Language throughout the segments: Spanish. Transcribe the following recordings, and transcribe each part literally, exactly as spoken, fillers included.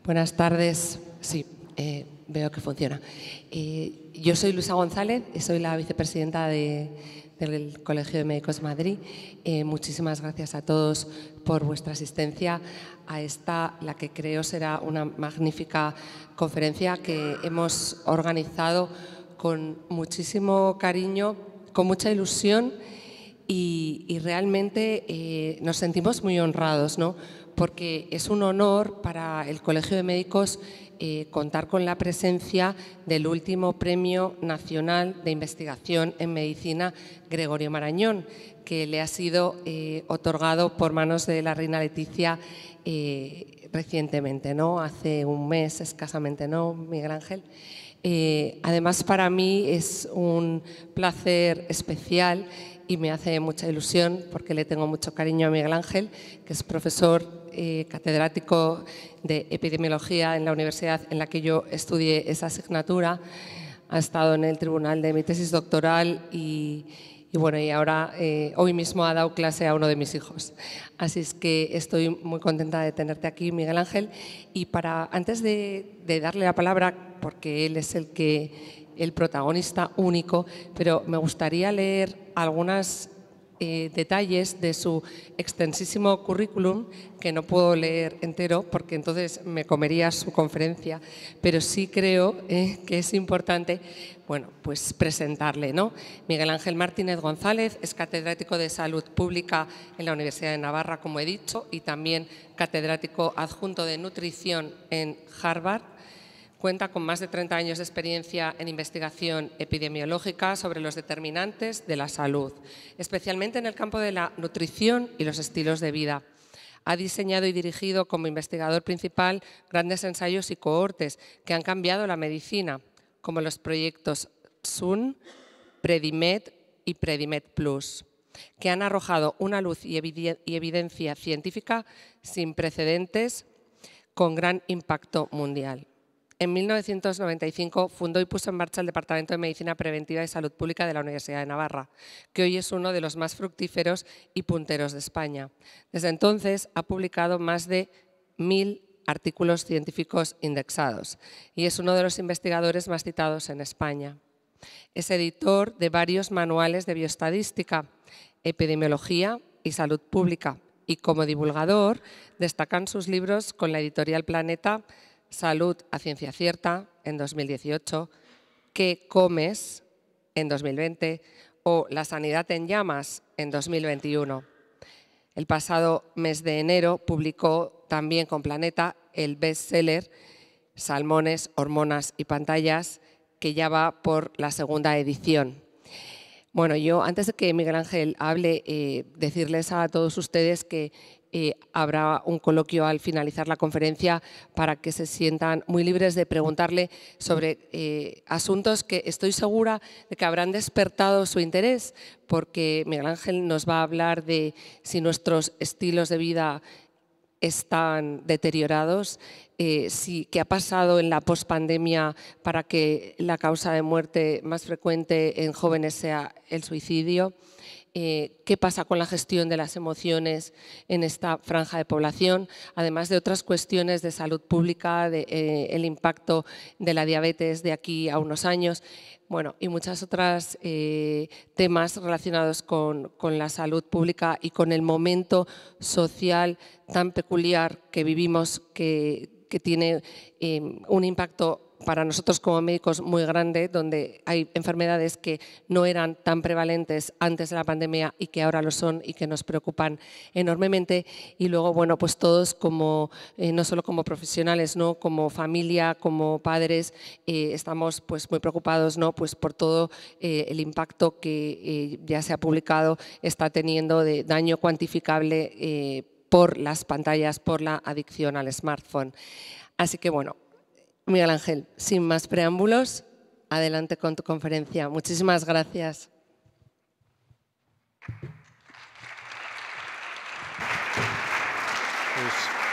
Buenas tardes. Sí, eh, veo que funciona. Eh, yo soy Luisa González y soy la vicepresidenta de, del Colegio de Médicos de Madrid. Eh, muchísimas gracias a todos por vuestra asistencia a esta, la que creo será una magnífica conferencia que hemos organizado con muchísimo cariño, con mucha ilusión y, y realmente eh, nos sentimos muy honrados, ¿no? Porque es un honor para el Colegio de Médicos eh, contar con la presencia del último Premio Nacional de Investigación en Medicina Gregorio Marañón, que le ha sido eh, otorgado por manos de la reina Leticia eh, recientemente, ¿no? Hace un mes escasamente, ¿no, Miguel Ángel? Eh, además, para mí es un placer especial y me hace mucha ilusión porque le tengo mucho cariño a Miguel Ángel, que es profesor eh, catedrático de epidemiología en la universidad en la que yo estudié esa asignatura. Ha estado en el tribunal de mi tesis doctoral y, y bueno, y ahora eh, hoy mismo ha dado clase a uno de mis hijos. Así es que estoy muy contenta de tenerte aquí, Miguel Ángel. Y para antes de, de darle la palabra, porque él es el que el protagonista único, pero me gustaría leer algunos eh, detalles de su extensísimo currículum, que no puedo leer entero porque entonces me comería su conferencia, pero sí creo eh, que es importante, bueno, pues presentarle, ¿no? Miguel Ángel Martínez González es catedrático de Salud Pública en la Universidad de Navarra, como he dicho, y también catedrático adjunto de Nutrición en Harvard. Cuenta con más de treinta años de experiencia en investigación epidemiológica sobre los determinantes de la salud, especialmente en el campo de la nutrición y los estilos de vida. Ha diseñado y dirigido como investigador principal grandes ensayos y cohortes que han cambiado la medicina, como los proyectos S U N, Predimed y Predimed Plus, que han arrojado una luz y evidencia científica sin precedentes con gran impacto mundial. En mil novecientos noventa y cinco fundó y puso en marcha el Departamento de Medicina Preventiva y Salud Pública de la Universidad de Navarra, que hoy es uno de los más fructíferos y punteros de España. Desde entonces ha publicado más de mil artículos científicos indexados y es uno de los investigadores más citados en España. Es editor de varios manuales de bioestadística, epidemiología y salud pública, y como divulgador destacan sus libros con la editorial Planeta, Salud a ciencia cierta en dos mil dieciocho, ¿Qué comes? En dos mil veinte o La sanidad en llamas en dos mil veintiuno. El pasado mes de enero publicó también con Planeta el bestseller Salmones, hormonas y pantallas, que ya va por la segunda edición. Bueno, yo antes de que Miguel Ángel hable, eh, decirles a todos ustedes que Eh, habrá un coloquio al finalizar la conferencia para que se sientan muy libres de preguntarle sobre eh, asuntos que estoy segura de que habrán despertado su interés, porque Miguel Ángel nos va a hablar de si nuestros estilos de vida están deteriorados, eh, si, qué ha pasado en la pospandemia para que la causa de muerte más frecuente en jóvenes sea el suicidio. Eh, qué pasa con la gestión de las emociones en esta franja de población, además de otras cuestiones de salud pública, de, eh, el impacto de la diabetes de aquí a unos años, bueno, y muchas otras eh, temas relacionados con, con la salud pública y con el momento social tan peculiar que vivimos, que, que tiene eh, un impacto para nosotros como médicos muy grande, donde hay enfermedades que no eran tan prevalentes antes de la pandemia y que ahora lo son y que nos preocupan enormemente. Y luego, bueno, pues todos como, eh, no solo como profesionales, ¿no? Como familia, como padres, eh, estamos pues muy preocupados, ¿no? Pues por todo eh, el impacto que eh, ya se ha publicado está teniendo de daño cuantificable eh, por las pantallas, por la adicción al smartphone. Así que, bueno, Miguel Ángel, sin más preámbulos, adelante con tu conferencia. Muchísimas gracias. Pues,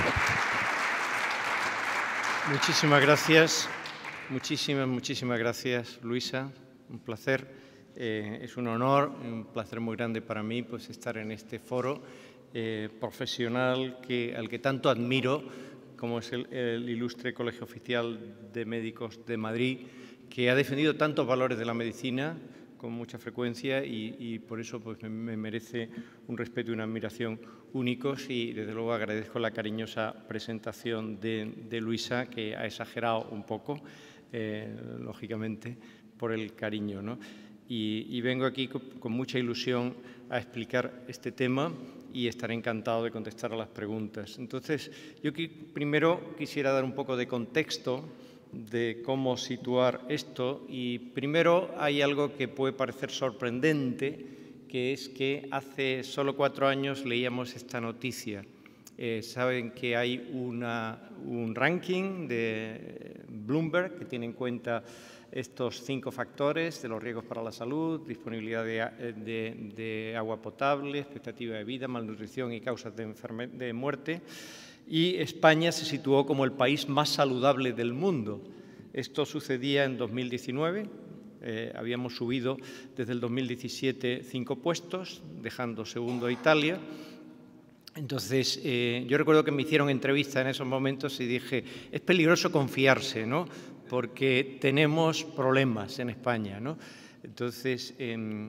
muchísimas gracias, muchísimas, muchísimas gracias, Luisa. Un placer, eh, es un honor, un placer muy grande para mí pues, estar en este foro eh, profesional que, al que tanto admiro como es el, el ilustre Colegio Oficial de Médicos de Madrid, que ha defendido tantos valores de la medicina con mucha frecuencia y, y por eso pues, me, me merece un respeto y una admiración únicos y desde luego agradezco la cariñosa presentación de, de Luisa, que ha exagerado un poco, eh, lógicamente, por el cariño, ¿no? Y, y vengo aquí con, con mucha ilusión a explicar este tema y estaré encantado de contestar a las preguntas. Entonces, yo que, primero quisiera dar un poco de contexto de cómo situar esto y primero hay algo que puede parecer sorprendente, que es que hace solo cuatro años leíamos esta noticia. Eh, saben que hay una, un ranking de Bloomberg que tiene en cuenta estos cinco factores de los riesgos para la salud, disponibilidad de, de, de agua potable, expectativa de vida, malnutrición y causas de, enferme- de muerte. Y España se situó como el país más saludable del mundo. Esto sucedía en dos mil diecinueve. Eh, habíamos subido desde el dos mil diecisiete cinco puestos, dejando segundo a Italia. Entonces, eh, yo recuerdo que me hicieron entrevista en esos momentos y dije, es peligroso confiarse, ¿no? Porque tenemos problemas en España, ¿no? Entonces, eh,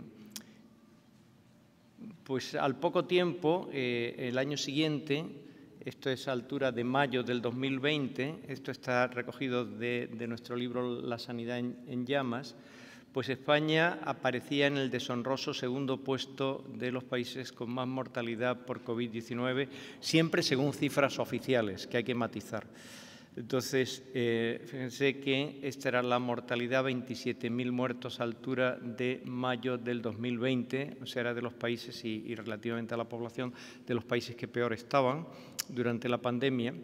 pues al poco tiempo, eh, el año siguiente, esto es a altura de mayo del dos mil veinte, esto está recogido de, de nuestro libro La sanidad en, en llamas, pues España aparecía en el deshonroso segundo puesto de los países con más mortalidad por COVID diecinueve, siempre según cifras oficiales, que hay que matizar. Entonces, eh, fíjense que esta era la mortalidad, veintisiete mil muertos a altura de mayo del dos mil veinte, o sea, era de los países y, y relativamente a la población de los países que peor estaban durante la pandemia.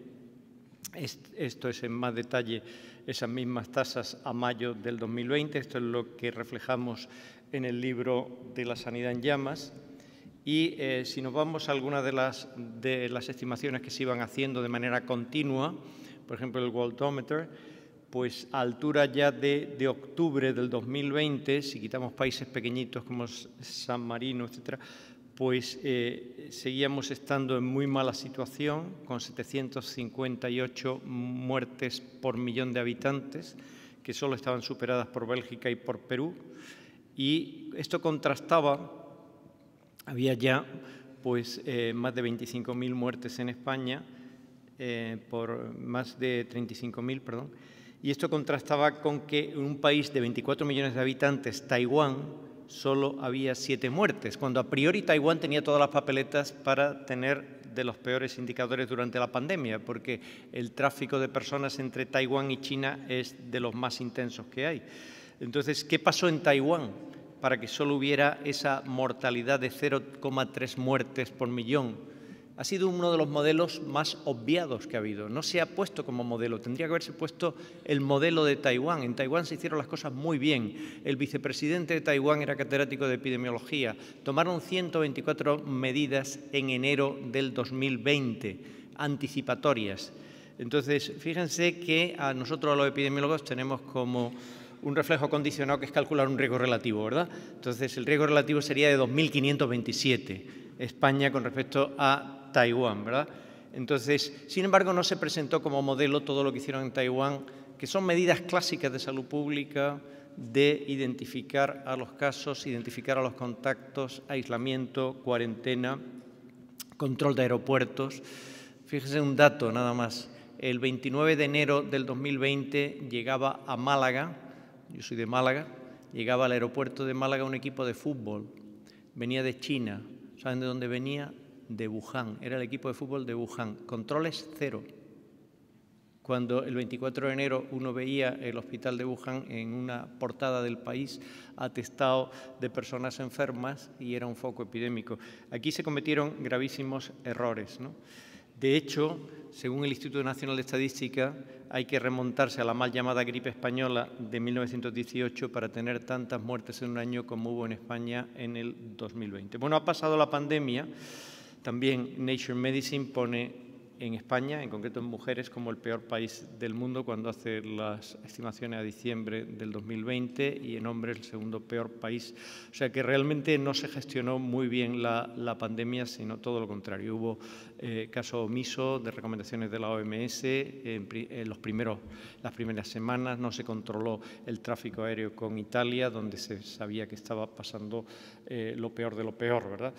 Esto es en más detalle esas mismas tasas a mayo del dos mil veinte. Esto es lo que reflejamos en el libro de La sanidad en llamas. Y eh, si nos vamos a algunas de las, de las estimaciones que se iban haciendo de manera continua, por ejemplo, el Worldometer, pues a altura ya de, de octubre del dos mil veinte, si quitamos países pequeñitos como San Marino, etcétera, pues eh, seguíamos estando en muy mala situación, con setecientas cincuenta y ocho muertes por millón de habitantes, que solo estaban superadas por Bélgica y por Perú. Y esto contrastaba, había ya pues, eh, más de veinticinco mil muertes en España, eh, por más de treinta y cinco mil, perdón, y esto contrastaba con que en un país de veinticuatro millones de habitantes, Taiwán, solo había siete muertes, cuando a priori Taiwán tenía todas las papeletas para tener de los peores indicadores durante la pandemia, porque el tráfico de personas entre Taiwán y China es de los más intensos que hay. Entonces, ¿qué pasó en Taiwán para que solo hubiera esa mortalidad de cero coma tres muertes por millón? Ha sido uno de los modelos más obviados que ha habido. No se ha puesto como modelo. Tendría que haberse puesto el modelo de Taiwán. En Taiwán se hicieron las cosas muy bien. El vicepresidente de Taiwán era catedrático de epidemiología. Tomaron ciento veinticuatro medidas en enero del dos mil veinte, anticipatorias. Entonces, fíjense que a nosotros, a los epidemiólogos, tenemos como un reflejo condicionado que es calcular un riesgo relativo, ¿verdad? Entonces, el riesgo relativo sería de dos mil quinientos veintisiete, España con respecto a Taiwán, ¿verdad? Entonces, sin embargo, no se presentó como modelo todo lo que hicieron en Taiwán, que son medidas clásicas de salud pública, de identificar a los casos, identificar a los contactos, aislamiento, cuarentena, control de aeropuertos. Fíjense un dato nada más. El veintinueve de enero del dos mil veinte llegaba a Málaga, yo soy de Málaga, llegaba al aeropuerto de Málaga un equipo de fútbol, venía de China. ¿Saben de dónde venía? De Wuhan, era el equipo de fútbol de Wuhan, controles cero. Cuando el veinticuatro de enero uno veía el hospital de Wuhan en una portada del País atestado de personas enfermas y era un foco epidémico. Aquí se cometieron gravísimos errores, ¿no? De hecho, según el Instituto Nacional de Estadística, hay que remontarse a la mal llamada gripe española de mil novecientos dieciocho para tener tantas muertes en un año como hubo en España en el dos mil veinte. Bueno, ha pasado la pandemia. También Nature Medicine pone en España, en concreto en mujeres, como el peor país del mundo cuando hace las estimaciones a diciembre del dos mil veinte, y en hombres el segundo peor país. O sea que realmente no se gestionó muy bien la, la pandemia, sino todo lo contrario. Hubo eh, caso omiso de recomendaciones de la O M S en, en los primeros, las primeras semanas. No se controló el tráfico aéreo con Italia, donde se sabía que estaba pasando eh, lo peor de lo peor, ¿verdad?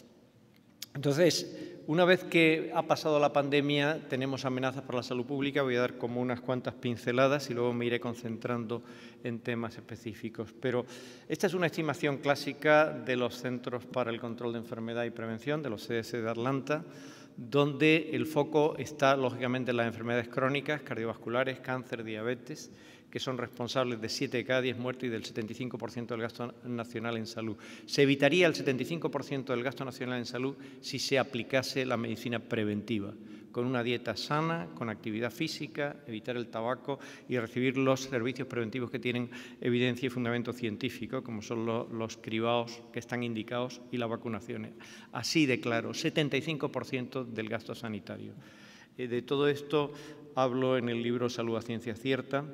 Entonces, una vez que ha pasado la pandemia, tenemos amenazas para la salud pública. Voy a dar como unas cuantas pinceladas y luego me iré concentrando en temas específicos. Pero esta es una estimación clásica de los Centros para el Control de Enfermedad y Prevención, de los C D C de Atlanta, donde el foco está, lógicamente, en las enfermedades crónicas, cardiovasculares, cáncer, diabetes, que son responsables de siete de cada diez muertes y del setenta y cinco por ciento del gasto nacional en salud. Se evitaría el setenta y cinco por ciento del gasto nacional en salud si se aplicase la medicina preventiva, con una dieta sana, con actividad física, evitar el tabaco y recibir los servicios preventivos que tienen evidencia y fundamento científico, como son los, los cribados que están indicados y las vacunaciones. Así de claro, setenta y cinco por ciento del gasto sanitario. Eh, de todo esto hablo en el libro Salud a Ciencia Cierta,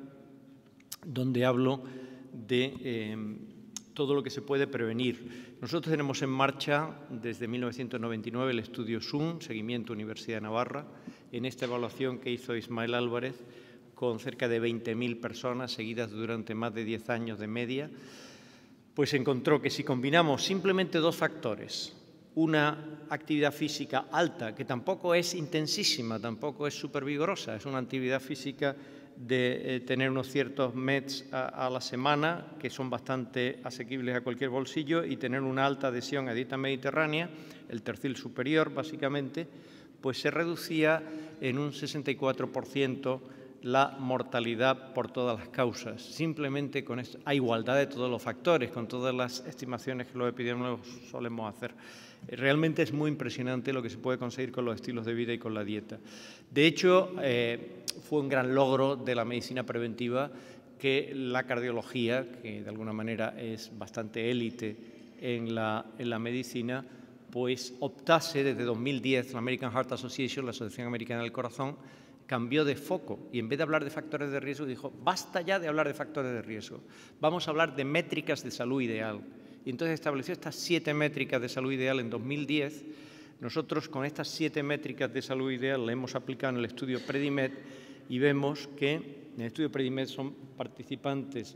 donde hablo de eh, todo lo que se puede prevenir. Nosotros tenemos en marcha desde mil novecientos noventa y nueve el estudio S U N, Seguimiento Universidad de Navarra. En esta evaluación que hizo Ismael Álvarez, con cerca de veinte mil personas seguidas durante más de diez años de media, pues encontró que si combinamos simplemente dos factores, una actividad física alta, que tampoco es intensísima, tampoco es súper vigorosa, es una actividad física de eh, tener unos ciertos meds a, a la semana, que son bastante asequibles a cualquier bolsillo, y tener una alta adhesión a dieta mediterránea, el tercil superior básicamente, pues se reducía en un sesenta y cuatro por ciento la mortalidad por todas las causas, simplemente con esto, a igualdad de todos los factores, con todas las estimaciones que los epidemiólogos solemos hacer. Realmente es muy impresionante lo que se puede conseguir con los estilos de vida y con la dieta. De hecho, eh, fue un gran logro de la medicina preventiva que la cardiología, que de alguna manera es bastante élite en la, en la medicina, pues optase desde dos mil diez, la American Heart Association, la Asociación Americana del Corazón, cambió de foco y en vez de hablar de factores de riesgo dijo, basta ya de hablar de factores de riesgo, vamos a hablar de métricas de salud ideal. Y entonces estableció estas siete métricas de salud ideal en dos mil diez. Nosotros con estas siete métricas de salud ideal la hemos aplicado en el estudio PREDIMED y vemos que en el estudio PREDIMED son participantes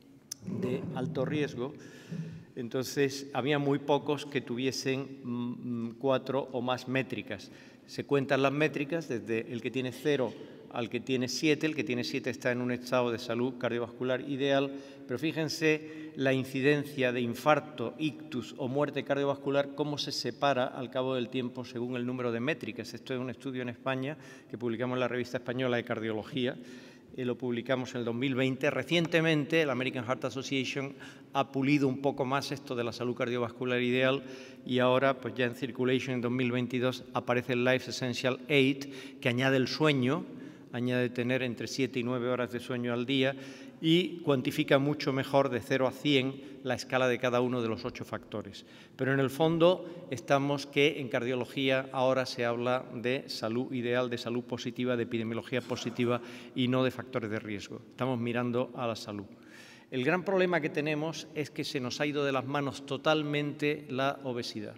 de alto riesgo. Entonces, había muy pocos que tuviesen mmm, cuatro o más métricas. Se cuentan las métricas desde el que tiene cero al que tiene siete. El que tiene siete está en un estado de salud cardiovascular ideal, pero fíjense la incidencia de infarto, ictus o muerte cardiovascular, cómo se separa al cabo del tiempo según el número de métricas. Esto es un estudio en España que publicamos en la Revista Española de Cardiología. Eh, lo publicamos en el dos mil veinte. Recientemente, la American Heart Association ha pulido un poco más esto de la salud cardiovascular ideal y ahora, pues ya en Circulation en dos mil veintidós, aparece el Life Essential ocho, que añade el sueño, añade tener entre siete y nueve horas de sueño al día y cuantifica mucho mejor de cero a cien la escala de cada uno de los ocho factores. Pero en el fondo estamos que en cardiología ahora se habla de salud ideal, de salud positiva, de epidemiología positiva y no de factores de riesgo. Estamos mirando a la salud. El gran problema que tenemos es que se nos ha ido de las manos totalmente la obesidad.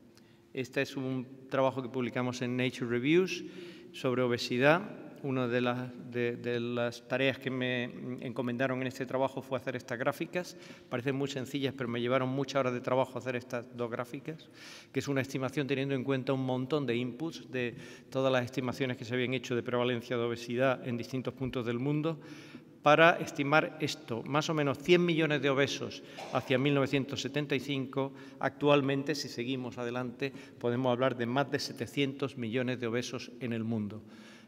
Este es un trabajo que publicamos en Nature Reviews sobre obesidad. Una de las, de, de las tareas que me encomendaron en este trabajo fue hacer estas gráficas. Parecen muy sencillas, pero me llevaron muchas horas de trabajo hacer estas dos gráficas, que es una estimación teniendo en cuenta un montón de inputs de todas las estimaciones que se habían hecho de prevalencia de obesidad en distintos puntos del mundo, para estimar esto, más o menos cien millones de obesos hacia mil novecientos setenta y cinco. Actualmente, si seguimos adelante, podemos hablar de más de setecientos millones de obesos en el mundo.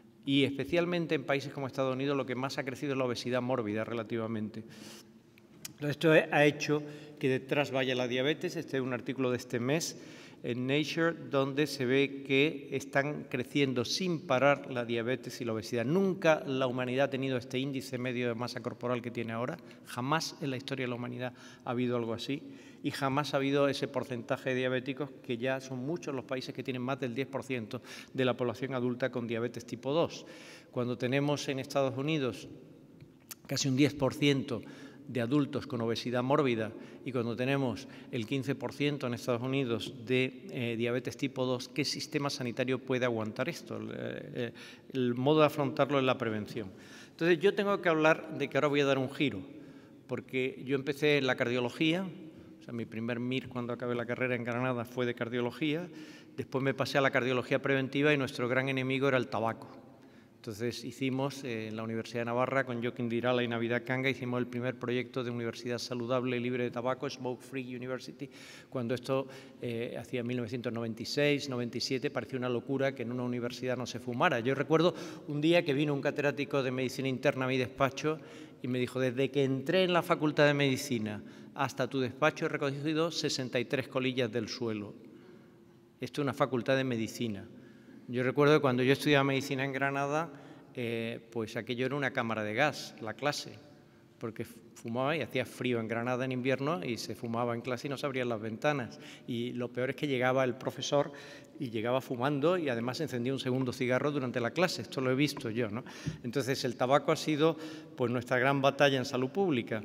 Y especialmente en países como Estados Unidos, lo que más ha crecido es la obesidad mórbida relativamente. Entonces, esto ha hecho que detrás vaya la diabetes. Este es un artículo de este mes en Nature, donde se ve que están creciendo sin parar la diabetes y la obesidad. Nunca la humanidad ha tenido este índice medio de masa corporal que tiene ahora. Jamás en la historia de la humanidad ha habido algo así. y jamás ha habido ese porcentaje de diabéticos, que ya son muchos los países que tienen más del diez por ciento de la población adulta con diabetes tipo dos. Cuando tenemos en Estados Unidos casi un diez por ciento de adultos con obesidad mórbida y cuando tenemos el quince por ciento en Estados Unidos de eh, diabetes tipo dos, ¿qué sistema sanitario puede aguantar esto? El, eh, el modo de afrontarlo es la prevención. Entonces, yo tengo que hablar de que ahora voy a dar un giro, porque yo empecé en la cardiología, o sea, mi primer M I R cuando acabé la carrera en Granada fue de cardiología, después me pasé a la cardiología preventiva y nuestro gran enemigo era el tabaco. Entonces hicimos eh, en la Universidad de Navarra, con Joaquín Dirala y Navidad Kanga, hicimos el primer proyecto de universidad saludable y libre de tabaco, Smoke Free University, cuando esto eh, hacía mil novecientos noventa y seis, noventa y siete, parecía una locura que en una universidad no se fumara. Yo recuerdo un día que vino un catedrático de medicina interna a mi despacho y me dijo, desde que entré en la Facultad de Medicina hasta tu despacho he recogido sesenta y tres colillas del suelo. Esto es una facultad de medicina. Yo recuerdo que cuando yo estudiaba medicina en Granada, eh, pues aquello era una cámara de gas, la clase, porque fumaba y hacía frío en Granada en invierno y se fumaba en clase y no se abrían las ventanas. Y lo peor es que llegaba el profesor y llegaba fumando y además encendía un segundo cigarro durante la clase. Esto lo he visto yo, ¿no? Entonces, el tabaco ha sido pues nuestra gran batalla en salud pública.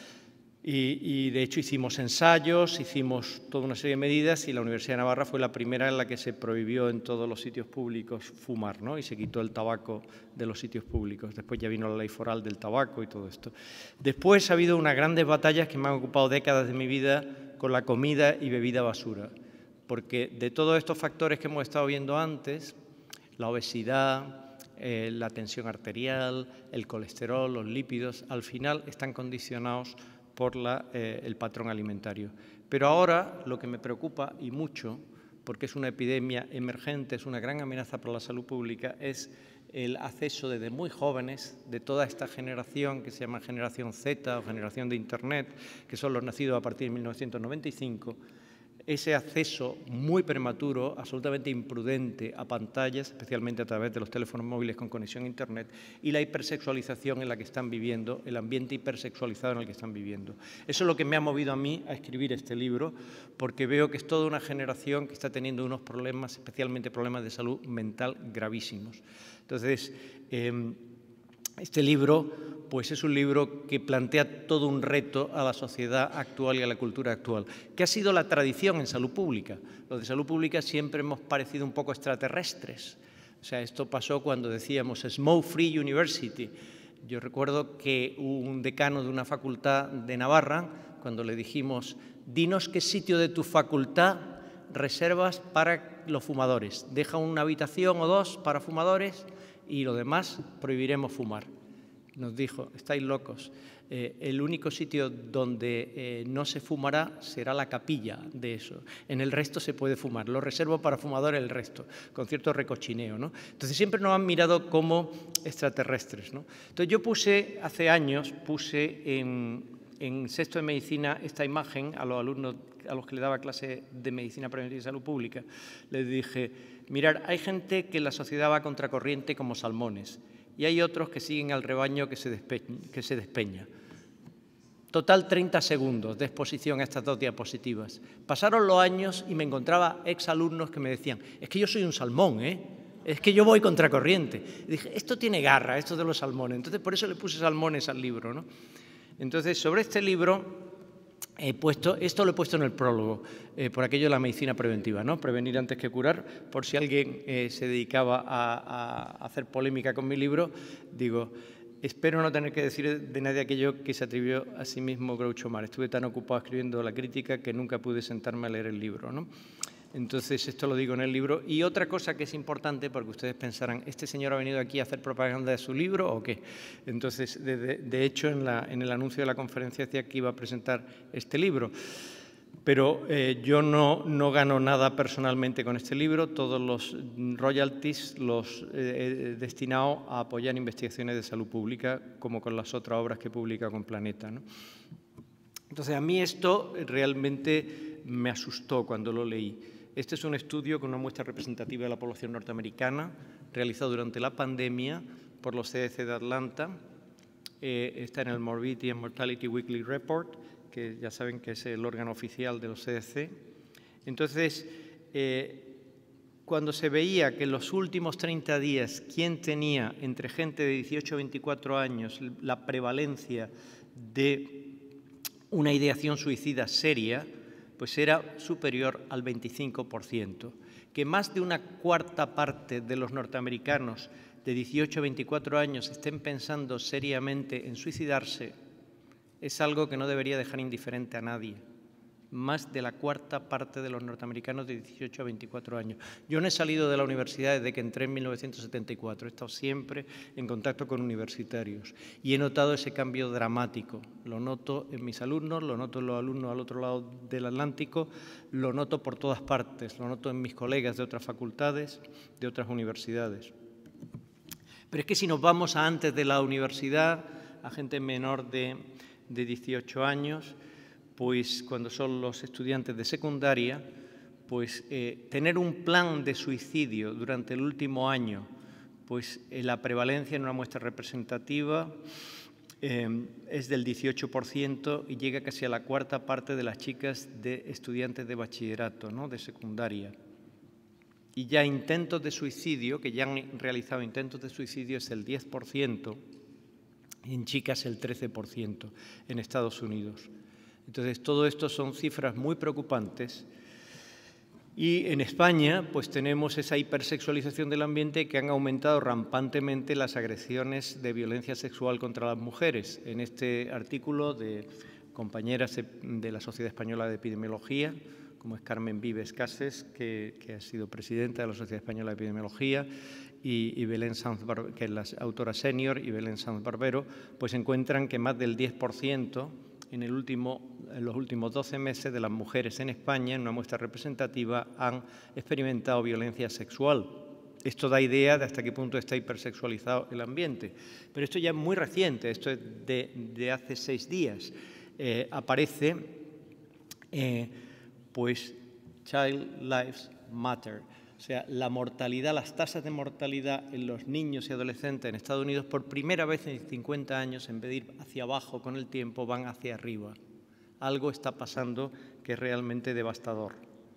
Y, y, de hecho, hicimos ensayos, hicimos toda una serie de medidas y la Universidad de Navarra fue la primera en la que se prohibió en todos los sitios públicos fumar, ¿no? Y se quitó el tabaco de los sitios públicos. Después ya vino la ley foral del tabaco y todo esto. Después ha habido unas grandes batallas que me han ocupado décadas de mi vida con la comida y bebida basura. Porque de todos estos factores que hemos estado viendo antes, la obesidad, eh, la tensión arterial, el colesterol, los lípidos, al final están condicionados por la, eh, el patrón alimentario. Pero ahora lo que me preocupa, y mucho, porque es una epidemia emergente, es una gran amenaza para la salud pública, es el acceso desde muy jóvenes de toda esta generación que se llama generación Z o generación de Internet, que son los nacidos a partir de mil novecientos noventa y cinco, ese acceso muy prematuro, absolutamente imprudente a pantallas, especialmente a través de los teléfonos móviles con conexión a Internet, y la hipersexualización en la que están viviendo, el ambiente hipersexualizado en el que están viviendo. Eso es lo que me ha movido a mí a escribir este libro, porque veo que es toda una generación que está teniendo unos problemas, especialmente problemas de salud mental gravísimos. Entonces, eh, este libro pues es un libro que plantea todo un reto a la sociedad actual y a la cultura actual, que ha sido la tradición en salud pública. Los de salud pública siempre hemos parecido un poco extraterrestres. O sea, esto pasó cuando decíamos Smoke Free University. Yo recuerdo que un decano de una facultad de Navarra, cuando le dijimos, dinos qué sitio de tu facultad reservas para los fumadores. Deja una habitación o dos para fumadores y lo demás prohibiremos fumar. Nos dijo, estáis locos, eh, el único sitio donde eh, no se fumará será la capilla de eso. En el resto se puede fumar, lo reservo para fumadores el resto, con cierto recochineo, ¿no? Entonces siempre nos han mirado como extraterrestres, ¿no? Entonces yo puse, hace años, puse en, en sexto de medicina esta imagen a los alumnos a los que le daba clase de medicina preventiva y salud pública. Les dije, mirad, hay gente que en la sociedad va a contracorriente como salmones, y hay otros que siguen al rebaño que se, despeña, que se despeña. Total treinta segundos de exposición a estas dos diapositivas. Pasaron los años y me encontraba exalumnos que me decían, es que yo soy un salmón, ¿eh? Es que yo voy contracorriente. Y dije, esto tiene garra, esto de los salmones. Entonces, por eso le puse salmones al libro, ¿no? Entonces, sobre este libro, he puesto, esto lo he puesto en el prólogo, eh, por aquello de la medicina preventiva, ¿no? Prevenir antes que curar, por si alguien eh, se dedicaba a, a hacer polémica con mi libro, digo, espero no tener que decir de nadie aquello que se atribuyó a sí mismo Groucho Marx. Estuve tan ocupado escribiendo la crítica que nunca pude sentarme a leer el libro, ¿no? Entonces, esto lo digo en el libro. Y otra cosa que es importante, porque ustedes pensarán, ¿este señor ha venido aquí a hacer propaganda de su libro o qué? Entonces, de, de, de hecho, en, la, en el anuncio de la conferencia decía que iba a presentar este libro. Pero eh, yo no, no gano nada personalmente con este libro. Todos los royalties los he eh, destinado a apoyar investigaciones de salud pública, como con las otras obras que publica con Planeta, ¿no? Entonces, a mí esto realmente me asustó cuando lo leí. Este es un estudio con una muestra representativa de la población norteamericana, realizado durante la pandemia por los C D C de Atlanta. Eh, está en el Morbidity and Mortality Weekly Report que ya saben que es el órgano oficial de los C D C. Entonces, eh, cuando se veía que en los últimos treinta días, quién tenía entre gente de dieciocho a veinticuatro años la prevalencia de una ideación suicida seria, pues era superior al veinticinco por ciento. Que más de una cuarta parte de los norteamericanos de dieciocho a veinticuatro años estén pensando seriamente en suicidarse es algo que no debería dejar indiferente a nadie. Más de la cuarta parte de los norteamericanos de dieciocho a veinticuatro años. Yo no he salido de la universidad desde que entré en mil novecientos setenta y cuatro. He estado siempre en contacto con universitarios y he notado ese cambio dramático. Lo noto en mis alumnos, lo noto en los alumnos al otro lado del Atlántico, lo noto por todas partes, lo noto en mis colegas de otras facultades, de otras universidades. Pero es que si nos vamos a antes de la universidad, a gente menor de, de dieciocho años, pues cuando son los estudiantes de secundaria, pues eh, tener un plan de suicidio durante el último año, pues eh, la prevalencia en una muestra representativa eh, es del dieciocho por ciento y llega casi a la cuarta parte de las chicas de estudiantes de bachillerato, ¿no?, de secundaria. Y ya intentos de suicidio, que ya han realizado intentos de suicidio, es el diez por ciento, en chicas el trece por ciento en Estados Unidos. Entonces, todo esto son cifras muy preocupantes y en España pues tenemos esa hipersexualización del ambiente que han aumentado rampantemente las agresiones de violencia sexual contra las mujeres. En este artículo de compañeras de la Sociedad Española de Epidemiología, como es Carmen Vives Cases, que, que ha sido presidenta de la Sociedad Española de Epidemiología, y, y Belén Sanz, que es la autora senior, y Belén Sanz Barbero, pues encuentran que más del diez por ciento en, el último, en los últimos doce meses de las mujeres en España, en una muestra representativa, han experimentado violencia sexual. Esto da idea de hasta qué punto está hipersexualizado el ambiente. Pero esto ya es muy reciente, esto es de, de hace seis días. Eh, aparece, eh, pues, Child Lives Matter. O sea, la mortalidad, las tasas de mortalidad en los niños y adolescentes en Estados Unidos, por primera vez en cincuenta años, en vez de ir hacia abajo con el tiempo, van hacia arriba. Algo está pasando que es realmente devastador.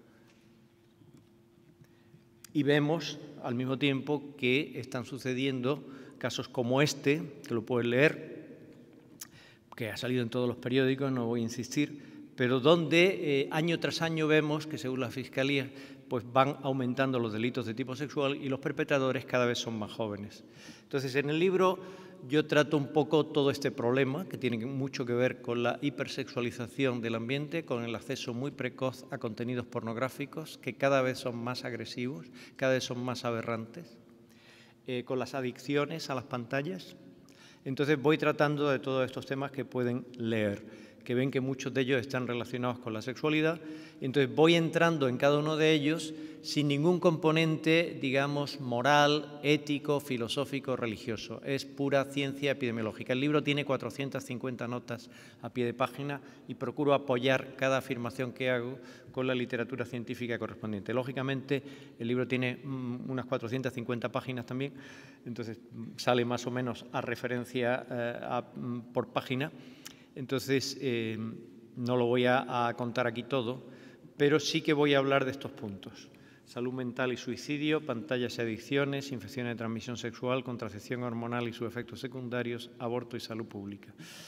Y vemos, al mismo tiempo, que están sucediendo casos como este, que lo pueden leer, que ha salido en todos los periódicos, no voy a insistir, pero donde eh, año tras año vemos que, según la Fiscalía, pues van aumentando los delitos de tipo sexual y los perpetradores cada vez son más jóvenes. Entonces, en el libro yo trato un poco todo este problema, que tiene mucho que ver con la hipersexualización del ambiente, con el acceso muy precoz a contenidos pornográficos, que cada vez son más agresivos, cada vez son más aberrantes, eh, con las adicciones a las pantallas. Entonces, voy tratando de todos estos temas que pueden leer, que ven que muchos de ellos están relacionados con la sexualidad. Entonces voy entrando en cada uno de ellos sin ningún componente, digamos, moral, ético, filosófico, religioso. Es pura ciencia epidemiológica. El libro tiene cuatrocientas cincuenta notas a pie de página y procuro apoyar cada afirmación que hago con la literatura científica correspondiente. Lógicamente, el libro tiene mm, unas cuatrocientas cincuenta páginas también, entonces sale más o menos a referencia eh, a, mm, por página. Entonces, eh, no lo voy a, a contar aquí todo, pero sí que voy a hablar de estos puntos. Salud mental y suicidio, pantallas y adicciones, infecciones de transmisión sexual, contracepción hormonal y sus efectos secundarios, aborto y salud pública.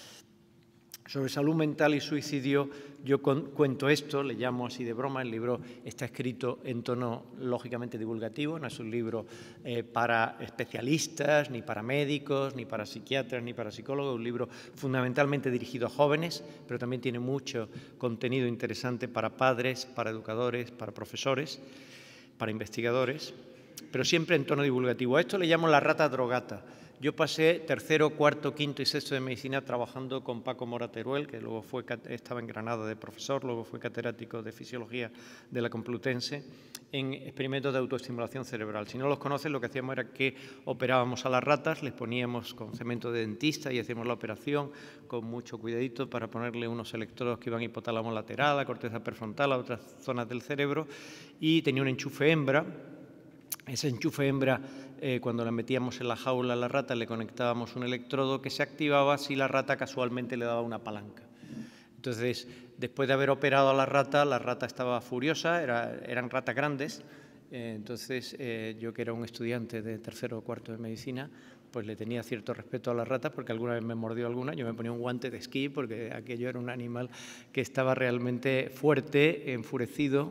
Sobre salud mental y suicidio, yo con, cuento esto, le llamo así de broma, el libro está escrito en tono lógicamente divulgativo, no es un libro eh, para especialistas, ni para médicos, ni para psiquiatras, ni para psicólogos, es un libro fundamentalmente dirigido a jóvenes, pero también tiene mucho contenido interesante para padres, para educadores, para profesores, para investigadores, pero siempre en tono divulgativo. A esto le llamo la rata drogata. Yo pasé tercero, cuarto, quinto y sexto de medicina trabajando con Paco Mora Teruel, que luego fue, estaba en Granada de profesor, luego fue catedrático de fisiología de la Complutense, en experimentos de autoestimulación cerebral. Si no los conocen, lo que hacíamos era que operábamos a las ratas, les poníamos con cemento de dentista y hacíamos la operación con mucho cuidadito para ponerle unos electrodos que iban a hipotálamo lateral, a corteza prefrontal, a otras zonas del cerebro, y tenía un enchufe hembra. Ese enchufe hembra, eh, cuando la metíamos en la jaula a la rata, le conectábamos un electrodo que se activaba si la rata casualmente le daba una palanca. Entonces, después de haber operado a la rata, la rata estaba furiosa, era, eran ratas grandes. Eh, entonces, eh, yo que era un estudiante de tercero o cuarto de medicina, pues le tenía cierto respeto a las ratas porque alguna vez me mordió alguna. Yo me ponía un guante de esquí porque aquello era un animal que estaba realmente fuerte, enfurecido.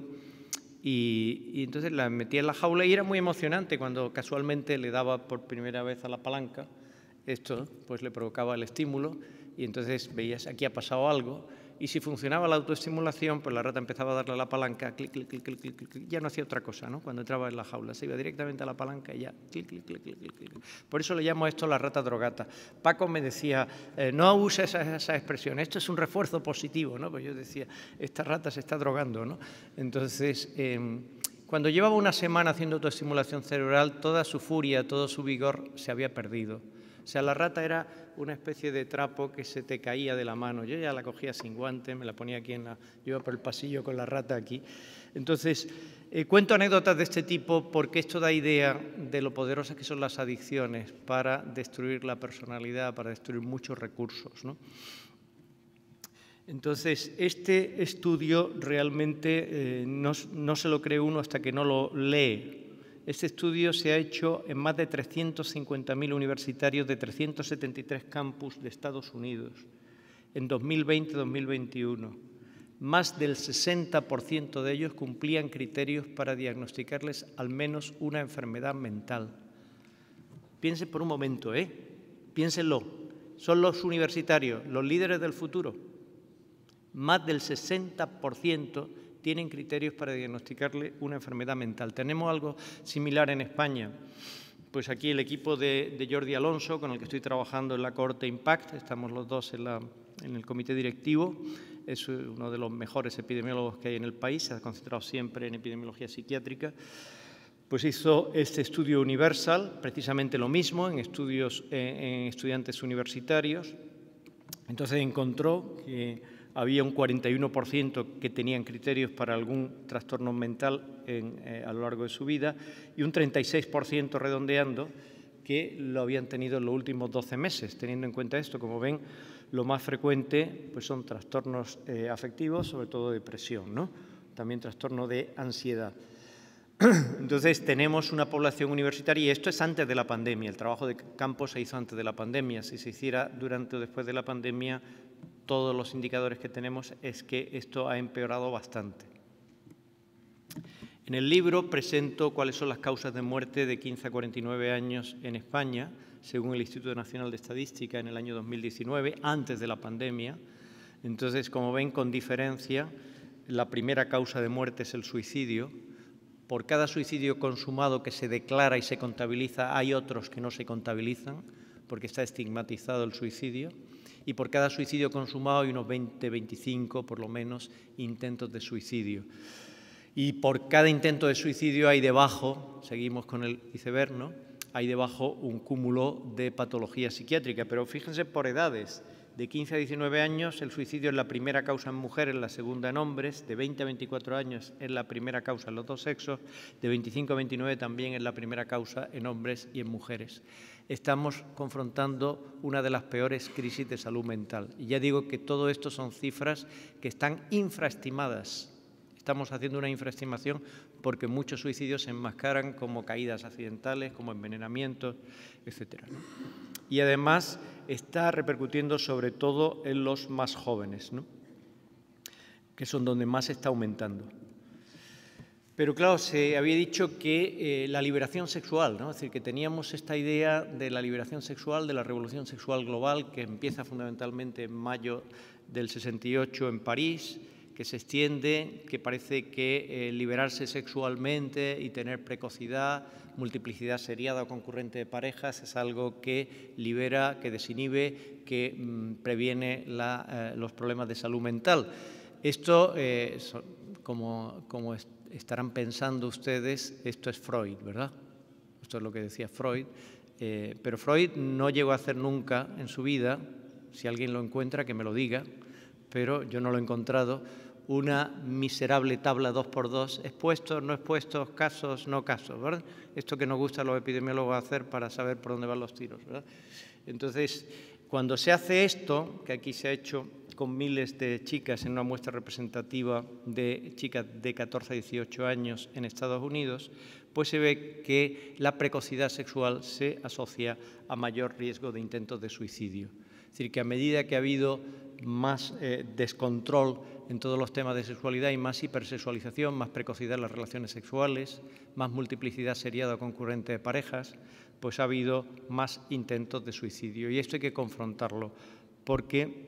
Y, y entonces la metía en la jaula y era muy emocionante cuando casualmente le daba por primera vez a la palanca. Esto pues le provocaba el estímulo y entonces veías, aquí ha pasado algo. Y si funcionaba la autoestimulación, pues la rata empezaba a darle a la palanca, clic, clic, clic, clic, clic, clic, ya no hacía otra cosa, ¿no? Cuando entraba en la jaula, se iba directamente a la palanca y ya, clic, clic, clic, clic, clic, clic. Por eso le llamo a esto la rata drogata. Paco me decía, eh, no uses esa, esa expresión, esto es un refuerzo positivo, ¿no? Pues yo decía, esta rata se está drogando, ¿no? Entonces, eh, cuando llevaba una semana haciendo autoestimulación cerebral, toda su furia, todo su vigor se había perdido. O sea, la rata era una especie de trapo que se te caía de la mano. Yo ya la cogía sin guante, me la ponía aquí en la... Yo iba por el pasillo con la rata aquí. Entonces, eh, cuento anécdotas de este tipo porque esto da idea de lo poderosas que son las adicciones para destruir la personalidad, para destruir muchos recursos, ¿no? Entonces, este estudio realmente eh, no, no se lo cree uno hasta que no lo lee. Este estudio se ha hecho en más de trescientos cincuenta mil universitarios de trescientos setenta y tres campus de Estados Unidos en dos mil veinte dos mil veintiuno. Más del sesenta por ciento de ellos cumplían criterios para diagnosticarles al menos una enfermedad mental. Piensen por un momento, ¿eh? Piénsenlo. Son los universitarios, los líderes del futuro. Más del sesenta por ciento tienen criterios para diagnosticarle una enfermedad mental. Tenemos algo similar en España. Pues aquí el equipo de, de Jordi Alonso, con el que estoy trabajando en la cohorte Impact, estamos los dos en, la, en el comité directivo, es uno de los mejores epidemiólogos que hay en el país, se ha concentrado siempre en epidemiología psiquiátrica, pues hizo este estudio universal, precisamente lo mismo, en, estudios, en, en estudiantes universitarios. Entonces encontró que había un cuarenta y uno por ciento que tenían criterios para algún trastorno mental en, eh, a lo largo de su vida y un treinta y seis por ciento, redondeando, que lo habían tenido en los últimos doce meses. Teniendo en cuenta esto, como ven, lo más frecuente pues son trastornos eh, afectivos, sobre todo depresión, ¿no? También trastorno de ansiedad. Entonces, tenemos una población universitaria y esto es antes de la pandemia. El trabajo de campo se hizo antes de la pandemia. Si se hiciera durante o después de la pandemia, todos los indicadores que tenemos es que esto ha empeorado bastante. En el libro presento cuáles son las causas de muerte de quince a cuarenta y nueve años en España, según el Instituto Nacional de Estadística en el año dos mil diecinueve, antes de la pandemia. Entonces, como ven, con diferencia, la primera causa de muerte es el suicidio. Por cada suicidio consumado que se declara y se contabiliza, hay otros que no se contabilizan, porque está estigmatizado el suicidio. Y por cada suicidio consumado hay unos veinte, veinticinco, por lo menos, intentos de suicidio. Y por cada intento de suicidio hay debajo, seguimos con el iceberg, ¿no? Hay debajo un cúmulo de patología psiquiátrica. Pero fíjense por edades. De quince a diecinueve años el suicidio es la primera causa en mujeres, la segunda en hombres. De veinte a veinticuatro años es la primera causa en los dos sexos. De veinticinco a veintinueve también es la primera causa en hombres y en mujeres. Estamos confrontando una de las peores crisis de salud mental. Y ya digo que todo esto son cifras que están infraestimadas. Estamos haciendo una infraestimación porque muchos suicidios se enmascaran como caídas accidentales, como envenenamientos, etcétera, ¿no? Y además está repercutiendo sobre todo en los más jóvenes, ¿no? Que son donde más está aumentando. Pero claro, se había dicho que eh, la liberación sexual, ¿no? Es decir, que teníamos esta idea de la liberación sexual, de la revolución sexual global, que empieza fundamentalmente en mayo del sesenta y ocho en París, que se extiende, que parece que eh, liberarse sexualmente y tener precocidad, multiplicidad seriada o concurrente de parejas es algo que libera, que desinhibe, que mmm, previene la, eh, los problemas de salud mental. Esto, eh, so, como, como estarán pensando ustedes, esto es Freud, ¿verdad? Esto es lo que decía Freud. Eh, pero Freud no llegó a hacer nunca en su vida, si alguien lo encuentra que me lo diga, pero yo no lo he encontrado, una miserable tabla dos por dos, expuestos, no expuestos, casos, no casos, ¿verdad? Esto que nos gusta a los epidemiólogos hacer para saber por dónde van los tiros, ¿verdad? Entonces, cuando se hace esto, que aquí se ha hecho, con miles de chicas en una muestra representativa de chicas de catorce a dieciocho años en Estados Unidos, pues se ve que la precocidad sexual se asocia a mayor riesgo de intentos de suicidio. Es decir, que a medida que ha habido más eh, descontrol en todos los temas de sexualidad y más hipersexualización, más precocidad en las relaciones sexuales, más multiplicidad seriada o concurrente de parejas, pues ha habido más intentos de suicidio. Y esto hay que confrontarlo, porque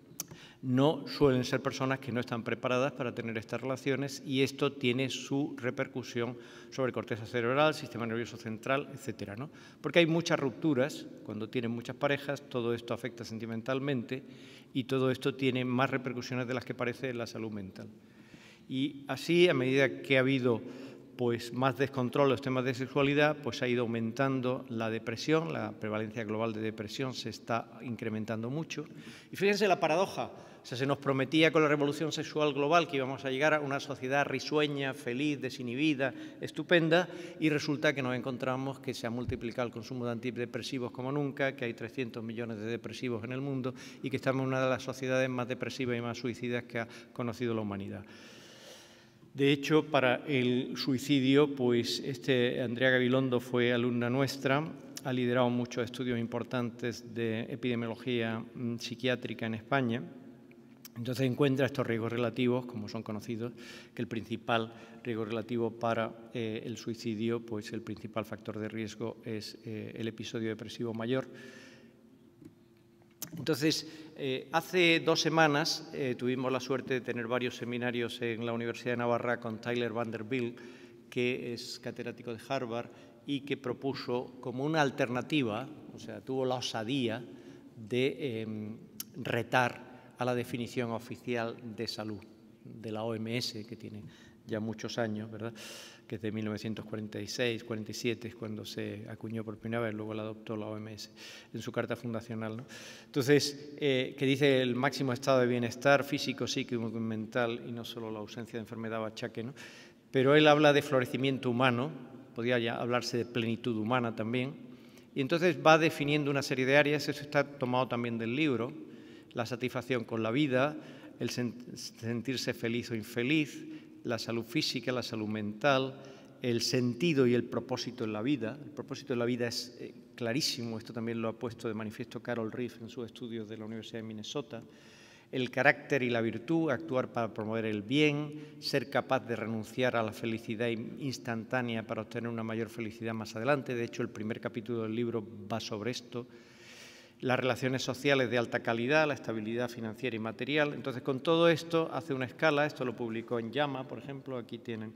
no suelen ser personas que no están preparadas para tener estas relaciones y esto tiene su repercusión sobre corteza cerebral, sistema nervioso central, etcétera, ¿no? Porque hay muchas rupturas, cuando tienen muchas parejas, todo esto afecta sentimentalmente y todo esto tiene más repercusiones de las que parece en la salud mental. Y así, a medida que ha habido pues, más descontrol en los temas de sexualidad, pues ha ido aumentando la depresión, la prevalencia global de depresión se está incrementando mucho. Y fíjense la paradoja, o sea, se nos prometía con la revolución sexual global que íbamos a llegar a una sociedad risueña, feliz, desinhibida, estupenda, y resulta que nos encontramos que se ha multiplicado el consumo de antidepresivos como nunca, que hay trescientos millones de depresivos en el mundo y que estamos en una de las sociedades más depresivas y más suicidas que ha conocido la humanidad. De hecho, para el suicidio, pues este Andrea Gabilondo fue alumna nuestra, ha liderado muchos estudios importantes de epidemiología mmm, psiquiátrica en España. Entonces encuentra estos riesgos relativos, como son conocidos, que el principal riesgo relativo para eh, el suicidio, pues el principal factor de riesgo es eh, el episodio depresivo mayor. Entonces, eh, hace dos semanas eh, tuvimos la suerte de tener varios seminarios en la Universidad de Navarra con Tyler Vanderbilt, que es catedrático de Harvard y que propuso como una alternativa, o sea, tuvo la osadía de eh, retar a la definición oficial de salud de la O M S, que tiene ya muchos años, ¿verdad?, que es de mil novecientos cuarenta y seis, cuarenta y siete, es cuando se acuñó por primera vez, luego la adoptó la O M S en su carta fundacional, ¿no? Entonces, eh, que dice el máximo estado de bienestar físico, psíquico y mental, y no solo la ausencia de enfermedad o achaque, ¿no? Pero él habla de florecimiento humano, podría ya hablarse de plenitud humana también, y entonces va definiendo una serie de áreas, eso está tomado también del libro, la satisfacción con la vida, el sentirse feliz o infeliz, la salud física, la salud mental, el sentido y el propósito en la vida. El propósito de la vida es eh, clarísimo, esto también lo ha puesto de manifiesto Carol Reef en sus estudios de la Universidad de Minnesota. El carácter y la virtud, actuar para promover el bien, ser capaz de renunciar a la felicidad instantánea para obtener una mayor felicidad más adelante. De hecho, el primer capítulo del libro va sobre esto. Las relaciones sociales de alta calidad, la estabilidad financiera y material. Entonces, con todo esto hace una escala, esto lo publicó en JAMA, por ejemplo, aquí tienen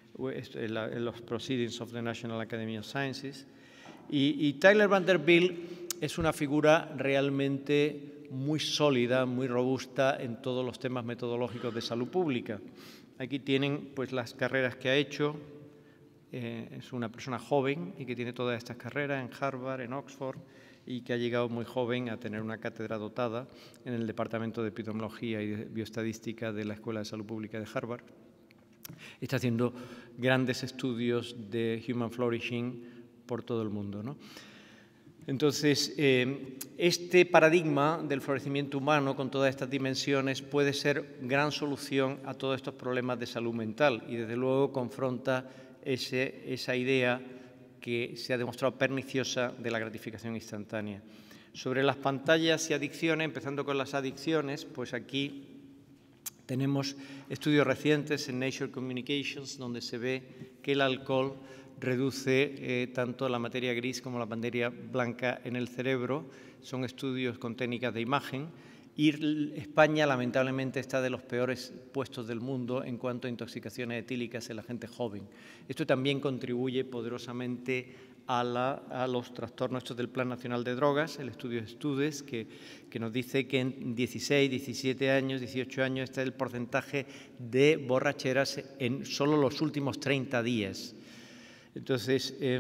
los Proceedings of the National Academy of Sciences, y, y Tyler Vanderbilt es una figura realmente muy sólida, muy robusta en todos los temas metodológicos de salud pública. Aquí tienen pues las carreras que ha hecho, eh, es una persona joven y que tiene todas estas carreras en Harvard, en Oxford, y que ha llegado muy joven a tener una cátedra dotada en el Departamento de Epidemiología y de Bioestadística de la Escuela de Salud Pública de Harvard. Está haciendo grandes estudios de Human Flourishing por todo el mundo, ¿no? Entonces, eh, este paradigma del florecimiento humano con todas estas dimensiones puede ser gran solución a todos estos problemas de salud mental y, desde luego, confronta ese, esa idea que se ha demostrado perniciosa de la gratificación instantánea. Sobre las pantallas y adicciones, empezando con las adicciones, pues aquí tenemos estudios recientes en Nature Communications donde se ve que el alcohol reduce eh, tanto la materia gris como la materia blanca en el cerebro. Son estudios con técnicas de imagen. Y España, lamentablemente, está de los peores puestos del mundo en cuanto a intoxicaciones etílicas en la gente joven. Esto también contribuye poderosamente a, la, a los trastornos estos del Plan Nacional de Drogas, el estudio Estudes, que, que nos dice que en dieciséis, diecisiete años, dieciocho años está el porcentaje de borracheras en solo los últimos treinta días. Entonces, eh,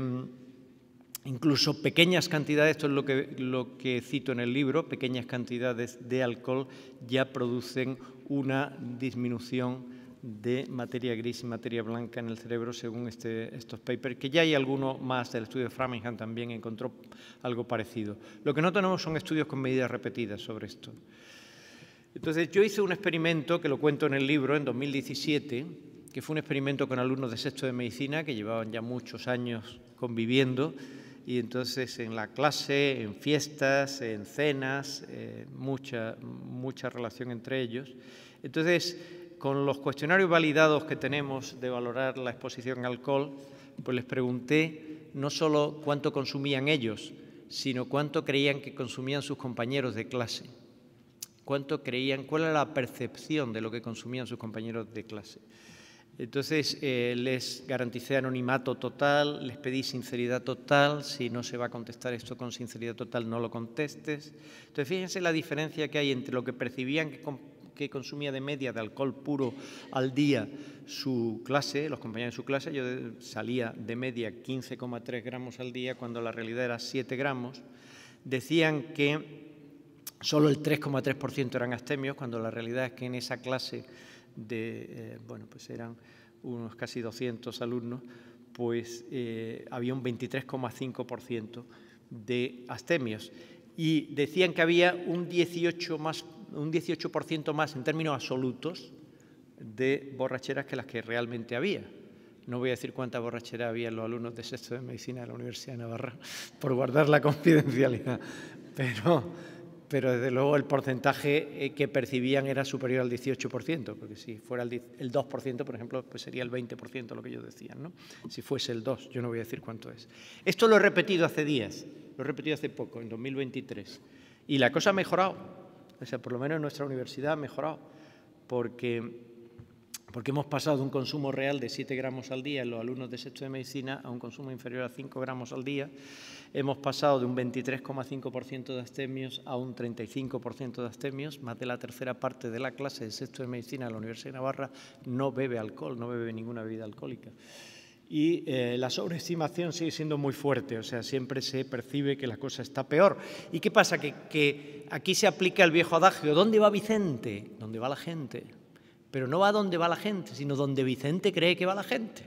incluso pequeñas cantidades, esto es lo que, lo que cito en el libro, pequeñas cantidades de alcohol ya producen una disminución de materia gris y materia blanca en el cerebro según este, estos papers, que ya hay alguno más del estudio de Framingham también encontró algo parecido. Lo que no tenemos son estudios con medidas repetidas sobre esto. Entonces, yo hice un experimento, que lo cuento en el libro, en dos mil diecisiete, que fue un experimento con alumnos de sexto de medicina que llevaban ya muchos años conviviendo, y entonces en la clase, en fiestas, en cenas, eh, mucha, mucha relación entre ellos. Entonces, con los cuestionarios validados que tenemos de valorar la exposición al alcohol, pues les pregunté no solo cuánto consumían ellos, sino cuánto creían que consumían sus compañeros de clase. Cuánto creían, cuál era la percepción de lo que consumían sus compañeros de clase. Entonces, eh, les garanticé anonimato total, les pedí sinceridad total. Si no se va a contestar esto con sinceridad total, no lo contestes. Entonces, fíjense la diferencia que hay entre lo que percibían que, que consumía de media de alcohol puro al día su clase, los compañeros de su clase. Yo salía de media quince coma tres gramos al día, cuando la realidad era siete gramos. Decían que solo el tres coma tres por ciento eran abstemios, cuando la realidad es que en esa clase de, eh, bueno, pues eran unos casi doscientos alumnos, pues eh, había un veintitrés coma cinco por ciento de abstemios. Y decían que había un dieciocho por ciento más, un dieciocho por ciento más en términos absolutos de borracheras que las que realmente había. No voy a decir cuántas borracheras había en los alumnos de sexto de medicina de la Universidad de Navarra, por guardar la confidencialidad, pero... pero desde luego el porcentaje que percibían era superior al dieciocho por ciento, porque si fuera el dos por ciento, por ejemplo, pues sería el veinte por ciento lo que ellos decían, ¿no? Si fuese el dos, yo no voy a decir cuánto es. Esto lo he repetido hace días, lo he repetido hace poco, en dos mil veintitrés, y la cosa ha mejorado, o sea, por lo menos en nuestra universidad ha mejorado, porque... porque hemos pasado de un consumo real de siete gramos al día en los alumnos de sexto de medicina a un consumo inferior a cinco gramos al día. Hemos pasado de un veintitrés coma cinco por ciento de abstemios a un treinta y cinco por ciento de abstemios. Más de la tercera parte de la clase de sexto de medicina de la Universidad de Navarra no bebe alcohol, no bebe ninguna bebida alcohólica. Y eh, la sobreestimación sigue siendo muy fuerte, o sea, siempre se percibe que la cosa está peor. ¿Y qué pasa? Que, que aquí se aplica el viejo adagio, ¿dónde va Vicente? ¿Dónde va la gente? Pero no va donde va la gente, sino donde Vicente cree que va la gente.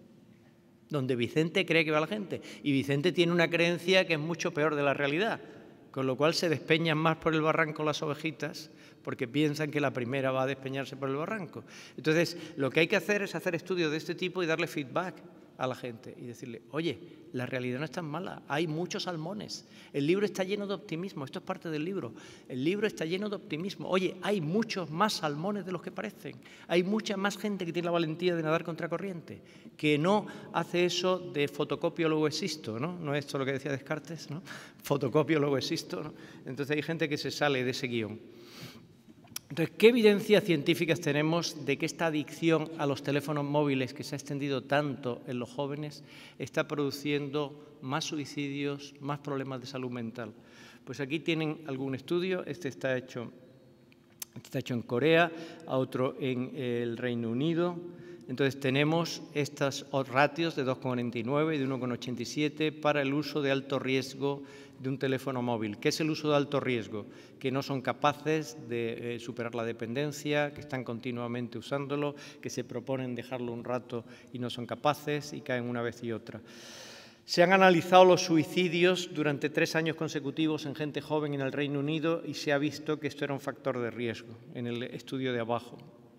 Donde Vicente cree que va la gente. Y Vicente tiene una creencia que es mucho peor de la realidad, con lo cual se despeñan más por el barranco las ovejitas, porque piensan que la primera va a despeñarse por el barranco. Entonces, lo que hay que hacer es hacer estudios de este tipo y darle feedback a la gente y decirle, oye, la realidad no es tan mala, hay muchos salmones, el libro está lleno de optimismo, esto es parte del libro, el libro está lleno de optimismo, oye, hay muchos más salmones de los que parecen, hay mucha más gente que tiene la valentía de nadar contracorriente, que no hace eso de fotocopio luego existo, ¿no? No es esto lo que decía Descartes, ¿no? Fotocopio luego existo, ¿no? Entonces hay gente que se sale de ese guión. Entonces, ¿qué evidencias científicas tenemos de que esta adicción a los teléfonos móviles que se ha extendido tanto en los jóvenes está produciendo más suicidios, más problemas de salud mental? Pues aquí tienen algún estudio, este está hecho, este está hecho en Corea, otro en el Reino Unido. Entonces tenemos estos ratios de dos coma cuarenta y nueve y de uno coma ochenta y siete para el uso de alto riesgo de un teléfono móvil. ¿Qué es el uso de alto riesgo? Que no son capaces de eh, superar la dependencia, que están continuamente usándolo, que se proponen dejarlo un rato y no son capaces y caen una vez y otra. Se han analizado los suicidios durante tres años consecutivos en gente joven en el Reino Unido y se ha visto que esto era un factor de riesgo en el estudio de abajo.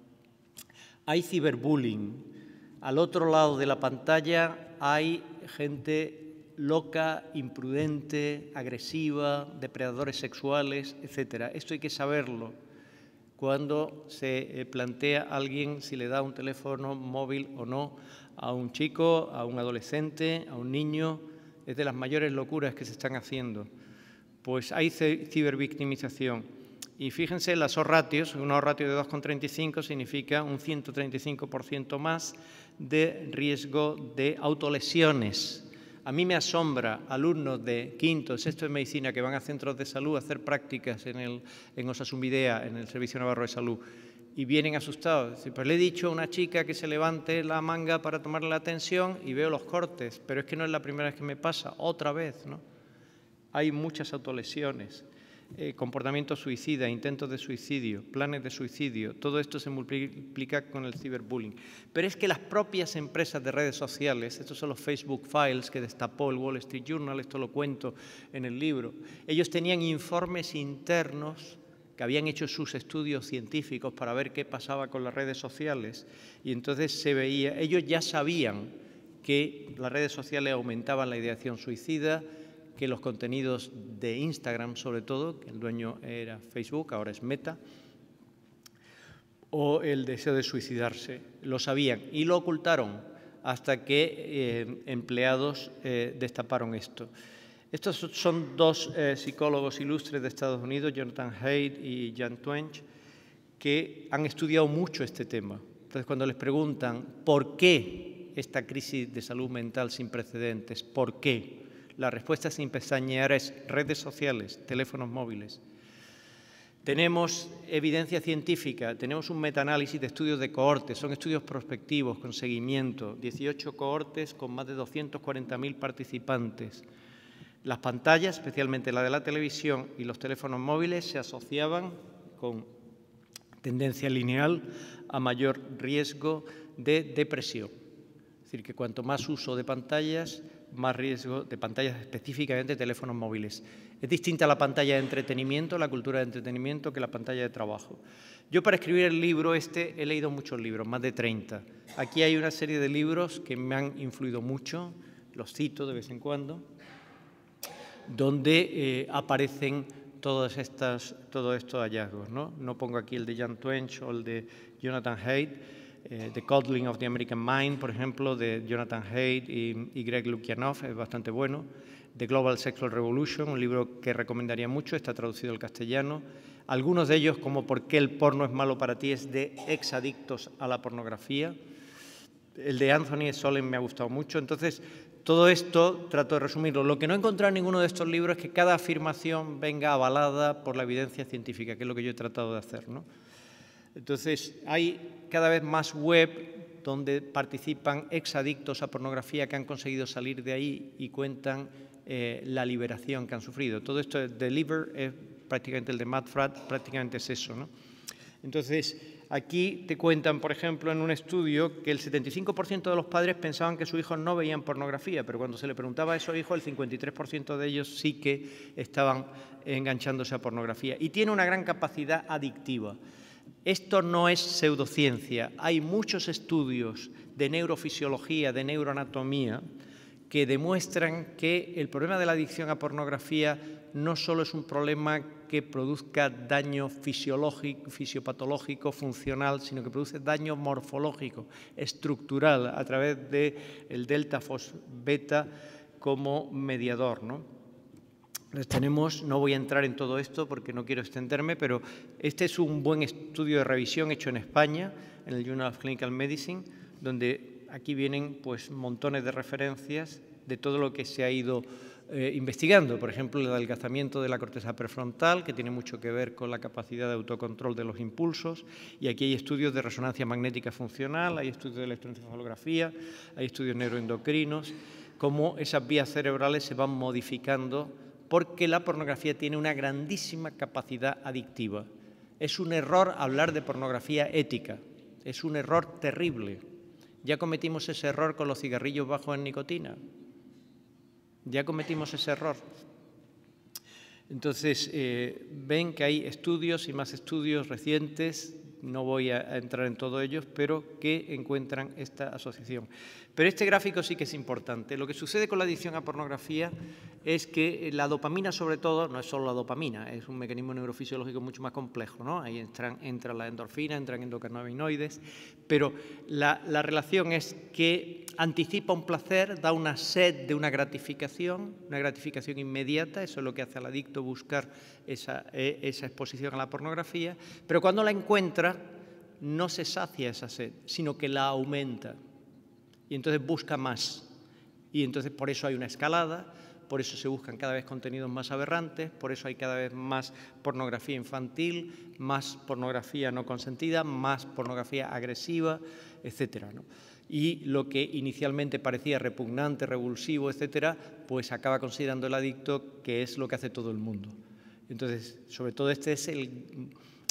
Hay ciberbullying. Al otro lado de la pantalla hay gente loca, imprudente, agresiva, depredadores sexuales, etcétera. Esto hay que saberlo cuando se plantea a alguien si le da un teléfono móvil o no a un chico, a un adolescente, a un niño. Es de las mayores locuras que se están haciendo. Pues hay cibervictimización. Y fíjense, las O-ratios, una O-ratio de dos coma treinta y cinco significa un ciento treinta y cinco por ciento más de riesgo de autolesiones. A mí me asombra alumnos de quinto, sexto de medicina que van a centros de salud a hacer prácticas en, el, en Osasunbidea, en el Servicio Navarro de Salud, y vienen asustados. Pues le he dicho a una chica que se levante la manga para tomarle la tensión y veo los cortes, pero es que no es la primera vez que me pasa, otra vez, ¿no? Hay muchas autolesiones. Eh, comportamiento suicida, intentos de suicidio, planes de suicidio, todo esto se multiplica con el ciberbullying. Pero es que las propias empresas de redes sociales, estos son los Facebook Files que destapó el Wall Street Journal, esto lo cuento en el libro, ellos tenían informes internos que habían hecho sus estudios científicos para ver qué pasaba con las redes sociales, y entonces se veía, ellos ya sabían que las redes sociales aumentaban la ideación suicida, que los contenidos de Instagram, sobre todo, que el dueño era Facebook, ahora es Meta, o el deseo de suicidarse. Lo sabían y lo ocultaron hasta que eh, empleados eh, destaparon esto. Estos son dos eh, psicólogos ilustres de Estados Unidos, Jonathan Haidt y Jan Twenge, que han estudiado mucho este tema. Entonces, cuando les preguntan ¿por qué esta crisis de salud mental sin precedentes? ¿Por qué? La respuesta sin pestañear es redes sociales, teléfonos móviles. Tenemos evidencia científica, tenemos un metaanálisis de estudios de cohortes, son estudios prospectivos con seguimiento, dieciocho cohortes con más de doscientos cuarenta mil participantes. Las pantallas, especialmente la de la televisión y los teléfonos móviles, se asociaban con tendencia lineal a mayor riesgo de depresión. Es decir, que cuanto más uso de pantallas, más riesgo de pantallas, específicamente teléfonos móviles. Es distinta la pantalla de entretenimiento, la cultura de entretenimiento, que la pantalla de trabajo. Yo para escribir el libro este he leído muchos libros, más de treinta. Aquí hay una serie de libros que me han influido mucho, los cito de vez en cuando, donde eh, aparecen todas estas, todos estos hallazgos, ¿no? No pongo aquí el de Jan Twenge o el de Jonathan Haidt, eh, The Coddling of the American Mind, por ejemplo, de Jonathan Haidt y, y Greg Lukianoff, es bastante bueno. The Global Sexual Revolution, un libro que recomendaría mucho, está traducido al castellano. Algunos de ellos, como ¿Por qué el porno es malo para ti?, es de exadictos a la pornografía. El de Anthony Solem me ha gustado mucho. Entonces, todo esto trato de resumirlo. Lo que no he encontrado en ninguno de estos libros es que cada afirmación venga avalada por la evidencia científica, que es lo que yo he tratado de hacer, ¿no? Entonces, hay cada vez más web donde participan exadictos a pornografía que han conseguido salir de ahí y cuentan eh, la liberación que han sufrido. Todo esto de Liber es prácticamente el de Matt Fradd, prácticamente es eso, ¿no? Entonces, aquí te cuentan, por ejemplo, en un estudio que el setenta y cinco por ciento de los padres pensaban que sus hijos no veían pornografía, pero cuando se le preguntaba a esos hijos, el cincuenta y tres por ciento de ellos sí que estaban enganchándose a pornografía. Y tiene una gran capacidad adictiva. Esto no es pseudociencia. Hay muchos estudios de neurofisiología, de neuroanatomía, que demuestran que el problema de la adicción a pornografía no solo es un problema que produzca daño fisiológico, fisiopatológico, funcional, sino que produce daño morfológico, estructural, a través del delta fosbeta como mediador, ¿no? Entonces tenemos, no voy a entrar en todo esto porque no quiero extenderme, pero este es un buen estudio de revisión hecho en España, en el Journal of Clinical Medicine, donde aquí vienen pues montones de referencias de todo lo que se ha ido eh, investigando. Por ejemplo, el adelgazamiento de la corteza prefrontal, que tiene mucho que ver con la capacidad de autocontrol de los impulsos. Y aquí hay estudios de resonancia magnética funcional, hay estudios de electroencefalografía, hay estudios neuroendocrinos, cómo esas vías cerebrales se van modificando porque la pornografía tiene una grandísima capacidad adictiva. Es un error hablar de pornografía ética, es un error terrible. Ya cometimos ese error con los cigarrillos bajos en nicotina. Ya cometimos ese error. Entonces, eh, ven que hay estudios y más estudios recientes, no voy a entrar en todos ellos, pero que encuentran esta asociación. Pero este gráfico sí que es importante. Lo que sucede con la adicción a pornografía es que la dopamina, sobre todo, no es solo la dopamina, es un mecanismo neurofisiológico mucho más complejo, ¿no? Ahí entran, entra la endorfina, entran endocannabinoides, pero la, la relación es que anticipa un placer, da una sed de una gratificación, una gratificación inmediata, eso es lo que hace al adicto buscar esa, esa exposición a la pornografía, pero cuando la encuentra no se sacia esa sed, sino que la aumenta. Y entonces busca más. Y entonces por eso hay una escalada, por eso se buscan cada vez contenidos más aberrantes, por eso hay cada vez más pornografía infantil, más pornografía no consentida, más pornografía agresiva, etcétera, ¿no? Y lo que inicialmente parecía repugnante, revulsivo, etcétera, pues acaba considerando el adicto que es lo que hace todo el mundo. Entonces, sobre todo este es el,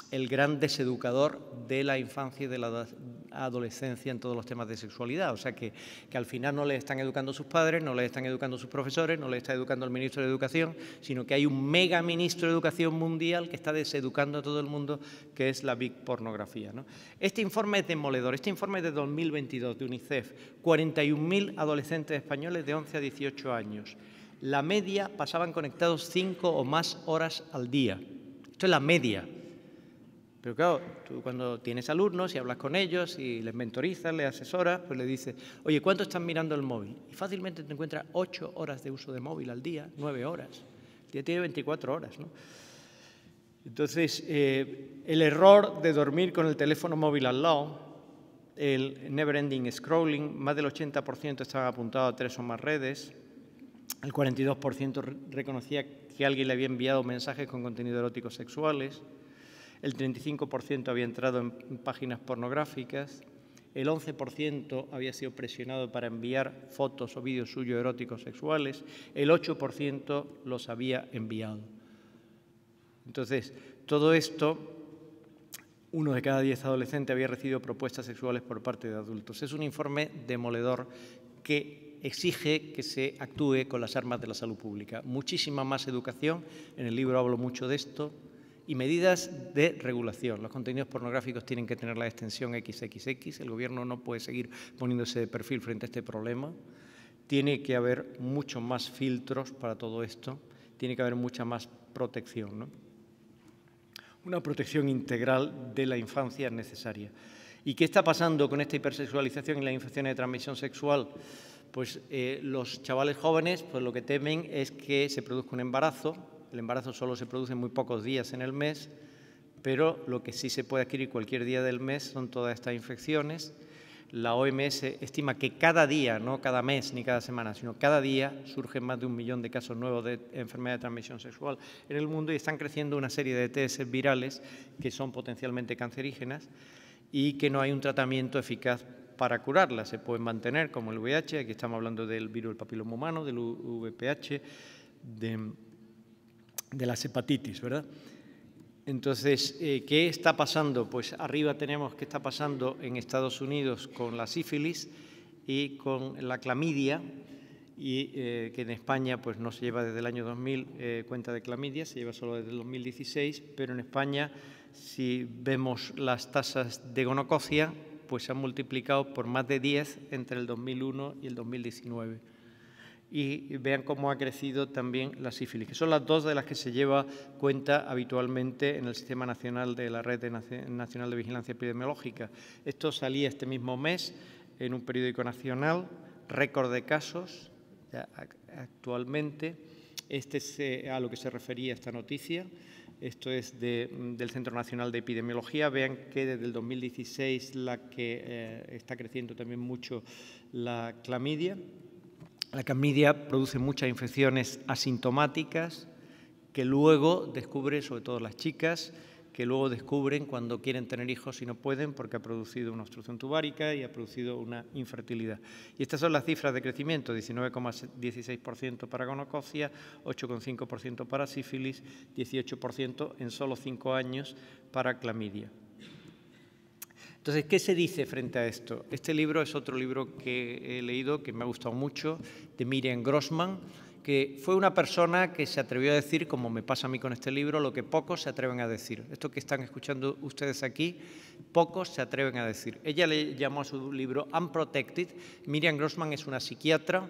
el gran deseducador de la infancia y de la adolescencia en todos los temas de sexualidad. O sea, que, que al final no les están educando sus padres, no les están educando sus profesores, no les está educando el ministro de Educación, sino que hay un mega ministro de Educación mundial que está deseducando a todo el mundo, que es la big pornografía, ¿no? Este informe es demoledor. Este informe es de dos mil veintidós de UNICEF. cuarenta y un mil adolescentes españoles de once a dieciocho años. La media pasaban conectados cinco o más horas al día. Esto es la media. Pero claro, tú cuando tienes alumnos y hablas con ellos y les mentorizas, les asesoras, pues le dices, oye, ¿cuánto están mirando el móvil? Y fácilmente te encuentras ocho horas de uso de móvil al día, nueve horas. El día tiene veinticuatro horas, ¿no? Entonces, eh, el error de dormir con el teléfono móvil al lado, el never ending scrolling, más del ochenta por ciento estaban apuntados a tres o más redes, el cuarenta y dos por ciento reconocía que alguien le había enviado mensajes con contenido erótico sexuales, el treinta y cinco por ciento había entrado en páginas pornográficas, el once por ciento había sido presionado para enviar fotos o vídeos suyos eróticos sexuales, el ocho por ciento los había enviado. Entonces, todo esto, uno de cada diez adolescentes había recibido propuestas sexuales por parte de adultos. Es un informe demoledor que exige que se actúe con las armas de la salud pública. Muchísima más educación, en el libro hablo mucho de esto, y medidas de regulación. Los contenidos pornográficos tienen que tener la extensión equis equis equis. El Gobierno no puede seguir poniéndose de perfil frente a este problema. Tiene que haber muchos más filtros para todo esto. Tiene que haber mucha más protección, ¿no? Una protección integral de la infancia es necesaria. ¿Y qué está pasando con esta hipersexualización y las infecciones de transmisión sexual? Pues eh, los chavales jóvenes, pues lo que temen es que se produzca un embarazo. El embarazo solo se produce muy pocos días en el mes, pero lo que sí se puede adquirir cualquier día del mes son todas estas infecciones. La O M S estima que cada día, no cada mes ni cada semana, sino cada día surgen más de un millón de casos nuevos de enfermedad de transmisión sexual en el mundo y están creciendo una serie de E T S virales que son potencialmente cancerígenas y que no hay un tratamiento eficaz para curarlas. Se pueden mantener, como el V I H, aquí estamos hablando del virus del papiloma humano, del V P H, de... de las hepatitis, ¿verdad? Entonces, eh, ¿qué está pasando? Pues arriba tenemos qué está pasando en Estados Unidos con la sífilis y con la clamidia, y eh, que en España pues, no se lleva desde el año dos mil eh, cuenta de clamidia, se lleva solo desde el dos mil dieciséis, pero en España, si vemos las tasas de gonococia, pues se han multiplicado por más de diez entre el dos mil uno y el dos mil diecinueve. Y vean cómo ha crecido también la sífilis, que son las dos de las que se lleva cuenta habitualmente en el Sistema Nacional de la Red de Nacional de Vigilancia Epidemiológica. Esto salía este mismo mes en un periódico nacional, récord de casos ya actualmente. Este es a lo que se refería esta noticia. Esto es de, del Centro Nacional de Epidemiología. Vean que desde el dos mil dieciséis la que eh, está creciendo también mucho la clamidia. La clamidia produce muchas infecciones asintomáticas que luego descubren, sobre todo las chicas, que luego descubren cuando quieren tener hijos y no pueden porque ha producido una obstrucción tubárica y ha producido una infertilidad. Y estas son las cifras de crecimiento, diecinueve coma dieciséis por ciento para gonococia, ocho coma cinco por ciento para sífilis, dieciocho por ciento en solo cinco años para clamidia. Entonces, ¿qué se dice frente a esto? Este libro es otro libro que he leído, que me ha gustado mucho, de Miriam Grossman, que fue una persona que se atrevió a decir, como me pasa a mí con este libro, lo que pocos se atreven a decir. Esto que están escuchando ustedes aquí, pocos se atreven a decir. Ella le llamó a su libro Unprotected. Miriam Grossman es una psiquiatra,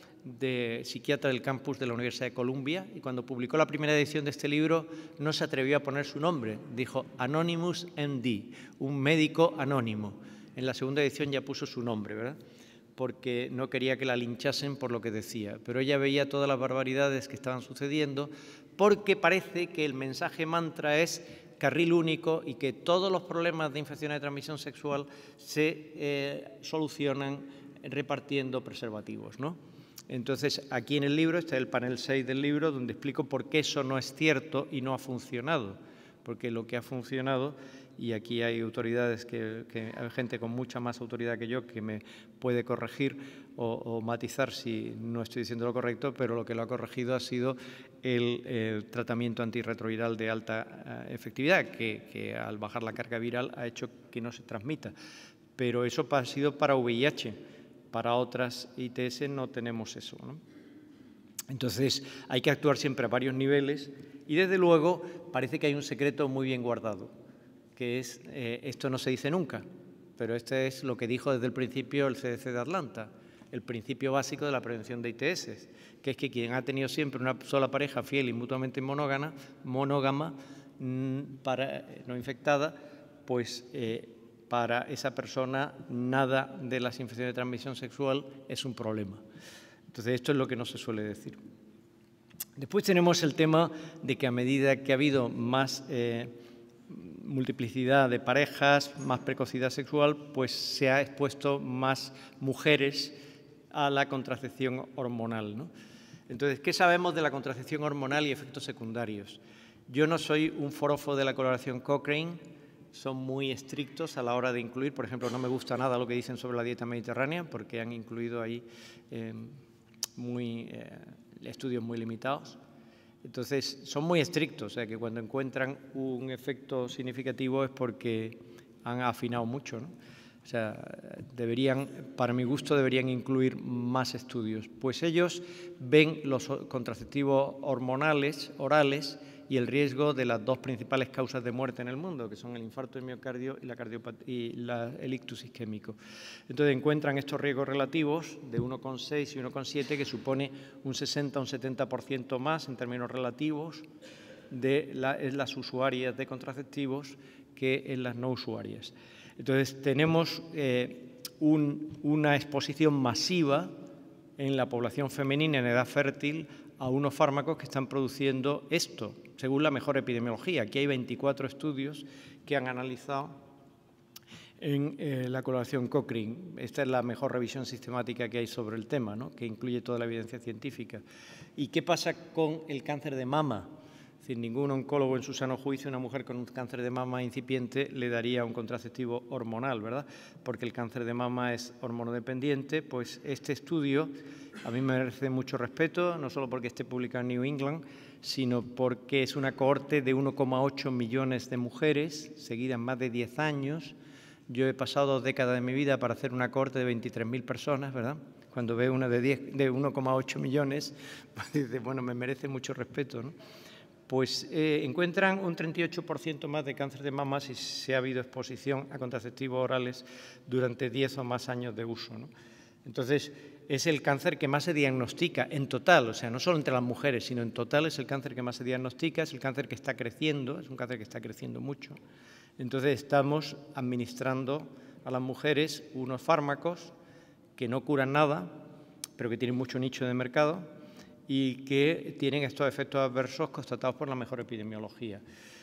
de psiquiatra del campus de la Universidad de Columbia, y cuando publicó la primera edición de este libro no se atrevió a poner su nombre, dijo Anonymous M D, un médico anónimo. En la segunda edición ya puso su nombre, ¿verdad? Porque no quería que la linchasen por lo que decía, pero ella veía todas las barbaridades que estaban sucediendo, porque parece que el mensaje mantra es carril único y que todos los problemas de infecciones de transmisión sexual se eh, solucionan repartiendo preservativos, ¿no? Entonces, aquí en el libro está el panel seis del libro, donde explico por qué eso no es cierto y no ha funcionado, porque lo que ha funcionado y aquí hay autoridades, que, que hay gente con mucha más autoridad que yo que me puede corregir o, o matizar si no estoy diciendo lo correcto, pero lo que lo ha corregido ha sido el, el tratamiento antirretroviral de alta uh, efectividad, que, que al bajar la carga viral ha hecho que no se transmita. Pero eso ha sido para V I H, para otras I T S no tenemos eso, ¿no? Entonces, hay que actuar siempre a varios niveles y, desde luego, parece que hay un secreto muy bien guardado, que es, eh, esto no se dice nunca, pero este es lo que dijo desde el principio el C D C de Atlanta, el principio básico de la prevención de I T S, que es que quien ha tenido siempre una sola pareja fiel y mutuamente monógama, monógama mmm, para, no infectada, pues eh, para esa persona nada de las infecciones de transmisión sexual es un problema. Entonces, esto es lo que no se suele decir. Después tenemos el tema de que a medida que ha habido más eh, multiplicidad de parejas, más precocidad sexual, pues se ha expuesto más mujeres a la contracepción hormonal, ¿no? Entonces, ¿qué sabemos de la contracepción hormonal y efectos secundarios? Yo no soy un forofo de la colaboración Cochrane, son muy estrictos a la hora de incluir. Por ejemplo, no me gusta nada lo que dicen sobre la dieta mediterránea, porque han incluido ahí eh, muy, eh, estudios muy limitados. Entonces, son muy estrictos, o sea que cuando encuentran un efecto significativo es porque han afinado mucho, ¿no? O sea, deberían, para mi gusto, deberían incluir más estudios. Pues ellos ven los contraceptivos hormonales, orales, y el riesgo de las dos principales causas de muerte en el mundo, que son el infarto de miocardio y, la y la, el ictus isquémico. Entonces encuentran estos riesgos relativos de uno coma seis y uno coma siete, que supone un sesenta a un setenta por ciento más en términos relativos de la, en las usuarias de contraceptivos que en las no usuarias. Entonces tenemos eh, un, una exposición masiva en la población femenina en edad fértil a unos fármacos que están produciendo esto, según la mejor epidemiología. Aquí hay veinticuatro estudios que han analizado en eh, la colaboración Cochrane. Esta es la mejor revisión sistemática que hay sobre el tema, ¿no?, que incluye toda la evidencia científica. ¿Y qué pasa con el cáncer de mama? Es decir, ningún oncólogo en su sano juicio, una mujer con un cáncer de mama incipiente, le daría un contraceptivo hormonal, ¿verdad? Porque el cáncer de mama es hormonodependiente. Pues este estudio a mí me merece mucho respeto, no solo porque esté publicado en New England, sino porque es una cohorte de uno coma ocho millones de mujeres, seguida en más de diez años. Yo he pasado dos décadas de mi vida para hacer una cohorte de veintitrés mil personas, ¿verdad? Cuando veo una de, de uno coma ocho millones, pues dice, bueno, me merece mucho respeto, ¿no? Pues eh, encuentran un treinta y ocho por ciento más de cáncer de mama si se ha habido exposición a contraceptivos orales durante diez o más años de uso, ¿no? Entonces, es el cáncer que más se diagnostica en total, o sea, no solo entre las mujeres, sino en total es el cáncer que más se diagnostica, es el cáncer que está creciendo, es un cáncer que está creciendo mucho. Entonces, estamos administrando a las mujeres unos fármacos que no curan nada, pero que tienen mucho nicho de mercado y que tienen estos efectos adversos constatados por la mejor epidemiología.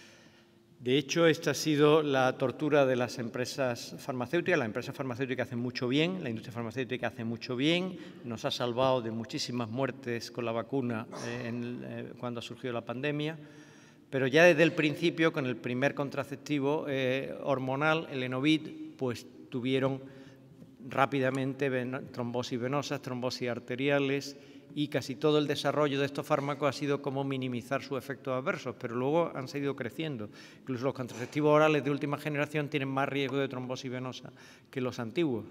De hecho, esta ha sido la tortura de las empresas farmacéuticas. Las empresas farmacéuticas hacen mucho bien, la industria farmacéutica hace mucho bien, nos ha salvado de muchísimas muertes con la vacuna eh, en, eh, cuando ha surgido la pandemia, pero ya desde el principio, con el primer contraceptivo eh, hormonal, el Enovid, pues tuvieron rápidamente ven trombosis venosas, trombosis arteriales, y casi todo el desarrollo de estos fármacos ha sido como minimizar sus efectos adversos, pero luego han seguido creciendo. Incluso los contraceptivos orales de última generación tienen más riesgo de trombosis venosa que los antiguos.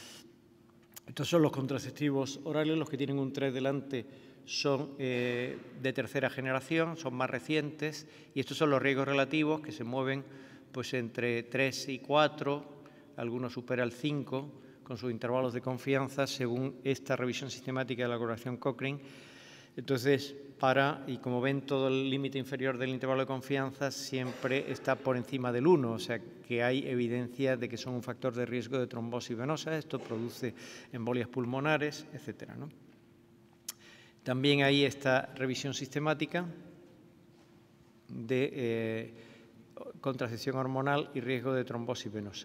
Estos son los contraceptivos orales, los que tienen un tres delante son eh, de tercera generación, son más recientes, y estos son los riesgos relativos que se mueven pues, entre tres y cuatro, algunos supera el cinco, con sus intervalos de confianza, según esta revisión sistemática de la colaboración Cochrane. Entonces, para, y como ven, todo el límite inferior del intervalo de confianza siempre está por encima del uno, o sea que hay evidencia de que son un factor de riesgo de trombosis venosa. Esto produce embolias pulmonares, etcétera, ¿no? También hay esta revisión sistemática de eh, contracepción hormonal y riesgo de trombosis venosa.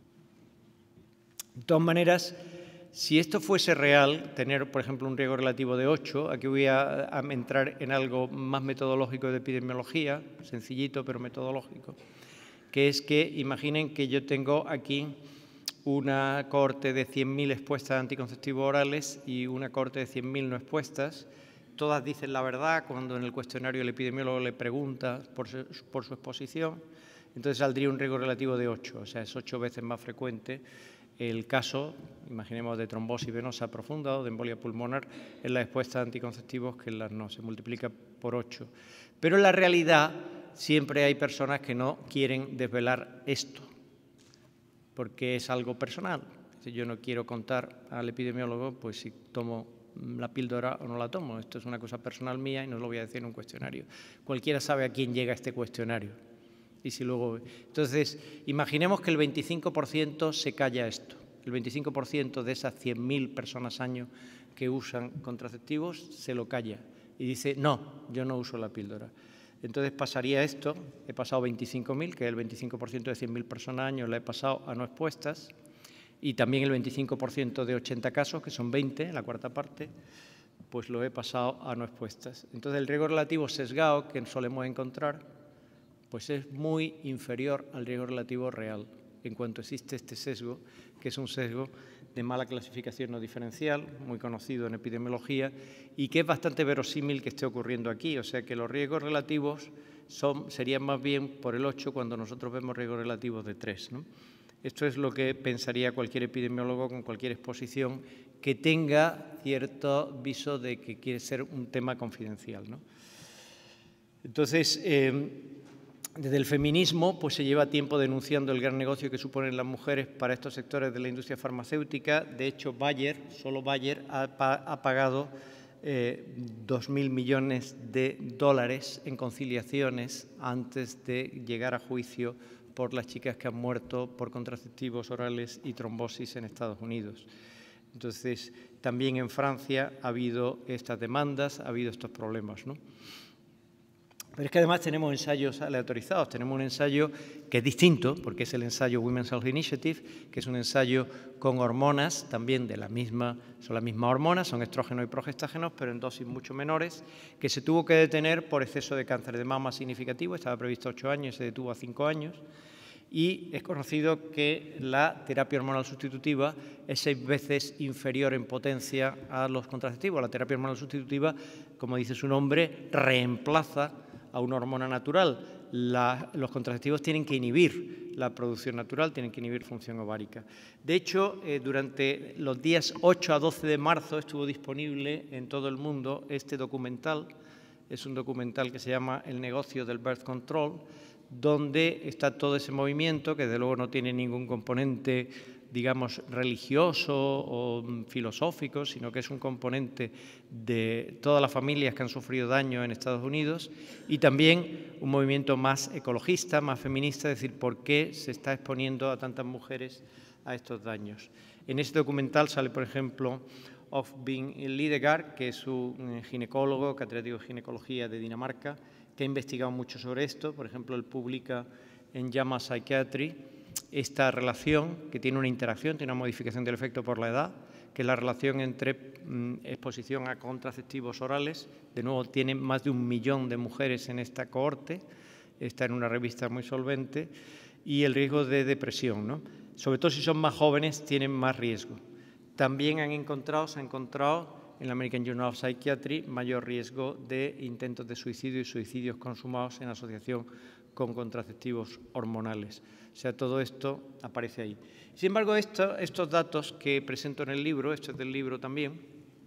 De todas maneras, si esto fuese real, tener, por ejemplo, un riesgo relativo de ocho, aquí voy a, a entrar en algo más metodológico de epidemiología, sencillito pero metodológico. que es que imaginen que yo tengo aquí una cohorte de cien mil expuestas a anticonceptivos orales y una cohorte de cien mil no expuestas. Todas dicen la verdad cuando en el cuestionario el epidemiólogo le pregunta por su, por su exposición. Entonces saldría un riesgo relativo de ocho, o sea, es ocho veces más frecuente el caso, imaginemos, de trombosis venosa profunda o de embolia pulmonar en las expuestas a anticonceptivos que en las no, se multiplica por ocho. Pero en la realidad siempre hay personas que no quieren desvelar esto, porque es algo personal. Si yo no quiero contar al epidemiólogo, pues si tomo la píldora o no la tomo. Esto es una cosa personal mía y no lo voy a decir en un cuestionario. Cualquiera sabe a quién llega este cuestionario. Y si luego... Entonces, imaginemos que el veinticinco por ciento se calla esto. El veinticinco por ciento de esas cien mil personas año que usan contraceptivos se lo calla y dice, no, yo no uso la píldora. Entonces pasaría esto, he pasado veinticinco mil, que es el veinticinco por ciento de cien mil personas año, la he pasado a no expuestas, y también el veinticinco por ciento de ochenta casos, que son veinte, la cuarta parte, pues lo he pasado a no expuestas. Entonces el riesgo relativo sesgado que solemos encontrar, pues es muy inferior al riesgo relativo real, en cuanto existe este sesgo, que es un sesgo de mala clasificación no diferencial, muy conocido en epidemiología, y que es bastante verosímil que esté ocurriendo aquí. O sea que los riesgos relativos son, serían más bien por el ocho cuando nosotros vemos riesgos relativos de tres, ¿no? Esto es lo que pensaría cualquier epidemiólogo con cualquier exposición que tenga cierto viso de que quiere ser un tema confidencial, ¿no? Entonces, eh, desde el feminismo pues se lleva tiempo denunciando el gran negocio que suponen las mujeres para estos sectores de la industria farmacéutica. De hecho, Bayer, solo Bayer, ha, ha pagado eh, dos mil millones de dólares en conciliaciones antes de llegar a juicio por las chicas que han muerto por contraceptivos orales y trombosis en Estados Unidos. Entonces, también en Francia ha habido estas demandas, ha habido estos problemas, ¿no? Pero es que además tenemos ensayos aleatorizados. Tenemos un ensayo que es distinto, porque es el ensayo Women's Health Initiative, que es un ensayo con hormonas, también de la misma, son las mismas hormonas, son estrógenos y progestágenos, pero en dosis mucho menores, que se tuvo que detener por exceso de cáncer de mama significativo. Estaba previsto ocho años y se detuvo a cinco años. Y es conocido que la terapia hormonal sustitutiva es seis veces inferior en potencia a los contraceptivos. La terapia hormonal sustitutiva, como dice su nombre, reemplaza a una hormona natural. La, los contraceptivos tienen que inhibir la producción natural, tienen que inhibir función ovárica. De hecho, eh, durante los días ocho a doce de marzo estuvo disponible en todo el mundo este documental. Es un documental que se llama El negocio del birth control, donde está todo ese movimiento, que desde luego no tiene ningún componente, digamos, religioso o filosófico, sino que es un componente de todas las familias que han sufrido daño en Estados Unidos, y también un movimiento más ecologista, más feminista, es decir, por qué se está exponiendo a tantas mujeres a estos daños. En este documental sale, por ejemplo, Oddbjørn Lidegaard, que es un ginecólogo, catedrático de ginecología de Dinamarca, que ha investigado mucho sobre esto. Por ejemplo, él publica en JAMA Psychiatry esta relación que tiene una interacción, tiene una modificación del efecto por la edad, que es la relación entre mm, exposición a contraceptivos orales. De nuevo, tiene más de un millón de mujeres en esta cohorte, está en una revista muy solvente, y el riesgo de depresión, ¿no? Sobre todo si son más jóvenes, tienen más riesgo. También han encontrado, se ha encontrado en la American Journal of Psychiatry mayor riesgo de intentos de suicidio y suicidios consumados en asociación con contraceptivos hormonales. O sea, todo esto aparece ahí. Sin embargo, esto, estos datos que presento en el libro, esto es del libro también,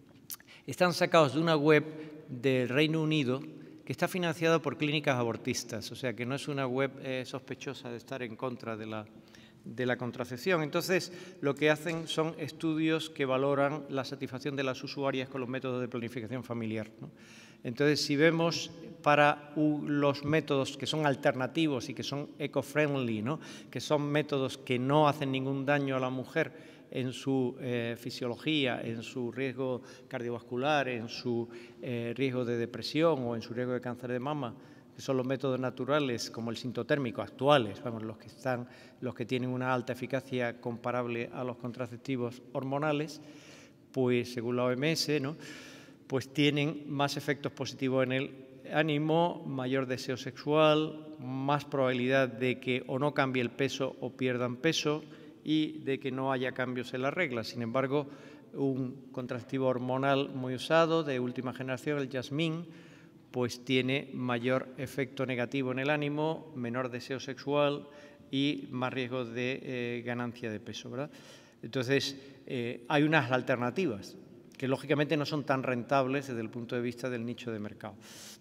están sacados de una web del Reino Unido que está financiada por clínicas abortistas, o sea, que no es una web eh, sospechosa de estar en contra de la, de la contracepción. Entonces, lo que hacen son estudios que valoran la satisfacción de las usuarias con los métodos de planificación familiar, ¿no? Entonces, si vemos para los métodos que son alternativos y que son eco-friendly, ¿no?, que son métodos que no hacen ningún daño a la mujer en su eh, fisiología, en su riesgo cardiovascular, en su eh, riesgo de depresión o en su riesgo de cáncer de mama, que son los métodos naturales como el sintotérmico actuales, vamos, los que están, los que tienen una alta eficacia comparable a los contraceptivos hormonales, pues según la O M S, ¿no?, pues tienen más efectos positivos en el ánimo, mayor deseo sexual, más probabilidad de que o no cambie el peso o pierdan peso y de que no haya cambios en las reglas. Sin embargo, un contraceptivo hormonal muy usado de última generación, el Jasmine, pues tiene mayor efecto negativo en el ánimo, menor deseo sexual y más riesgo de eh, ganancia de peso, ¿verdad? Entonces, eh, hay unas alternativas que lógicamente no son tan rentables desde el punto de vista del nicho de mercado.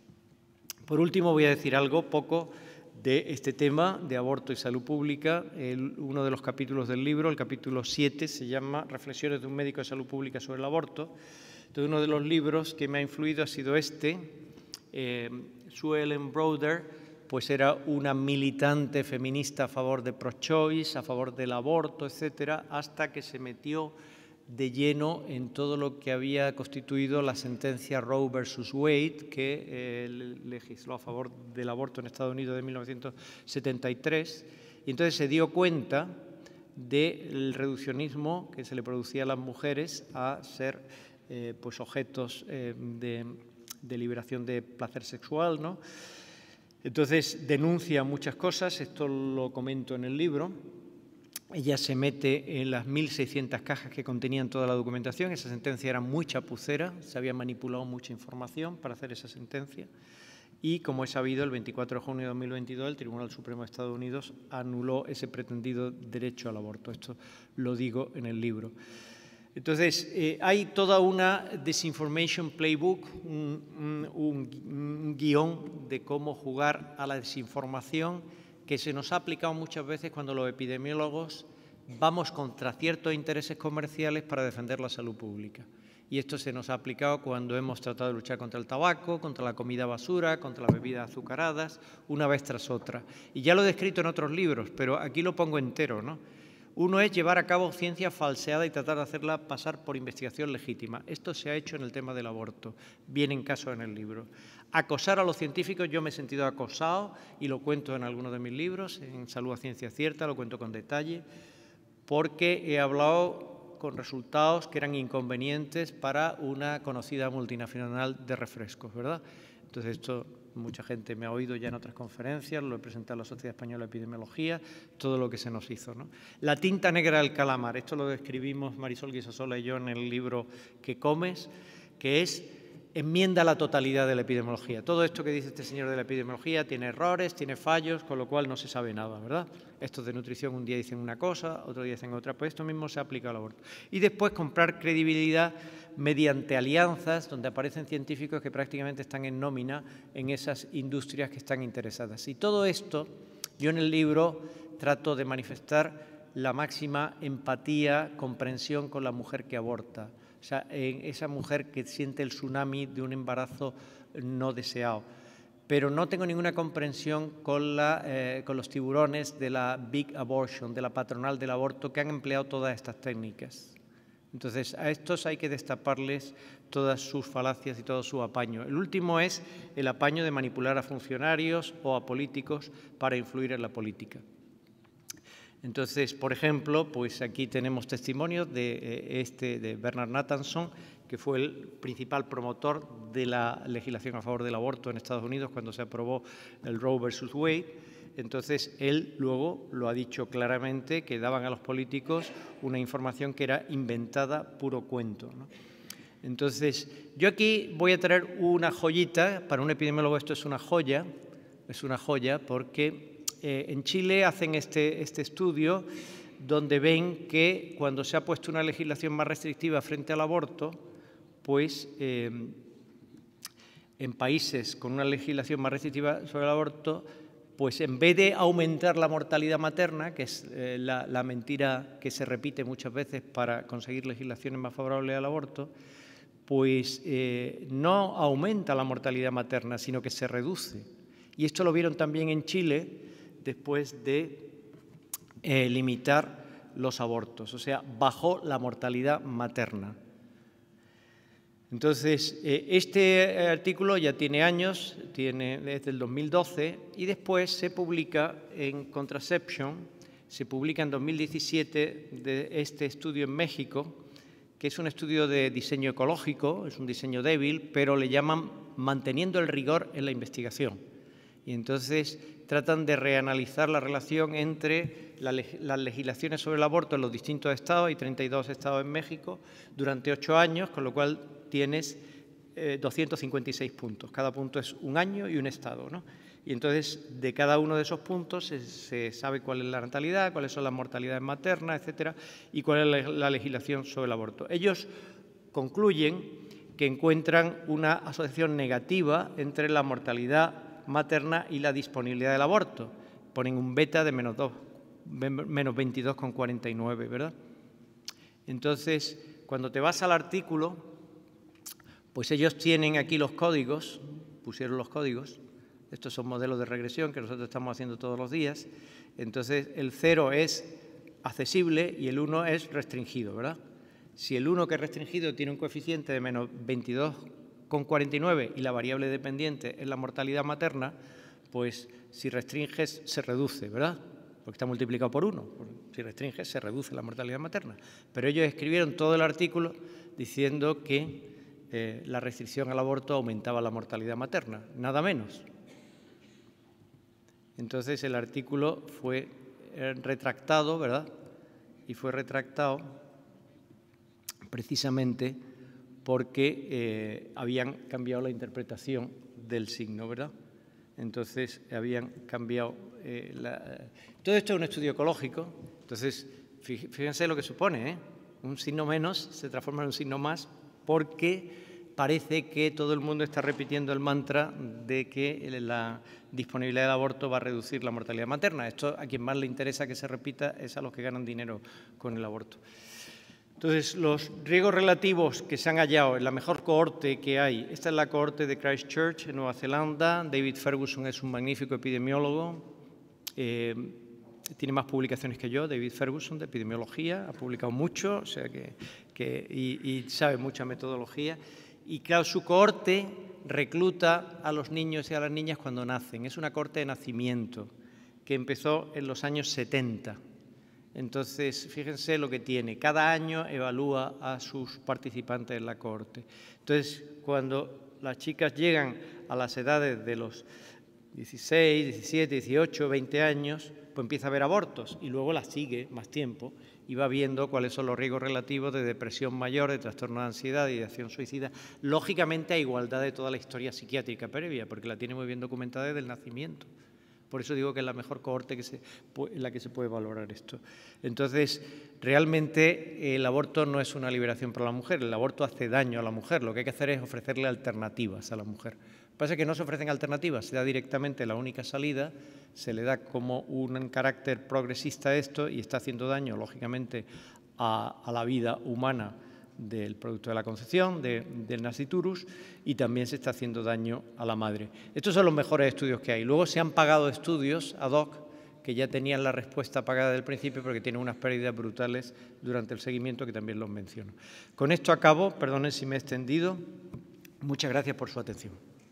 Por último, voy a decir algo poco de este tema de aborto y salud pública. El, uno de los capítulos del libro, el capítulo siete, se llama Reflexiones de un médico de salud pública sobre el aborto. Entonces, uno de los libros que me ha influido ha sido este. Eh, Sue Ellen Browder, pues era una militante feminista a favor de pro-choice, a favor del aborto, etcétera, hasta que se metió de lleno en todo lo que había constituido la sentencia Roe versus Wade, que eh, legisló a favor del aborto en Estados Unidos de mil novecientos setenta y tres, y entonces se dio cuenta del reduccionismo que se le producía a las mujeres a ser eh, pues objetos eh, de, de liberación de placer sexual, ¿no? Entonces denuncia muchas cosas, esto lo comento en el libro. Ella se mete en las mil seiscientas cajas que contenían toda la documentación. Esa sentencia era muy chapucera, se había manipulado mucha información para hacer esa sentencia. Y, como he sabido, el veinticuatro de junio de dos mil veintidós el Tribunal Supremo de Estados Unidos anuló ese pretendido derecho al aborto. Esto lo digo en el libro. Entonces, eh, hay toda una disinformation playbook, un, un, un guión de cómo jugar a la desinformación que se nos ha aplicado muchas veces cuando los epidemiólogos vamos contra ciertos intereses comerciales para defender la salud pública. Y esto se nos ha aplicado cuando hemos tratado de luchar contra el tabaco, contra la comida basura, contra las bebidas azucaradas, una vez tras otra. Y ya lo he descrito en otros libros, pero aquí lo pongo entero, ¿no? Uno es llevar a cabo ciencia falseada y tratar de hacerla pasar por investigación legítima. Esto se ha hecho en el tema del aborto, vienen casos en el libro. Acosar a los científicos, yo me he sentido acosado y lo cuento en algunos de mis libros, en Salud a Ciencia Cierta, lo cuento con detalle, porque he hablado con resultados que eran inconvenientes para una conocida multinacional de refrescos, ¿verdad? Entonces esto mucha gente me ha oído ya en otras conferencias, lo he presentado a la Sociedad Española de Epidemiología, todo lo que se nos hizo, ¿no? La tinta negra del calamar, esto lo describimos Marisol Guisasola y yo en el libro Que comes, que es enmienda la totalidad de la epidemiología. Todo esto que dice este señor de la epidemiología tiene errores, tiene fallos, con lo cual no se sabe nada, ¿verdad? Estos de nutrición un día dicen una cosa, otro día dicen otra, pues esto mismo se aplica al aborto. Y después comprar credibilidad mediante alianzas donde aparecen científicos que prácticamente están en nómina en esas industrias que están interesadas. Y todo esto, yo en el libro trato de manifestar la máxima empatía, comprensión con la mujer que aborta. O sea, en esa mujer que siente el tsunami de un embarazo no deseado. Pero no tengo ninguna comprensión con, la, eh, con los tiburones de la Big Abortion, de la patronal del aborto, que han empleado todas estas técnicas. Entonces, a estos hay que destaparles todas sus falacias y todo su apaño. El último es el apaño de manipular a funcionarios o a políticos para influir en la política. Entonces, por ejemplo, pues aquí tenemos testimonios de, este, de Bernard Nathanson, que fue el principal promotor de la legislación a favor del aborto en Estados Unidos cuando se aprobó el Roe versus Wade. Entonces, él luego lo ha dicho claramente, que daban a los políticos una información que era inventada, puro cuento, ¿no? Entonces, yo aquí voy a traer una joyita, para un epidemiólogo esto es una joya, es una joya porque eh, en Chile hacen este, este estudio donde ven que cuando se ha puesto una legislación más restrictiva frente al aborto, pues eh, en países con una legislación más restrictiva sobre el aborto, pues en vez de aumentar la mortalidad materna, que es eh, la, la mentira que se repite muchas veces para conseguir legislaciones más favorables al aborto, pues eh, no aumenta la mortalidad materna, sino que se reduce. Y esto lo vieron también en Chile después de eh, limitar los abortos, o sea, bajó la mortalidad materna. Entonces, eh, este artículo ya tiene años, tiene desde el dos mil doce, y después se publica en Contraception, se publica en dos mil diecisiete de este estudio en México, que es un estudio de diseño ecológico, es un diseño débil, pero le llaman manteniendo el rigor en la investigación. Y entonces tratan de reanalizar la relación entre la, las legislaciones sobre el aborto en los distintos estados, hay treinta y dos estados en México, durante ocho años, con lo cual tienes eh, doscientos cincuenta y seis puntos. Cada punto es un año y un estado, ¿no? Y entonces, de cada uno de esos puntos se, se sabe cuál es la natalidad, cuáles son las mortalidades maternas, etcétera, y cuál es la, la legislación sobre el aborto. Ellos concluyen que encuentran una asociación negativa entre la mortalidad materna y la disponibilidad del aborto. Ponen un beta de menos, dos, menos veintidós coma cuarenta y nueve, ¿verdad? Entonces, cuando te vas al artículo, pues ellos tienen aquí los códigos, pusieron los códigos. Estos son modelos de regresión que nosotros estamos haciendo todos los días. Entonces, el cero es accesible y el uno es restringido, ¿verdad? Si el uno que es restringido tiene un coeficiente de menos veintidós coma cuarenta y nueve y la variable dependiente es la mortalidad materna, pues si restringes se reduce, ¿verdad? Porque está multiplicado por uno. Si restringes se reduce la mortalidad materna. Pero ellos escribieron todo el artículo diciendo que eh, la restricción al aborto aumentaba la mortalidad materna, nada menos. Entonces el artículo fue retractado, ¿verdad? Y fue retractado precisamente porque eh, habían cambiado la interpretación del signo, ¿verdad? Entonces habían cambiado... Eh, la... Todo esto es un estudio ecológico, entonces fíjense lo que supone, ¿eh? Un signo menos se transforma en un signo más porque parece que todo el mundo está repitiendo el mantra de que la disponibilidad del aborto va a reducir la mortalidad materna. Esto a quien más le interesa que se repita es a los que ganan dinero con el aborto. Entonces, los riesgos relativos que se han hallado en la mejor cohorte que hay, esta es la cohorte de Christchurch, en Nueva Zelanda. David Ferguson es un magnífico epidemiólogo, eh, tiene más publicaciones que yo, David Ferguson, de epidemiología, ha publicado mucho, o sea que, que, y, y sabe mucha metodología. Y claro, su cohorte recluta a los niños y a las niñas cuando nacen. Es una cohorte de nacimiento que empezó en los años setenta. Entonces, fíjense lo que tiene. Cada año evalúa a sus participantes en la cohorte. Entonces, cuando las chicas llegan a las edades de los dieciséis, diecisiete, dieciocho, veinte años, pues empieza a haber abortos y luego las sigue más tiempo y va viendo cuáles son los riesgos relativos de depresión mayor, de trastorno de ansiedad, de ideación suicida, lógicamente a igualdad de toda la historia psiquiátrica previa, porque la tiene muy bien documentada desde el nacimiento. Por eso digo que es la mejor cohorte que se, en la que se puede valorar esto. Entonces, realmente el aborto no es una liberación para la mujer, el aborto hace daño a la mujer, lo que hay que hacer es ofrecerle alternativas a la mujer. Lo que pasa es que no se ofrecen alternativas, se da directamente la única salida, se le da como un carácter progresista a esto y está haciendo daño, lógicamente, a, a la vida humana del producto de la concepción, de, del nasciturus, y también se está haciendo daño a la madre. Estos son los mejores estudios que hay. Luego se han pagado estudios ad hoc que ya tenían la respuesta pagada del principio, pero que tienen unas pérdidas brutales durante el seguimiento, que también los menciono. Con esto acabo, perdonen si me he extendido. Muchas gracias por su atención.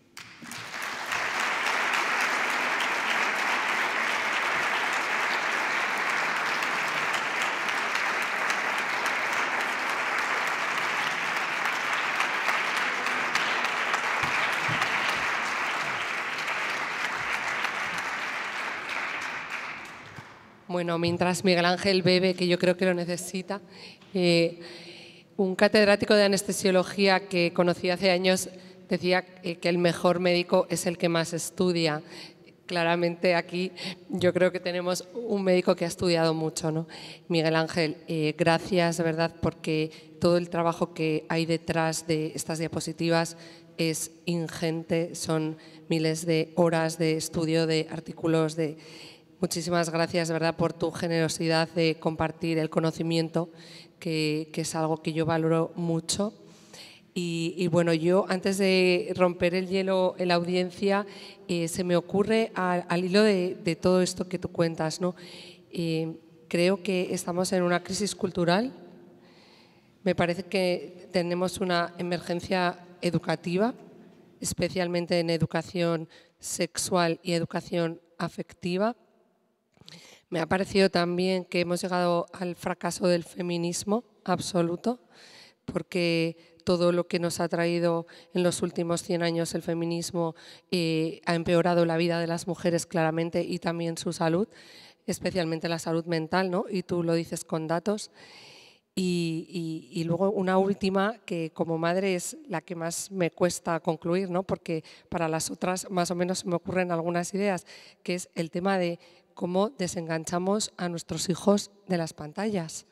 Bueno, mientras Miguel Ángel bebe, que yo creo que lo necesita, eh, un catedrático de anestesiología que conocí hace años decía que el mejor médico es el que más estudia. Claramente aquí yo creo que tenemos un médico que ha estudiado mucho, ¿no? Miguel Ángel, eh, gracias de verdad, porque todo el trabajo que hay detrás de estas diapositivas es ingente, son miles de horas de estudio, de artículos, de... Muchísimas gracias, de verdad, por tu generosidad de compartir el conocimiento, que, que es algo que yo valoro mucho. Y, y bueno, yo antes de romper el hielo en la audiencia, eh, se me ocurre al, al hilo de, de todo esto que tú cuentas, ¿no? Eh, creo que estamos en una crisis cultural. Me parece que tenemos una emergencia educativa, especialmente en educación sexual y educación afectiva. Me ha parecido también que hemos llegado al fracaso del feminismo absoluto, porque todo lo que nos ha traído en los últimos cien años el feminismo eh, ha empeorado la vida de las mujeres claramente y también su salud, especialmente la salud mental, ¿no? Y tú lo dices con datos. Y, y, y luego una última que como madre es la que más me cuesta concluir, ¿no? Porque para las otras más o menos me ocurren algunas ideas, que es el tema de cómo desenganchamos a nuestros hijos de las pantallas.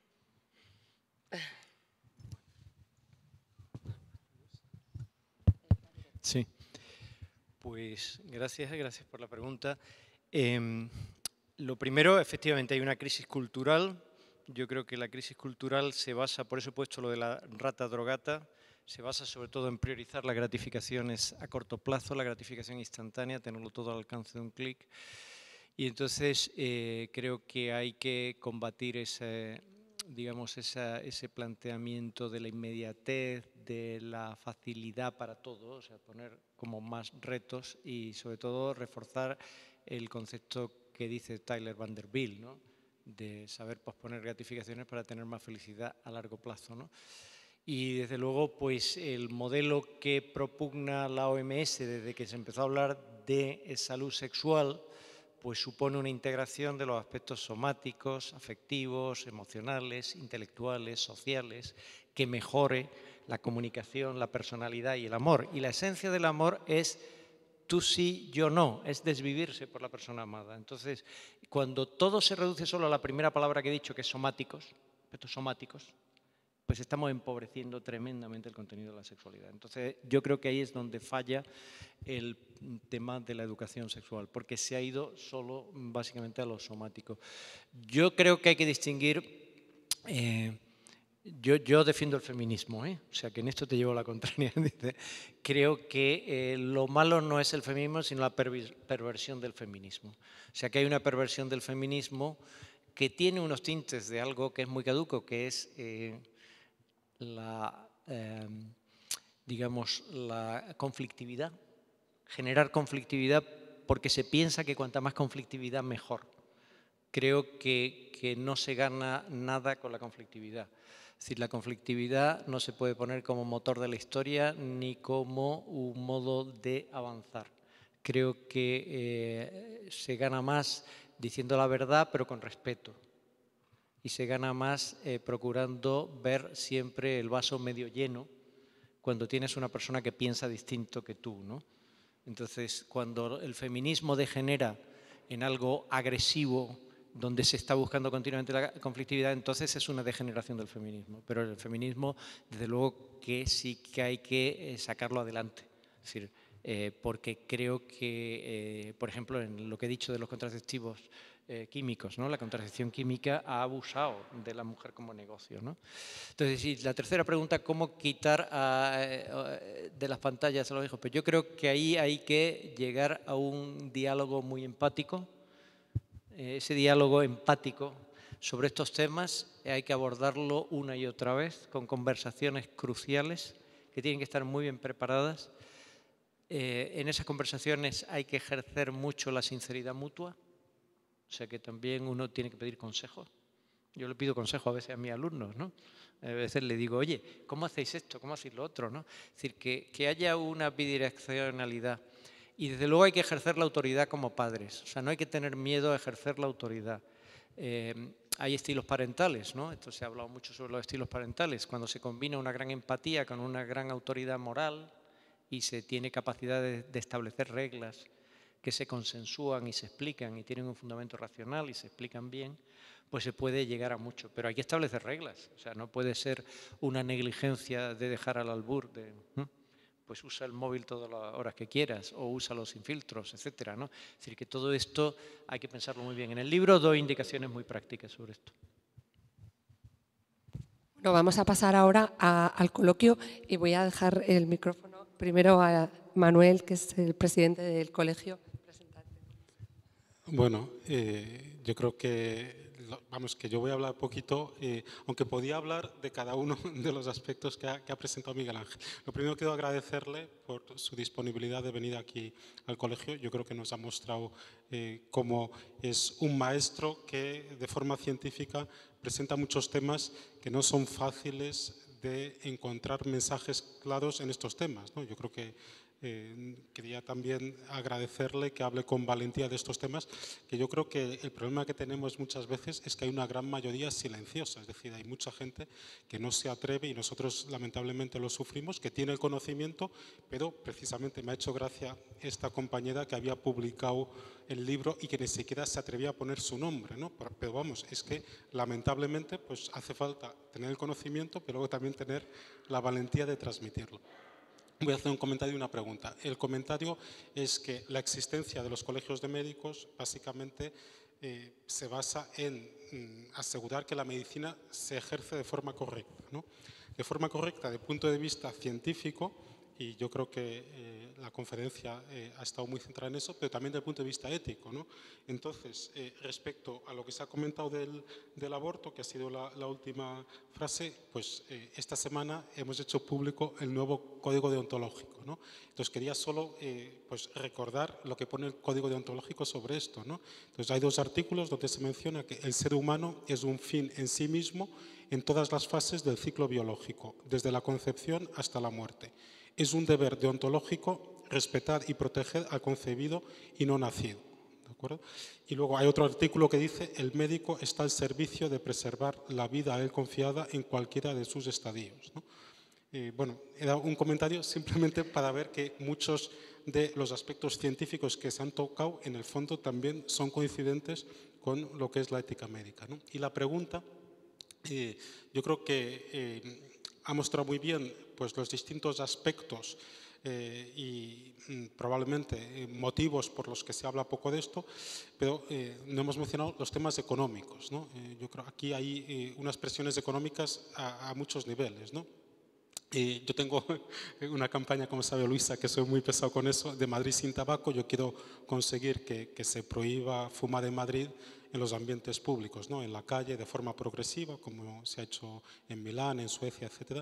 Sí, pues gracias, gracias por la pregunta. Eh, lo primero, efectivamente, hay una crisis cultural. Yo creo que la crisis cultural se basa, por eso he puesto lo de la rata drogata, se basa sobre todo en priorizar las gratificaciones a corto plazo, la gratificación instantánea, tenerlo todo al alcance de un clic. Y entonces eh, creo que hay que combatir ese, digamos, esa, ese planteamiento de la inmediatez, de la facilidad para todo, o sea, poner como más retos y sobre todo reforzar el concepto que dice Tyler Vanderbilt, ¿no? De saber posponer gratificaciones para tener más felicidad a largo plazo, ¿no? Y desde luego, pues el modelo que propugna la O M S desde que se empezó a hablar de salud sexual, pues supone una integración de los aspectos somáticos, afectivos, emocionales, intelectuales, sociales, que mejore la comunicación, la personalidad y el amor. Y la esencia del amor es tú sí, yo no, es desvivirse por la persona amada. Entonces, cuando todo se reduce solo a la primera palabra que he dicho, que es somáticos, aspectos somáticos, pues estamos empobreciendo tremendamente el contenido de la sexualidad. Entonces, yo creo que ahí es donde falla el tema de la educación sexual, porque se ha ido solo básicamente a lo somático. Yo creo que hay que distinguir... Eh, Yo, yo defiendo el feminismo, ¿eh? O sea que en esto te llevo la contraria. Creo que eh, lo malo no es el feminismo, sino la perversión del feminismo. O sea que hay una perversión del feminismo que tiene unos tintes de algo que es muy caduco, que es eh, la, eh, digamos, la conflictividad. Generar conflictividad porque se piensa que cuanta más conflictividad, mejor. Creo que, que no se gana nada con la conflictividad. Es decir, la conflictividad no se puede poner como motor de la historia ni como un modo de avanzar. Creo que eh, se gana más diciendo la verdad, pero con respeto. Y se gana más eh, procurando ver siempre el vaso medio lleno cuando tienes una persona que piensa distinto que tú, ¿no? Entonces, cuando el feminismo degenera en algo agresivo, donde se está buscando continuamente la conflictividad, entonces es una degeneración del feminismo. Pero el feminismo, desde luego que sí que hay que sacarlo adelante. Es decir, eh, porque creo que, eh, por ejemplo, en lo que he dicho de los contraceptivos eh, químicos, ¿no? La contracepción química ha abusado de la mujer como negocio, ¿no? Entonces, sí, la tercera pregunta, ¿cómo quitar a, eh, de las pantallas a los hijos? Pues yo creo que ahí hay que llegar a un diálogo muy empático. Ese diálogo empático sobre estos temas hay que abordarlo una y otra vez con conversaciones cruciales que tienen que estar muy bien preparadas. Eh, en esas conversaciones hay que ejercer mucho la sinceridad mutua, o sea que también uno tiene que pedir consejos. Yo le pido consejo a veces a mis alumnos, ¿no? A veces le digo, oye, ¿cómo hacéis esto? ¿Cómo hacéis lo otro? ¿no? Es decir, que, que haya una bidireccionalidad. Y desde luego hay que ejercer la autoridad como padres. O sea, no hay que tener miedo a ejercer la autoridad. Eh, hay estilos parentales, ¿no? Esto se ha hablado mucho sobre los estilos parentales. Cuando se combina una gran empatía con una gran autoridad moral y se tiene capacidad de, de establecer reglas que se consensúan y se explican y tienen un fundamento racional y se explican bien, pues se puede llegar a mucho. Pero hay que establecer reglas. O sea, no puede ser una negligencia de dejar al albur de... ¿eh? Pues usa el móvil todas las horas que quieras o úsalo sin filtros, etcétera, ¿no? Es decir, que todo esto hay que pensarlo muy bien. En el libro doy indicaciones muy prácticas sobre esto. Bueno, vamos a pasar ahora a, al coloquio y voy a dejar el micrófono primero a Manuel, que es el presidente del colegio. Bueno, eh, yo creo que, vamos, que yo voy a hablar poquito, eh, aunque podía hablar de cada uno de los aspectos que ha, que ha presentado Miguel Ángel. Lo primero quiero agradecerle por su disponibilidad de venir aquí al colegio. Yo creo que nos ha mostrado eh, cómo es un maestro que de forma científica presenta muchos temas que no son fáciles de encontrar mensajes claros en estos temas, ¿no? Yo creo que eh, quería también agradecerle que hable con valentía de estos temas, que yo creo que el problema que tenemos muchas veces es que hay una gran mayoría silenciosa, es decir, hay mucha gente que no se atreve y nosotros lamentablemente lo sufrimos, que tiene el conocimiento, pero precisamente me ha hecho gracia esta compañera que había publicado el libro y que ni siquiera se atrevía a poner su nombre, ¿no? Pero vamos, es que lamentablemente pues hace falta tener el conocimiento, pero luego también tener la valentía de transmitirlo. Voy a hacer un comentario y una pregunta. El comentario es que la existencia de los colegios de médicos básicamente eh, se basa en mm, asegurar que la medicina se ejerce de forma correcta, ¿no? De forma correcta desde el punto de vista científico, y yo creo que eh, la conferencia eh, ha estado muy centrada en eso, pero también desde el punto de vista ético, ¿no? Entonces, eh, respecto a lo que se ha comentado del, del aborto, que ha sido la, la última frase, pues eh, esta semana hemos hecho público el nuevo código deontológico, ¿no? Entonces, quería solo eh, pues recordar lo que pone el código deontológico sobre esto, ¿no? Entonces, hay dos artículos donde se menciona que el ser humano es un fin en sí mismo en todas las fases del ciclo biológico, desde la concepción hasta la muerte. Es un deber deontológico respetar y proteger al concebido y no nacido. ¿De acuerdo? Y luego hay otro artículo que dice: el médico está al servicio de preservar la vida a él confiada en cualquiera de sus estadios, ¿no? Eh, bueno, he dado un comentario simplemente para ver que muchos de los aspectos científicos que se han tocado en el fondo también son coincidentes con lo que es la ética médica, ¿no? Y la pregunta, eh, yo creo que eh, ha mostrado muy bien pues, los distintos aspectos eh, y mm, probablemente eh, motivos por los que se habla poco de esto, pero eh, no hemos mencionado los temas económicos, ¿no? Eh, yo creo que aquí hay eh, unas presiones económicas a, a muchos niveles, ¿no? Eh, yo tengo una campaña, como sabe Luisa, que soy muy pesado con eso, de Madrid sin tabaco. Yo quiero conseguir que, que se prohíba fumar en Madrid en los ambientes públicos, ¿no? En la calle, de forma progresiva, como se ha hecho en Milán, en Suecia, etcétera.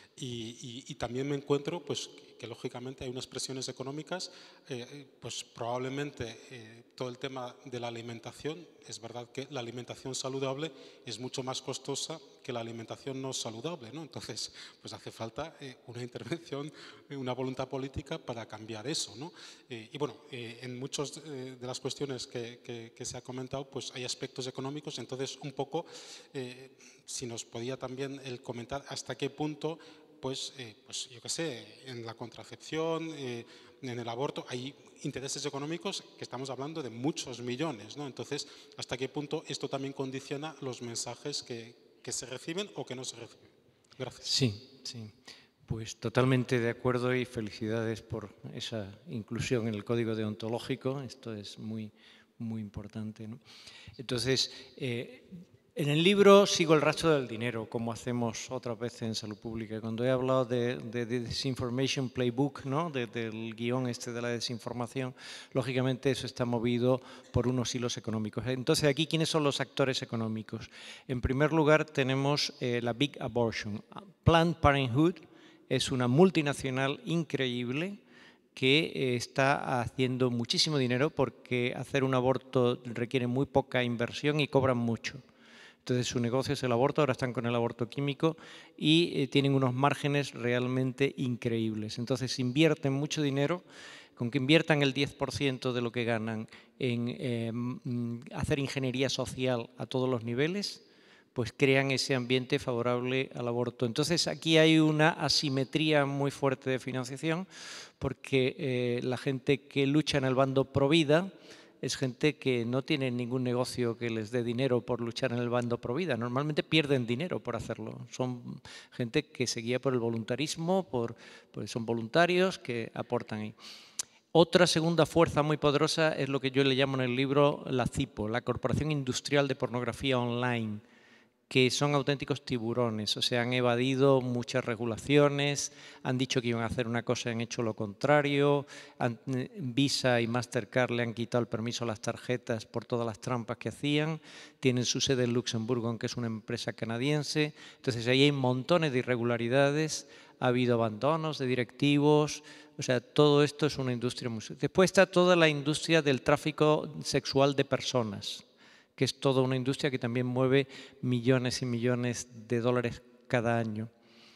Y, y, y también me encuentro pues, que, que lógicamente hay unas presiones económicas, eh, pues probablemente eh, todo el tema de la alimentación, es verdad que la alimentación saludable es mucho más costosa que la alimentación no saludable, ¿no? Entonces, pues hace falta eh, una intervención, una voluntad política para cambiar eso, ¿no? Eh, y bueno, eh, en muchas eh, de las cuestiones que, que, que se ha comentado, pues hay aspectos económicos, entonces un poco, eh, si nos podía también el comentar hasta qué punto, pues, eh, pues yo qué sé, en la contracepción, eh, en el aborto, hay intereses económicos que estamos hablando de muchos millones, ¿no? Entonces, hasta qué punto esto también condiciona los mensajes que, que se reciben o que no se reciben. Gracias. Sí, sí. Pues totalmente de acuerdo y felicidades por esa inclusión en el código deontológico. Esto es muy, muy importante, ¿no? Entonces, eh, en el libro sigo el rastro del dinero, como hacemos otras veces en Salud Pública. Cuando he hablado de, de, de Disinformation Playbook, ¿no? de, del guión este de la desinformación, lógicamente eso está movido por unos hilos económicos. Entonces, aquí, ¿quiénes son los actores económicos? En primer lugar, tenemos eh, la Big Abortion. Planned Parenthood es una multinacional increíble que eh, está haciendo muchísimo dinero porque hacer un aborto requiere muy poca inversión y cobran mucho. Entonces, su negocio es el aborto, ahora están con el aborto químico y eh, tienen unos márgenes realmente increíbles. Entonces, invierten mucho dinero, con que inviertan el diez por ciento de lo que ganan en eh, hacer ingeniería social a todos los niveles, pues crean ese ambiente favorable al aborto. Entonces, aquí hay una asimetría muy fuerte de financiación, porque eh, la gente que lucha en el bando pro vida es gente que no tiene ningún negocio que les dé dinero por luchar en el bando pro vida. Normalmente pierden dinero por hacerlo. Son gente que se guía por el voluntarismo, por, pues son voluntarios que aportan ahí. Otra segunda fuerza muy poderosa es lo que yo le llamo en el libro la CIPO, la Corporación Industrial de Pornografía Online, que son auténticos tiburones, o sea, han evadido muchas regulaciones, han dicho que iban a hacer una cosa y han hecho lo contrario, han, Visa y Mastercard le han quitado el permiso a las tarjetas por todas las trampas que hacían, tienen su sede en Luxemburgo, aunque es una empresa canadiense, entonces ahí hay montones de irregularidades, ha habido abandonos de directivos, o sea, todo esto es una industria muy... Después está toda la industria del tráfico sexual de personas, que es toda una industria que también mueve millones y millones de dólares cada año.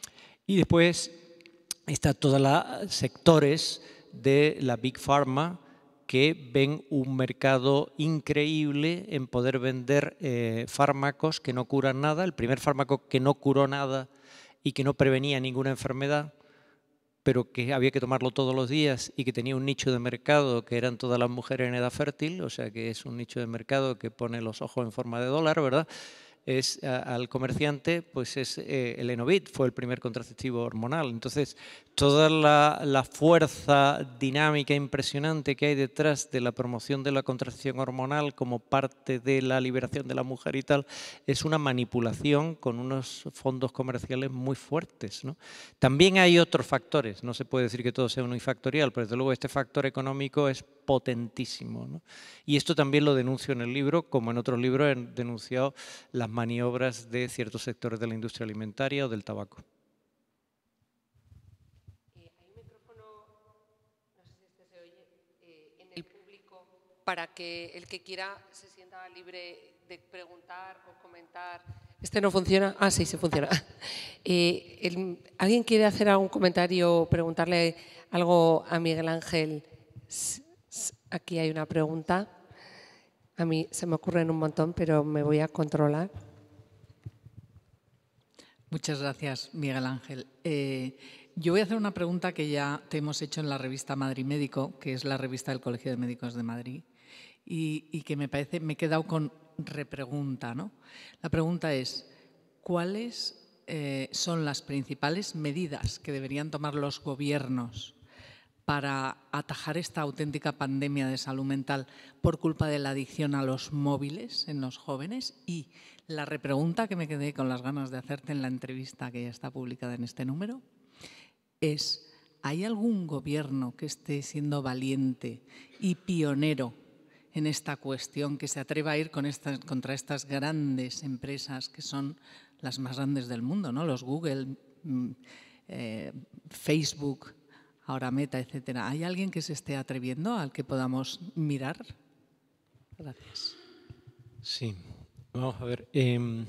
Y después están todos los sectores de la Big Pharma que ven un mercado increíble en poder vender eh, fármacos que no curan nada. El primer fármaco que no curó nada y que no prevenía ninguna enfermedad, pero que había que tomarlo todos los días y que tenía un nicho de mercado que eran todas las mujeres en edad fértil, o sea que es un nicho de mercado que pone los ojos en forma de dólar, ¿verdad? Es a, al comerciante, pues es eh, el Enovit, fue el primer contraceptivo hormonal. Entonces, toda la, la fuerza dinámica impresionante que hay detrás de la promoción de la contracepción hormonal como parte de la liberación de la mujer y tal, es una manipulación con unos fondos comerciales muy fuertes, ¿no? También hay otros factores, no se puede decir que todo sea unifactorial, pero desde luego este factor económico es potentísimo, ¿no? Y esto también lo denuncio en el libro, como en otros libros he denunciado las maniobras de ciertos sectores de la industria alimentaria o del tabaco. Eh, hay un micrófono, no sé si este se oye, eh, en el público para que el que quiera se sienta libre de preguntar o comentar. ¿Este no funciona? Ah, sí, sí funciona. Eh, el, ¿Alguien quiere hacer algún comentario o preguntarle algo a Miguel Ángel? Aquí hay una pregunta. A mí se me ocurren un montón, pero me voy a controlar. Muchas gracias, Miguel Ángel. Eh, yo voy a hacer una pregunta que ya te hemos hecho en la revista Madrid Médico, que es la revista del Colegio de Médicos de Madrid, y, y que me parece, me he quedado con repregunta, ¿no? La pregunta es, ¿cuáles eh, son las principales medidas que deberían tomar los gobiernos para atajar esta auténtica pandemia de salud mental por culpa de la adicción a los móviles en los jóvenes? Y la repregunta que me quedé con las ganas de hacerte en la entrevista que ya está publicada en este número es, ¿hay algún gobierno que esté siendo valiente y pionero en esta cuestión, que se atreva a ir con estas, contra estas grandes empresas que son las más grandes del mundo, ¿no? Los Google, eh, Facebook, ahora Meta, etcétera? ¿Hay alguien que se esté atreviendo al que podamos mirar? Gracias. Sí, vamos a ver. Eh,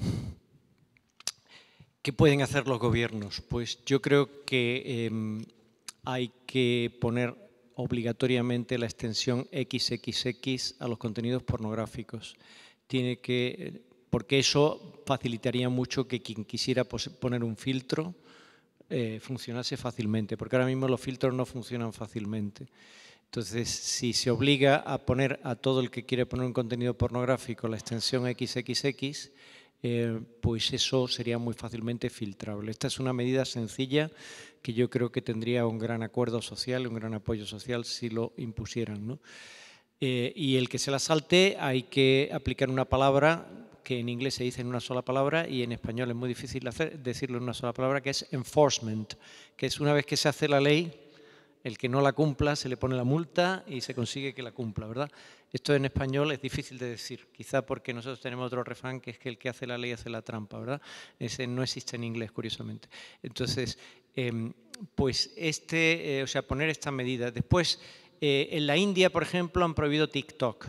¿Qué pueden hacer los gobiernos? Pues yo creo que eh, hay que poner obligatoriamente la extensión equis equis equis a los contenidos pornográficos. Tiene que, porque eso facilitaría mucho que quien quisiera poner un filtro Eh, funcionase fácilmente, porque ahora mismo los filtros no funcionan fácilmente. Entonces, si se obliga a poner a todo el que quiere poner un contenido pornográfico la extensión equis equis equis, eh, pues eso sería muy fácilmente filtrable. Esta es una medida sencilla que yo creo que tendría un gran acuerdo social, un gran apoyo social si lo impusieran, ¿no? Eh, y el que se la salte hay que aplicar una palabra que en inglés se dice en una sola palabra y en español es muy difícil hacer, decirlo en una sola palabra, que es enforcement, que es una vez que se hace la ley, el que no la cumpla se le pone la multa y se consigue que la cumpla, ¿verdad? Esto en español es difícil de decir, quizá porque nosotros tenemos otro refrán que es que el que hace la ley hace la trampa, ¿verdad? Ese no existe en inglés, curiosamente. Entonces, eh, pues este, eh, o sea, poner esta medida. Después, eh, en la India, por ejemplo, han prohibido TikTok.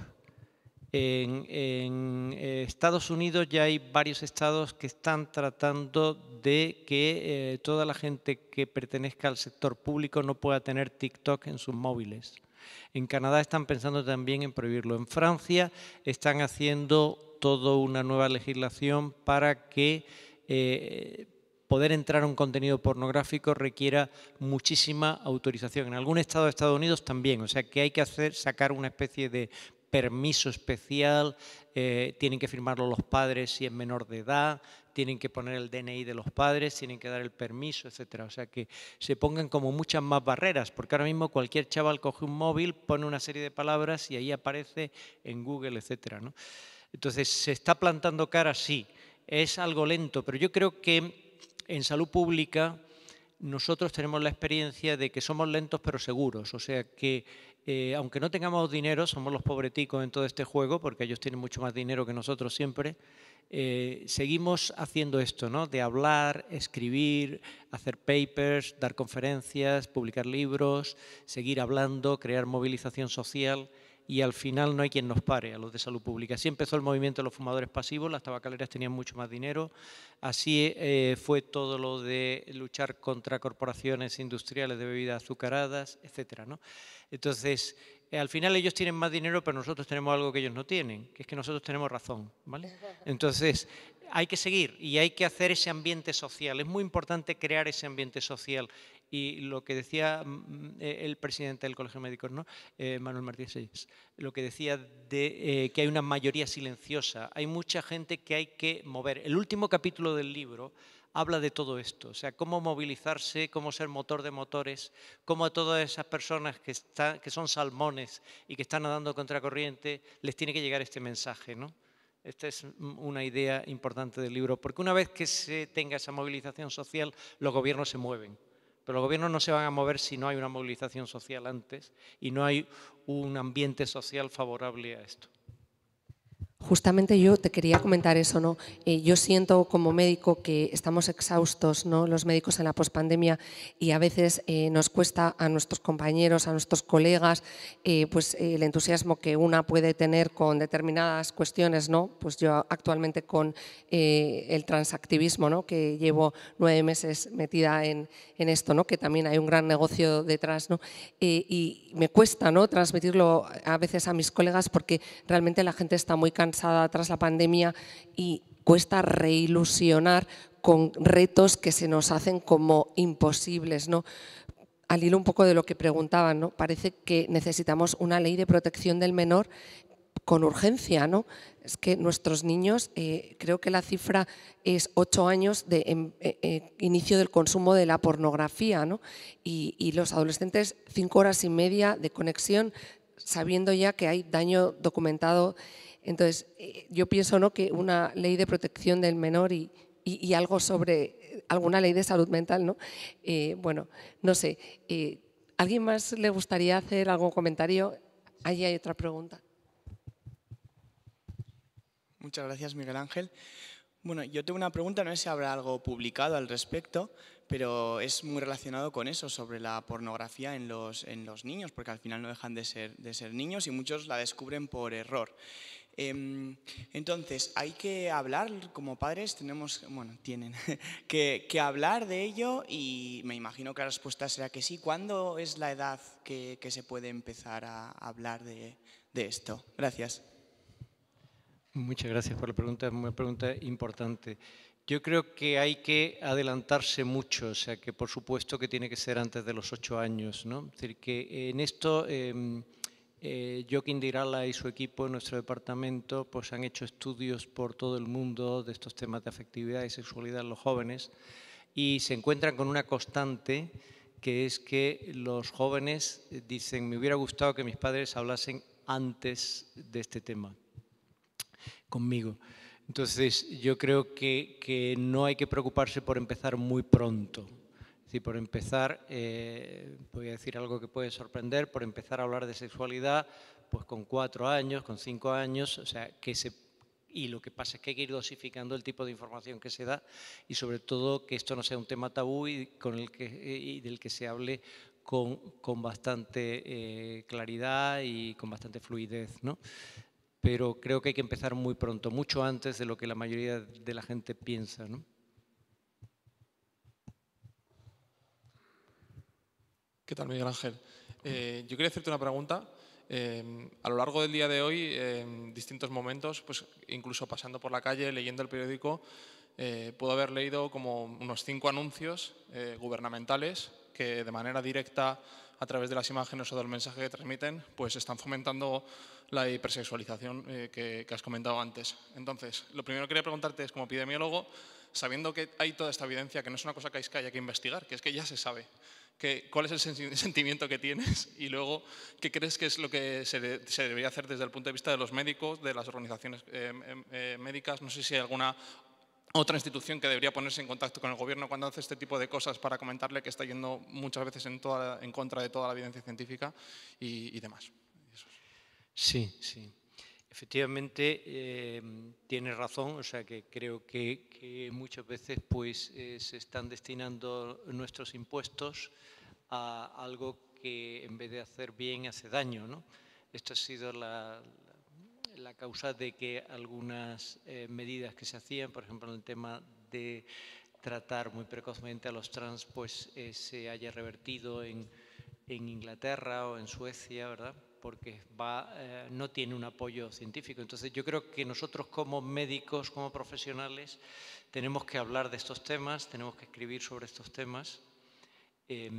En, en eh, Estados Unidos ya hay varios estados que están tratando de que eh, toda la gente que pertenezca al sector público no pueda tener TikTok en sus móviles. En Canadá están pensando también en prohibirlo. En Francia están haciendo toda una nueva legislación para que eh, poder entrar a un contenido pornográfico requiera muchísima autorización. En algún estado de Estados Unidos también, o sea que hay que hacer, sacar una especie de permiso especial, eh, tienen que firmarlo los padres si es menor de edad, tienen que poner el D N I de los padres, tienen que dar el permiso, etcétera. O sea que se pongan como muchas más barreras, porque ahora mismo cualquier chaval coge un móvil, pone una serie de palabras y ahí aparece en Google, etcétera, ¿no? Entonces, ¿se está plantando cara? Sí. Es algo lento, pero yo creo que en salud pública nosotros tenemos la experiencia de que somos lentos pero seguros, o sea que eh, aunque no tengamos dinero, somos los pobreticos en todo este juego, porque ellos tienen mucho más dinero que nosotros siempre, eh, seguimos haciendo esto, ¿no? De hablar, escribir, hacer papers, dar conferencias, publicar libros, seguir hablando, crear movilización social. y al final no hay quien nos pare a los de salud pública. Así empezó el movimiento de los fumadores pasivos, las tabacaleras tenían mucho más dinero, así eh, fue todo lo de luchar contra corporaciones industriales de bebidas azucaradas, etcétera, ¿no? Entonces, eh, al final ellos tienen más dinero, pero nosotros tenemos algo que ellos no tienen, que es que nosotros tenemos razón, ¿vale? Entonces, hay que seguir y hay que hacer ese ambiente social. Es muy importante crear ese ambiente social. Y lo que decía el presidente del Colegio de Médicos, ¿no? eh, Manuel Martínez Sellés, lo que decía de eh, que hay una mayoría silenciosa. Hay mucha gente que hay que mover. El último capítulo del libro habla de todo esto, o sea, cómo movilizarse, cómo ser motor de motores, cómo a todas esas personas que, está, que son salmones y que están nadando contracorriente, les tiene que llegar este mensaje, ¿no? Esta es una idea importante del libro, porque una vez que se tenga esa movilización social, los gobiernos se mueven. Pero los gobiernos no se van a mover si no hay una movilización social antes y no hay un ambiente social favorable a esto. Justamente yo te quería comentar eso, ¿no? Eh, yo siento como médico que estamos exhaustos, ¿no? Los médicos en la pospandemia, y a veces eh, nos cuesta a nuestros compañeros, a nuestros colegas, eh, pues eh, el entusiasmo que una puede tener con determinadas cuestiones, ¿no? Pues yo actualmente con eh, el transactivismo, ¿no? Que llevo nueve meses metida en, en esto, ¿no? Que también hay un gran negocio detrás, ¿no? Eh, y me cuesta, ¿no? Transmitirlo a veces a mis colegas porque realmente la gente está muy cansada tras la pandemia y cuesta reilusionar con retos que se nos hacen como imposibles, ¿no? Al hilo un poco de lo que preguntaban, ¿no? Parece que necesitamos una ley de protección del menor con urgencia, ¿no? Es que nuestros niños, eh, creo que la cifra es ocho años de eh, eh, inicio del consumo de la pornografía, ¿no? Y, y los adolescentes cinco horas y media de conexión, sabiendo ya que hay daño documentado. Entonces, eh, yo pienso, ¿no? Que una ley de protección del menor y, y, y algo sobre alguna ley de salud mental, ¿no? Eh, bueno, no sé. Eh, ¿Alguien más le gustaría hacer algún comentario? Ahí hay otra pregunta. Muchas gracias, Miguel Ángel. Bueno, yo tengo una pregunta, no sé si habrá algo publicado al respecto, pero es muy relacionado con eso, sobre la pornografía en los, en los niños, porque al final no dejan de ser, de ser niños y muchos la descubren por error. Entonces, hay que hablar, como padres tenemos, bueno, tienen que, que hablar de ello, y me imagino que la respuesta será que sí. ¿Cuándo es la edad que, que se puede empezar a hablar de, de esto? Gracias. Muchas gracias por la pregunta, es una pregunta importante. Yo creo que hay que adelantarse mucho, o sea que por supuesto que tiene que ser antes de los ocho años, ¿no? Es decir, que en esto eh, eh, Joaquín de Irala y su equipo en nuestro departamento pues han hecho estudios por todo el mundo de estos temas de afectividad y sexualidad en los jóvenes, y se encuentran con una constante, que es que los jóvenes dicen: me hubiera gustado que mis padres hablasen antes de este tema conmigo. Entonces, yo creo que, que no hay que preocuparse por empezar muy pronto. Es decir, por empezar, eh, voy a decir algo que puede sorprender, por empezar a hablar de sexualidad, pues con cuatro años, con cinco años, o sea, que se... Y lo que pasa es que hay que ir dosificando el tipo de información que se da, y sobre todo que esto no sea un tema tabú y, con el que, y del que se hable con, con bastante eh, claridad y con bastante fluidez, ¿no? Pero creo que hay que empezar muy pronto, mucho antes de lo que la mayoría de la gente piensa, ¿no? ¿Qué tal, Miguel Ángel? Eh, yo quería hacerte una pregunta. Eh, a lo largo del día de hoy, eh, en distintos momentos, pues incluso pasando por la calle, leyendo el periódico, eh, puedo haber leído como unos cinco anuncios eh, gubernamentales que de manera directa, a través de las imágenes o del mensaje que transmiten, pues están fomentando la hipersexualización eh, que, que has comentado antes. Entonces, lo primero que quería preguntarte es, como epidemiólogo, sabiendo que hay toda esta evidencia, que no es una cosa que haya que investigar, que es que ya se sabe, que, ¿cuál es el sentimiento que tienes? Y luego, ¿qué crees que es lo que se, de, se debería hacer desde el punto de vista de los médicos, de las organizaciones eh, eh, médicas? No sé si hay alguna otra institución que debería ponerse en contacto con el gobierno cuando hace este tipo de cosas, para comentarle que está yendo muchas veces en, toda, en contra de toda la evidencia científica y, y demás. Sí, sí. Efectivamente, eh, tiene razón, o sea que creo que, que muchas veces pues, eh, se están destinando nuestros impuestos a algo que en vez de hacer bien hace daño, ¿no? Esto ha sido la, la, la causa de que algunas eh, medidas que se hacían, por ejemplo, en el tema de tratar muy precozmente a los trans, pues eh, se haya revertido en, en Inglaterra o en Suecia, ¿verdad? Porque va, eh, no tiene un apoyo científico. Entonces, yo creo que nosotros como médicos, como profesionales, tenemos que hablar de estos temas, tenemos que escribir sobre estos temas eh,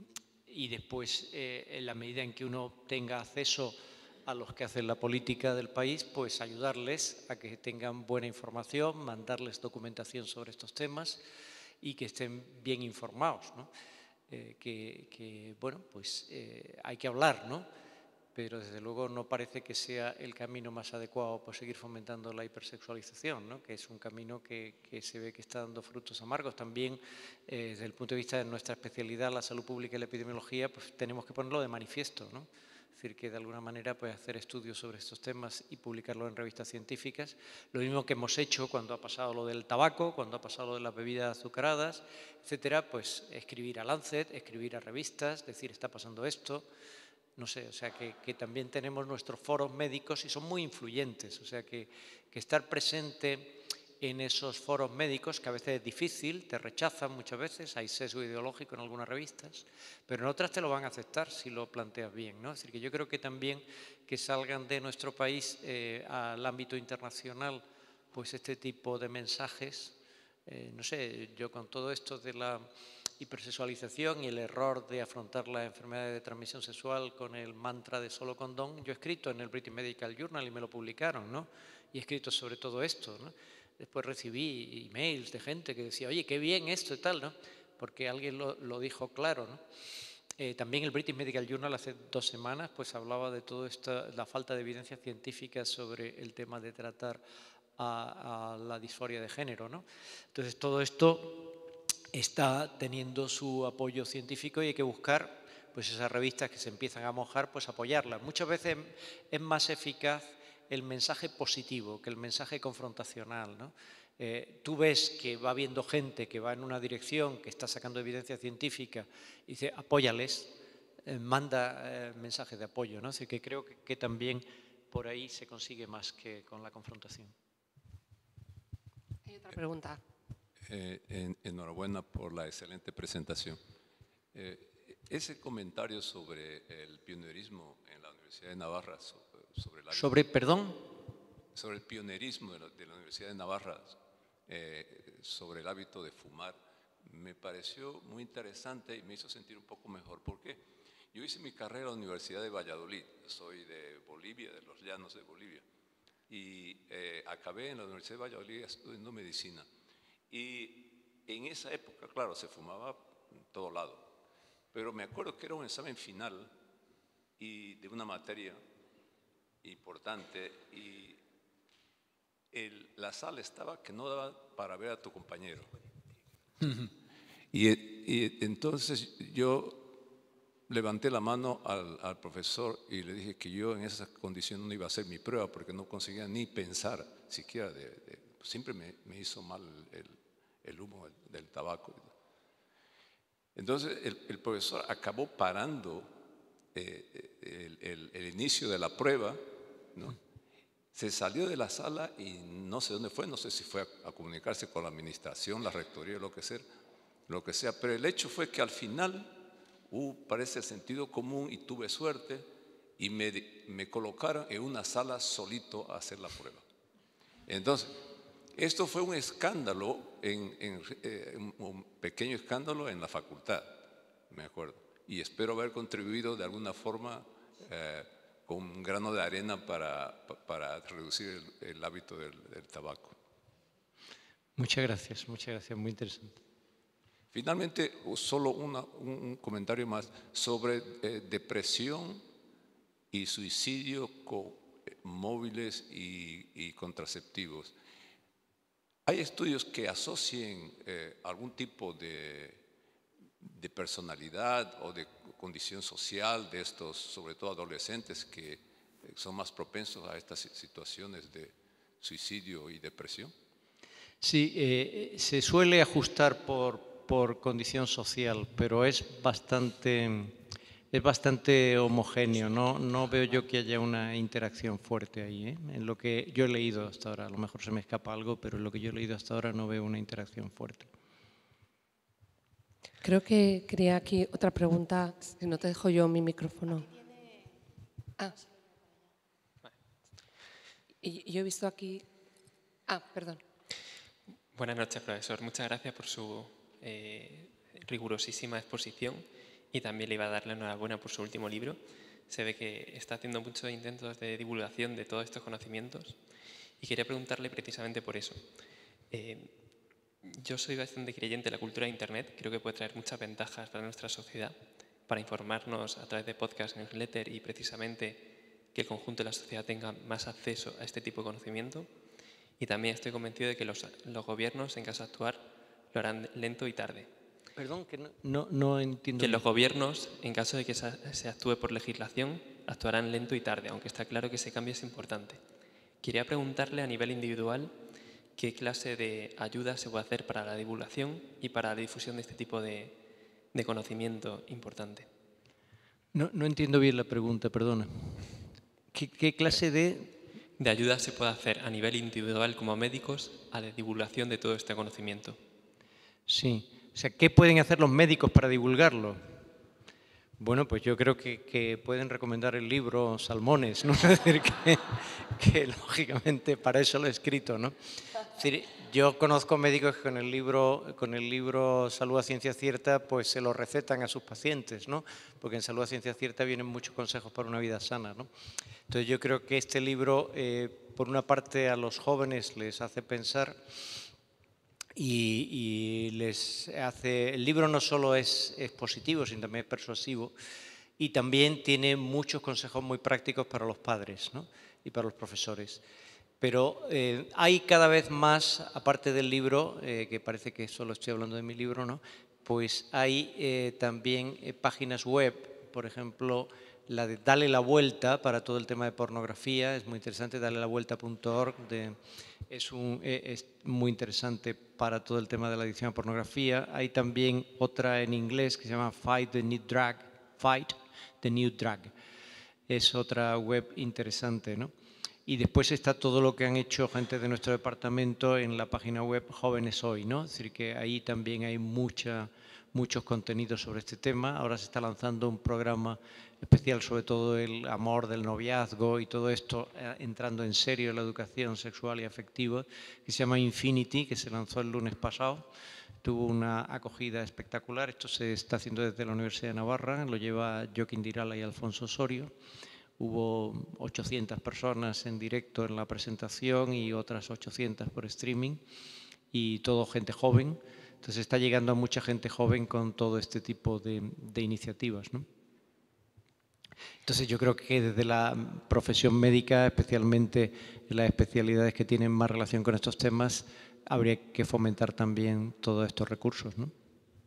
y después, eh, en la medida en que uno tenga acceso a los que hacen la política del país, pues ayudarles a que tengan buena información, mandarles documentación sobre estos temas y que estén bien informados, ¿no? Eh, que, que, bueno, pues eh, hay que hablar, ¿no? Pero desde luego no parece que sea el camino más adecuado para seguir fomentando la hipersexualización, ¿no? Que es un camino que, que se ve que está dando frutos amargos. También, eh, desde el punto de vista de nuestra especialidad, la salud pública y la epidemiología, pues tenemos que ponerlo de manifiesto, ¿no? Es decir, que de alguna manera pues, hacer estudios sobre estos temas y publicarlo en revistas científicas. Lo mismo que hemos hecho cuando ha pasado lo del tabaco, cuando ha pasado lo de las bebidas azucaradas, etcétera, pues escribir a Lancet, escribir a revistas, decir está pasando esto. No sé, o sea, que, que también tenemos nuestros foros médicos y son muy influyentes. O sea, que, que estar presente en esos foros médicos, que a veces es difícil, te rechazan muchas veces, hay sesgo ideológico en algunas revistas, pero en otras te lo van a aceptar si lo planteas bien, ¿no? Es decir, que yo creo que también que salgan de nuestro país eh, al ámbito internacional pues este tipo de mensajes. Eh, no sé, yo con todo esto de la hipersexualización y el error de afrontar las enfermedades de transmisión sexual con el mantra de solo condón, yo he escrito en el British Medical Journal y me lo publicaron, ¿no? Y he escrito sobre todo esto, ¿no? Después recibí emails de gente que decía, oye, qué bien esto y tal, ¿no? Porque alguien lo, lo dijo claro, ¿no? Eh, también el British Medical Journal hace dos semanas pues hablaba de toda esta, la falta de evidencia científica sobre el tema de tratar a, a la disforia de género, ¿no? Entonces todo esto está teniendo su apoyo científico y hay que buscar pues esas revistas que se empiezan a mojar, pues apoyarlas. Muchas veces es más eficaz el mensaje positivo que el mensaje confrontacional, ¿no? Eh, tú ves que va habiendo gente que va en una dirección, que está sacando evidencia científica y dice, apóyales, eh, manda eh, mensajes de apoyo, ¿no? Así que creo que, que también por ahí se consigue más que con la confrontación. Hay otra pregunta. Eh, en, enhorabuena por la excelente presentación. Eh, ese comentario sobre el pionerismo en la Universidad de Navarra, sobre, el sobre perdón, sobre el pionerismo de la, de la Universidad de Navarra, eh, sobre el hábito de fumar, me pareció muy interesante y me hizo sentir un poco mejor. ¿Por qué? Yo hice mi carrera en la Universidad de Valladolid, soy de Bolivia, de los llanos de Bolivia, y eh, acabé en la Universidad de Valladolid estudiando medicina. Y en esa época, claro, se fumaba en todo lado, pero me acuerdo que era un examen final y de una materia importante y el, la sala estaba que no daba para ver a tu compañero. y, y entonces yo levanté la mano al, al profesor y le dije que yo en esas condiciones no iba a hacer mi prueba porque no conseguía ni pensar siquiera, de, de, siempre me, me hizo mal el, el humo del, del tabaco. Entonces el, el profesor acabó parando eh, el, el, el inicio de la prueba, ¿no? Se salió de la sala y no sé dónde fue, no sé si fue a, a comunicarse con la administración, la rectoría, lo que sea, lo que sea, pero el hecho fue que al final hubo, parece, sentido común y tuve suerte y me, me colocaron en una sala solito a hacer la prueba. Entonces, esto fue un escándalo, en, en, en, un pequeño escándalo en la facultad, me acuerdo, y espero haber contribuido de alguna forma eh, con un grano de arena para, para reducir el, el hábito del, del tabaco. Muchas gracias, muchas gracias, muy interesante. Finalmente, solo una, un comentario más sobre eh, depresión y suicidio con móviles y, y contraceptivos. ¿Hay estudios que asocien eh, algún tipo de, de personalidad o de condición social de estos, sobre todo adolescentes, que son más propensos a estas situaciones de suicidio y depresión? Sí, eh, se suele ajustar por, por condición social, pero es bastante, es bastante homogéneo, no, no veo yo que haya una interacción fuerte ahí, ¿eh? En lo que yo he leído hasta ahora, a lo mejor se me escapa algo, pero en lo que yo he leído hasta ahora no veo una interacción fuerte. Creo que quería aquí otra pregunta, si no te dejo yo mi micrófono. Ah. Y yo he visto aquí... Ah, perdón. Buenas noches, profesor. Muchas gracias por su eh, rigurosísima exposición y también le iba a dar la enhorabuena por su último libro. Se ve que está haciendo muchos intentos de divulgación de todos estos conocimientos y quería preguntarle precisamente por eso. Eh, yo soy bastante creyente de la cultura de Internet, creo que puede traer muchas ventajas para nuestra sociedad, para informarnos a través de podcasts, newsletter y precisamente que el conjunto de la sociedad tenga más acceso a este tipo de conocimiento. Y también estoy convencido de que los, los gobiernos, en caso de actuar, lo harán lento y tarde. Perdón, que no, no, no entiendo. Que los gobiernos, en caso de que se, se actúe por legislación, actuarán lento y tarde, aunque está claro que ese cambio es importante. Quería preguntarle a nivel individual qué clase de ayuda se puede hacer para la divulgación y para la difusión de este tipo de, de conocimiento importante. No, no entiendo bien la pregunta, perdona. ¿Qué, qué clase de...? De ayuda se puede hacer a nivel individual como médicos a la divulgación de todo este conocimiento. Sí. O sea, ¿qué pueden hacer los médicos para divulgarlo? Bueno, pues yo creo que, que pueden recomendar el libro Salmones, ¿no? Es decir, que, que lógicamente para eso lo he escrito, ¿no? Es decir, yo conozco médicos que con el libro, con el libro Salud a Ciencia Cierta, pues se lo recetan a sus pacientes, ¿no? Porque en Salud a Ciencia Cierta vienen muchos consejos para una vida sana, ¿no? Entonces yo creo que este libro, eh, por una parte a los jóvenes les hace pensar y, y les hace... El libro no solo es, es positivo, sino también es persuasivo y también tiene muchos consejos muy prácticos para los padres, ¿no? Y para los profesores. Pero eh, hay cada vez más, aparte del libro, eh, que parece que solo estoy hablando de mi libro, ¿no? Pues hay eh, también eh, páginas web, por ejemplo, la de Dale la Vuelta para todo el tema de pornografía, es muy interesante, dale la vuelta punto org, es, un, es muy interesante para todo el tema de la adicción a pornografía. Hay también otra en inglés que se llama Fight the New Drug, Fight the New Drug, es otra web interesante, ¿no? Y después está todo lo que han hecho gente de nuestro departamento en la página web Jóvenes Hoy, ¿no? Es decir, que ahí también hay mucha, muchos contenidos sobre este tema. Ahora se está lanzando un programa especial sobre todo el amor del noviazgo y todo esto, eh, entrando en serio en la educación sexual y afectiva, que se llama Infinity, que se lanzó el lunes pasado. Tuvo una acogida espectacular. Esto se está haciendo desde la Universidad de Navarra, lo lleva Joaquín Dirala y Alfonso Osorio. Hubo ochocientas personas en directo en la presentación y otras ochocientas por streaming y todo gente joven. Entonces está llegando a mucha gente joven con todo este tipo de, de iniciativas, ¿no? Entonces yo creo que desde la profesión médica, especialmente en las especialidades que tienen más relación con estos temas, habría que fomentar también todos estos recursos, ¿no?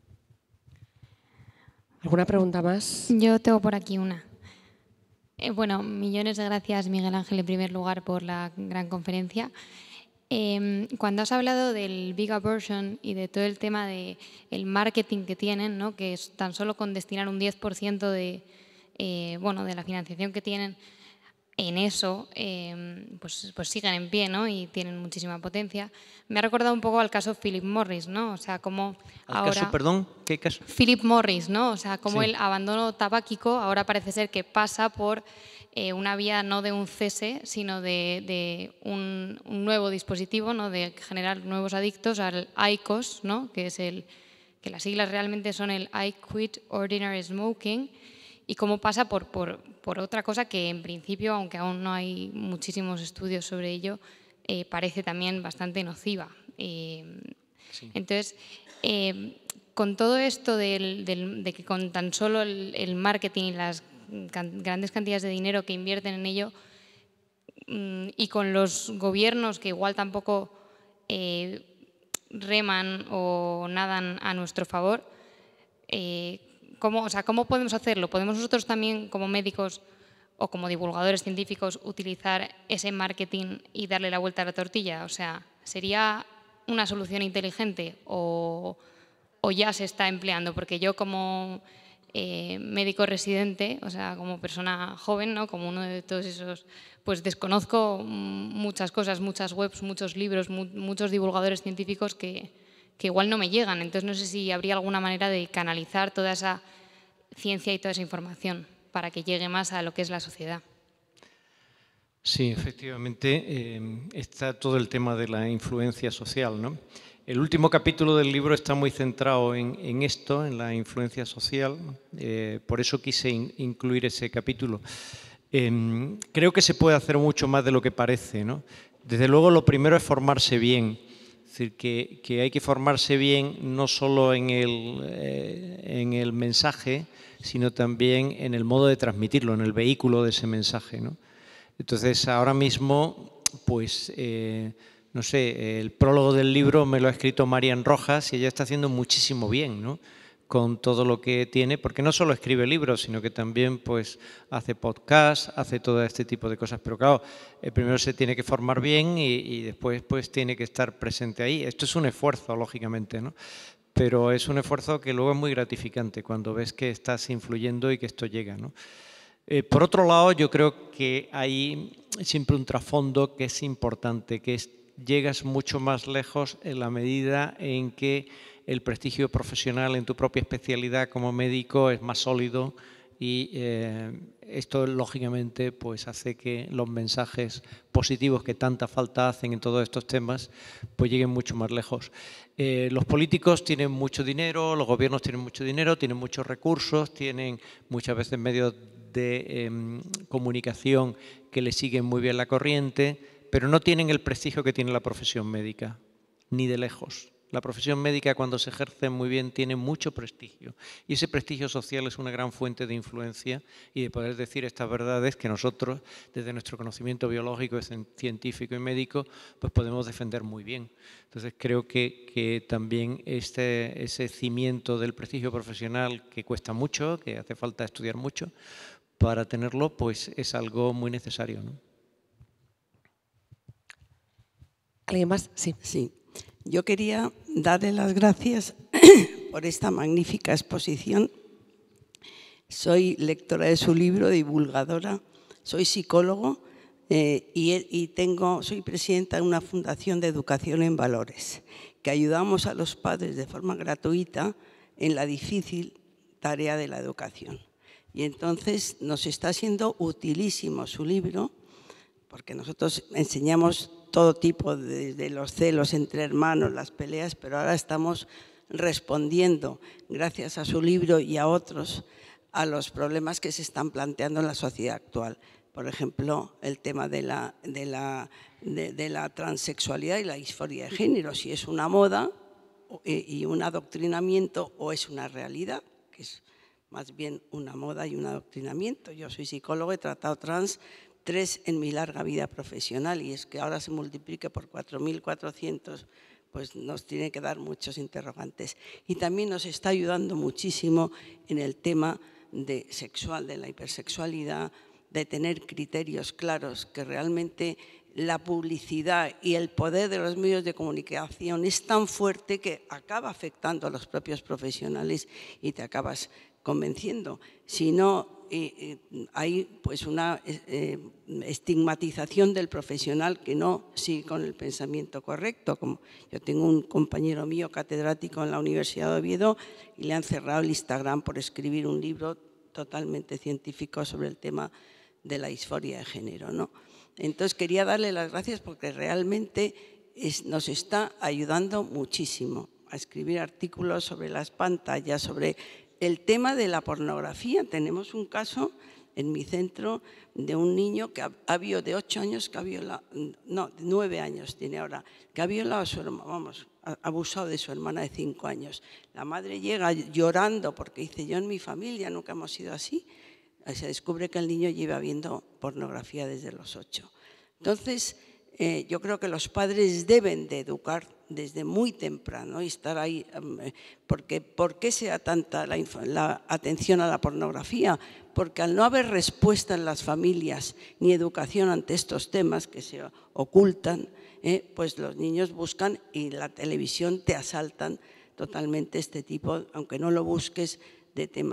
¿Alguna pregunta más? Yo tengo por aquí una. Eh, bueno, millones de gracias, Miguel Ángel, en primer lugar, por la gran conferencia. Eh, cuando has hablado del Big Abortion y de todo el tema del marketing que tienen, ¿no? Que es tan solo con destinar un diez por ciento de, eh, bueno, de la financiación que tienen en eso, eh, pues, pues siguen en pie, ¿no? Y tienen muchísima potencia. Me ha recordado un poco al caso Philip Morris, ¿no? O sea, cómo ahora... ¿Caso, perdón? ¿Qué caso? Philip Morris, ¿no? O sea, cómo Sí. el abandono tabáquico ahora parece ser que pasa por eh, una vía no de un cese, sino de, de un, un nuevo dispositivo, ¿no? De generar nuevos adictos al I C O S, ¿no? Que es el que las siglas realmente son el I Quit Ordinary Smoking, y cómo pasa por, por, por otra cosa que en principio, aunque aún no hay muchísimos estudios sobre ello, eh, parece también bastante nociva. Eh, sí. Entonces, eh, con todo esto del, del, de que con tan solo el, el marketing y las can, grandes cantidades de dinero que invierten en ello, mmm, y con los gobiernos que igual tampoco eh, reman o nadan a nuestro favor, eh, ¿Cómo, o sea, ¿cómo podemos hacerlo? ¿Podemos nosotros también, como médicos o como divulgadores científicos, utilizar ese marketing y darle la vuelta a la tortilla? O sea, ¿sería una solución inteligente o, o ya se está empleando? Porque yo como eh, médico residente, o sea, como persona joven, ¿no? Como uno de todos esos, pues desconozco muchas cosas, muchas webs, muchos libros, mu muchos divulgadores científicos que, que igual no me llegan. Entonces no sé si habría alguna manera de canalizar toda esa ciencia y toda esa información para que llegue más a lo que es la sociedad. Sí, efectivamente, eh, está todo el tema de la influencia social, ¿no? El último capítulo del libro está muy centrado en, en esto, en la influencia social, eh, por eso quise in, incluir ese capítulo. Eh, creo que se puede hacer mucho más de lo que parece, ¿no? Desde luego, lo primero es formarse bien, es decir, que, que hay que formarse bien no solo en el, eh, en el mensaje, sino también en el modo de transmitirlo, en el vehículo de ese mensaje, ¿no? Entonces, ahora mismo, pues, eh, no sé, el prólogo del libro me lo ha escrito Marian Rojas y ella está haciendo muchísimo bien, ¿no? Con todo lo que tiene, porque no solo escribe libros, sino que también, pues, hace podcast, hace todo este tipo de cosas. Pero claro, eh, primero se tiene que formar bien y, y después, pues, tiene que estar presente ahí. Esto es un esfuerzo, lógicamente, ¿no? Pero es un esfuerzo que luego es muy gratificante cuando ves que estás influyendo y que esto llega, ¿no? Eh, por otro lado, yo creo que hay siempre un trasfondo que es importante, que es llegas mucho más lejos en la medida en que el prestigio profesional en tu propia especialidad como médico es más sólido y eh, esto, lógicamente, pues hace que los mensajes positivos que tanta falta hacen en todos estos temas pues lleguen mucho más lejos. Eh, los políticos tienen mucho dinero, los gobiernos tienen mucho dinero, tienen muchos recursos, tienen muchas veces medios de eh, comunicación que le siguen muy bien la corriente, pero no tienen el prestigio que tiene la profesión médica, ni de lejos. La profesión médica, cuando se ejerce muy bien, tiene mucho prestigio. Y ese prestigio social es una gran fuente de influencia y de poder decir estas verdades que nosotros, desde nuestro conocimiento biológico, científico y médico, pues podemos defender muy bien. Entonces, creo que, que también este, ese cimiento del prestigio profesional, que cuesta mucho, que hace falta estudiar mucho, para tenerlo, pues es algo muy necesario, ¿no? ¿Alguien más? Sí. Sí. Yo quería darle las gracias por esta magnífica exposición. Soy lectora de su libro, divulgadora, soy psicólogo eh, y, y tengo, soy presidenta de una fundación de educación en valores, que ayudamos a los padres de forma gratuita en la difícil tarea de la educación. Y entonces nos está siendo utilísimo su libro, porque nosotros enseñamos todo tipo, desde los celos entre hermanos, las peleas, pero ahora estamos respondiendo, gracias a su libro y a otros, a los problemas que se están planteando en la sociedad actual. Por ejemplo, el tema de la, de la, de, de la transexualidad y la disforia de género, si es una moda y un adoctrinamiento o es una realidad, que es más bien una moda y un adoctrinamiento. Yo soy psicólogo, he tratado trans tres en mi larga vida profesional y es que ahora se multiplique por cuatro mil cuatrocientos, pues nos tiene que dar muchos interrogantes. Y también nos está ayudando muchísimo en el tema de sexual, de la hipersexualidad, de tener criterios claros, que realmente la publicidad y el poder de los medios de comunicación es tan fuerte que acaba afectando a los propios profesionales y te acabas convenciendo. Si no, eh, eh, hay pues una eh, estigmatización del profesional que no sigue con el pensamiento correcto. Como yo tengo un compañero mío catedrático en la Universidad de Oviedo y le han cerrado el Instagram por escribir un libro totalmente científico sobre el tema de la disforia de género, ¿no? Entonces quería darle las gracias porque realmente es, nos está ayudando muchísimo a escribir artículos sobre las pantallas, sobre el tema de la pornografía. Tenemos un caso en mi centro de un niño que ha, ha de ocho años, que ha violado, no, nueve años tiene ahora, que ha violado a su hermana, vamos, ha abusado de su hermana de cinco años. La madre llega llorando porque dice, yo en mi familia nunca hemos sido así. Se descubre que el niño lleva viendo pornografía desde los ocho. Entonces, eh, yo creo que los padres deben de educar desde muy temprano y estar ahí, porque ¿por qué se da tanta la, la atención a la pornografía? Porque al no haber respuesta en las familias ni educación ante estos temas que se ocultan, eh, pues los niños buscan y la televisión te asaltan totalmente este tipo, aunque no lo busques, de temas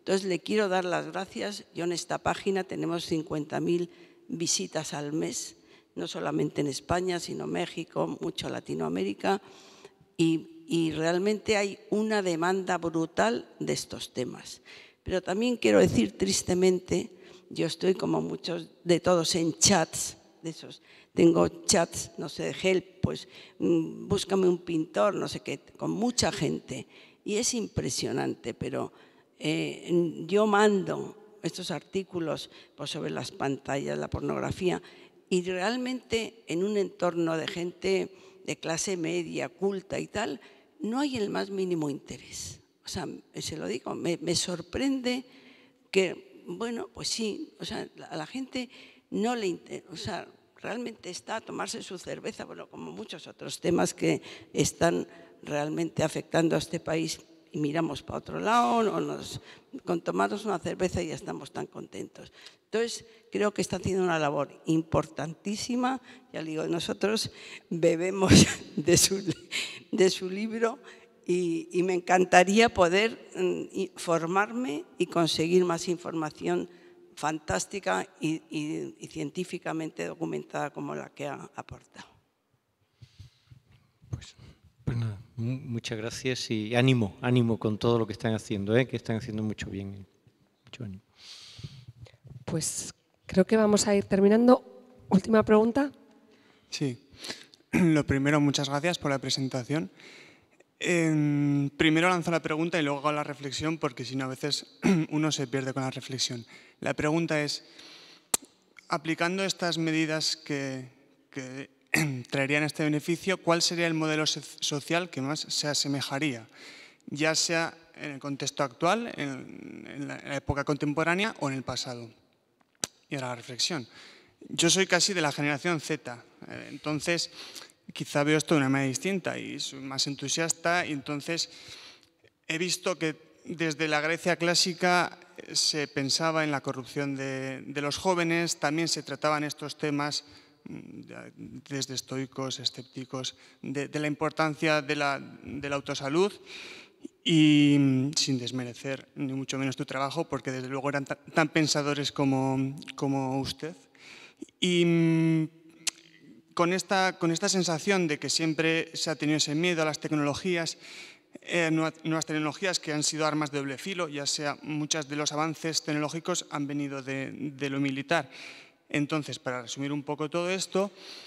Entonces, le quiero dar las gracias. Yo en esta página tenemos cincuenta mil visitas al mes, no solamente en España, sino México, mucho Latinoamérica, y, y realmente hay una demanda brutal de estos temas. Pero también quiero decir tristemente, yo estoy como muchos de todos en chats, de esos, tengo chats, no sé, de help, pues mmm, búscame un pintor, no sé qué, con mucha gente, y es impresionante, pero eh, yo mando estos artículos pues, sobre las pantallas, la pornografía, y realmente en un entorno de gente de clase media, culta y tal, no hay el más mínimo interés. O sea, se lo digo, me, me sorprende que, bueno, pues sí, o sea, a la gente no le interesa, o sea, realmente está a tomarse su cerveza, bueno, como muchos otros temas que están realmente afectando a este país y miramos para otro lado, o nos, con tomarnos una cerveza y ya estamos tan contentos. Entonces, creo que está haciendo una labor importantísima, ya digo, nosotros bebemos de su, de su libro y, y me encantaría poder mm, formarme y conseguir más información fantástica y, y, y científicamente documentada como la que ha aportado. Pues, pues nada, muchas gracias y ánimo, ánimo con todo lo que están haciendo, ¿eh? Que están haciendo mucho bien. Mucho ánimo. Pues creo que vamos a ir terminando. Última pregunta. Sí, lo primero, muchas gracias por la presentación. Eh, primero lanzo la pregunta y luego hago la reflexión, porque si no a veces uno se pierde con la reflexión. La pregunta es, aplicando estas medidas que, que traerían este beneficio, ¿cuál sería el modelo social que más se asemejaría? Ya sea en el contexto actual, en, en la época contemporánea o en el pasado. Y ahora la reflexión. Yo soy casi de la generación Z, entonces quizá veo esto de una manera distinta y soy más entusiasta, y entonces he visto que desde la Grecia clásica se pensaba en la corrupción de, de los jóvenes, también se trataban estos temas desde estoicos, escépticos, de, de la importancia de la, de la autosalud, y sin desmerecer ni mucho menos tu trabajo, porque desde luego eran tan, tan pensadores como, como usted. Y con esta, con esta sensación de que siempre se ha tenido ese miedo a las tecnologías, eh, nuevas tecnologías que han sido armas de doble filo, ya sea muchos de los avances tecnológicos han venido de, de lo militar. Entonces, para resumir un poco todo esto,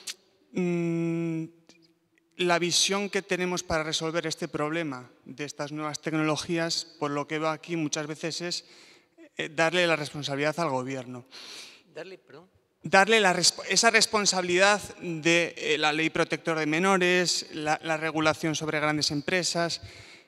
mmm, la visión que tenemos para resolver este problema de estas nuevas tecnologías, por lo que veo aquí muchas veces, es darle la responsabilidad al gobierno. Darle, perdón. Darle la, esa responsabilidad de eh, la ley protectora de menores, la, la regulación sobre grandes empresas.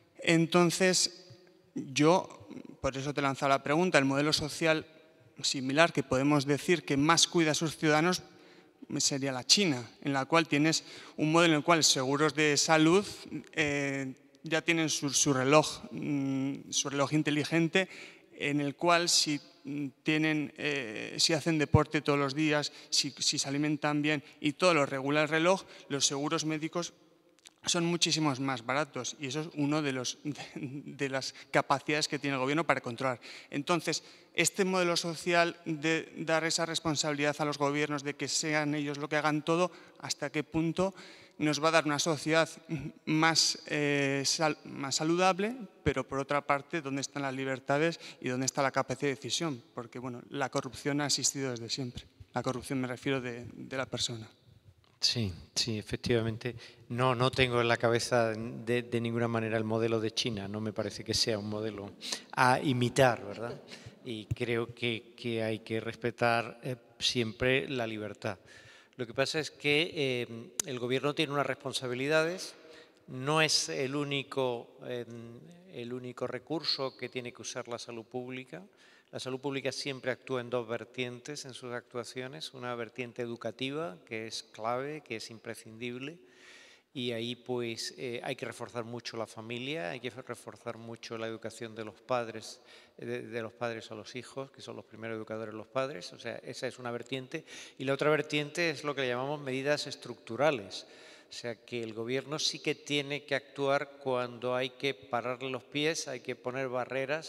Entonces, yo, por eso te he lanzado la pregunta, el modelo social similar que podemos decir que más cuida a sus ciudadanos sería la China, en la cual tienes un modelo en el cual seguros de salud eh, ya tienen su, su, reloj, mm, su reloj inteligente, en el cual si, tienen, eh, si hacen deporte todos los días, si, si se alimentan bien y todo lo regula el reloj, los seguros médicos son muchísimos más baratos, y eso es una de, los, de, de las capacidades que tiene el gobierno para controlar. Entonces, este modelo social de dar esa responsabilidad a los gobiernos de que sean ellos lo que hagan todo, ¿hasta qué punto nos va a dar una sociedad más, eh, sal, más saludable, pero por otra parte, dónde están las libertades y dónde está la capacidad de decisión? Porque bueno, la corrupción ha existido desde siempre. La corrupción me refiero de, de la persona. Sí, sí, efectivamente. No, no tengo en la cabeza de, de ninguna manera el modelo de China. No me parece que sea un modelo a imitar, ¿verdad? Y creo que, que hay que respetar eh, siempre la libertad. Lo que pasa es que eh, el gobierno tiene unas responsabilidades, no es el único, eh, el único recurso que tiene que usar la salud pública. La salud pública siempre actúa en dos vertientes en sus actuaciones, una vertiente educativa, que es clave, que es imprescindible, y ahí pues eh, hay que reforzar mucho la familia, hay que reforzar mucho la educación de los padres, de, de los padres a los hijos, que son los primeros educadores los padres, o sea, esa es una vertiente, y la otra vertiente es lo que le llamamos medidas estructurales. O sea, que el gobierno sí que tiene que actuar cuando hay que pararle los pies, hay que poner barreras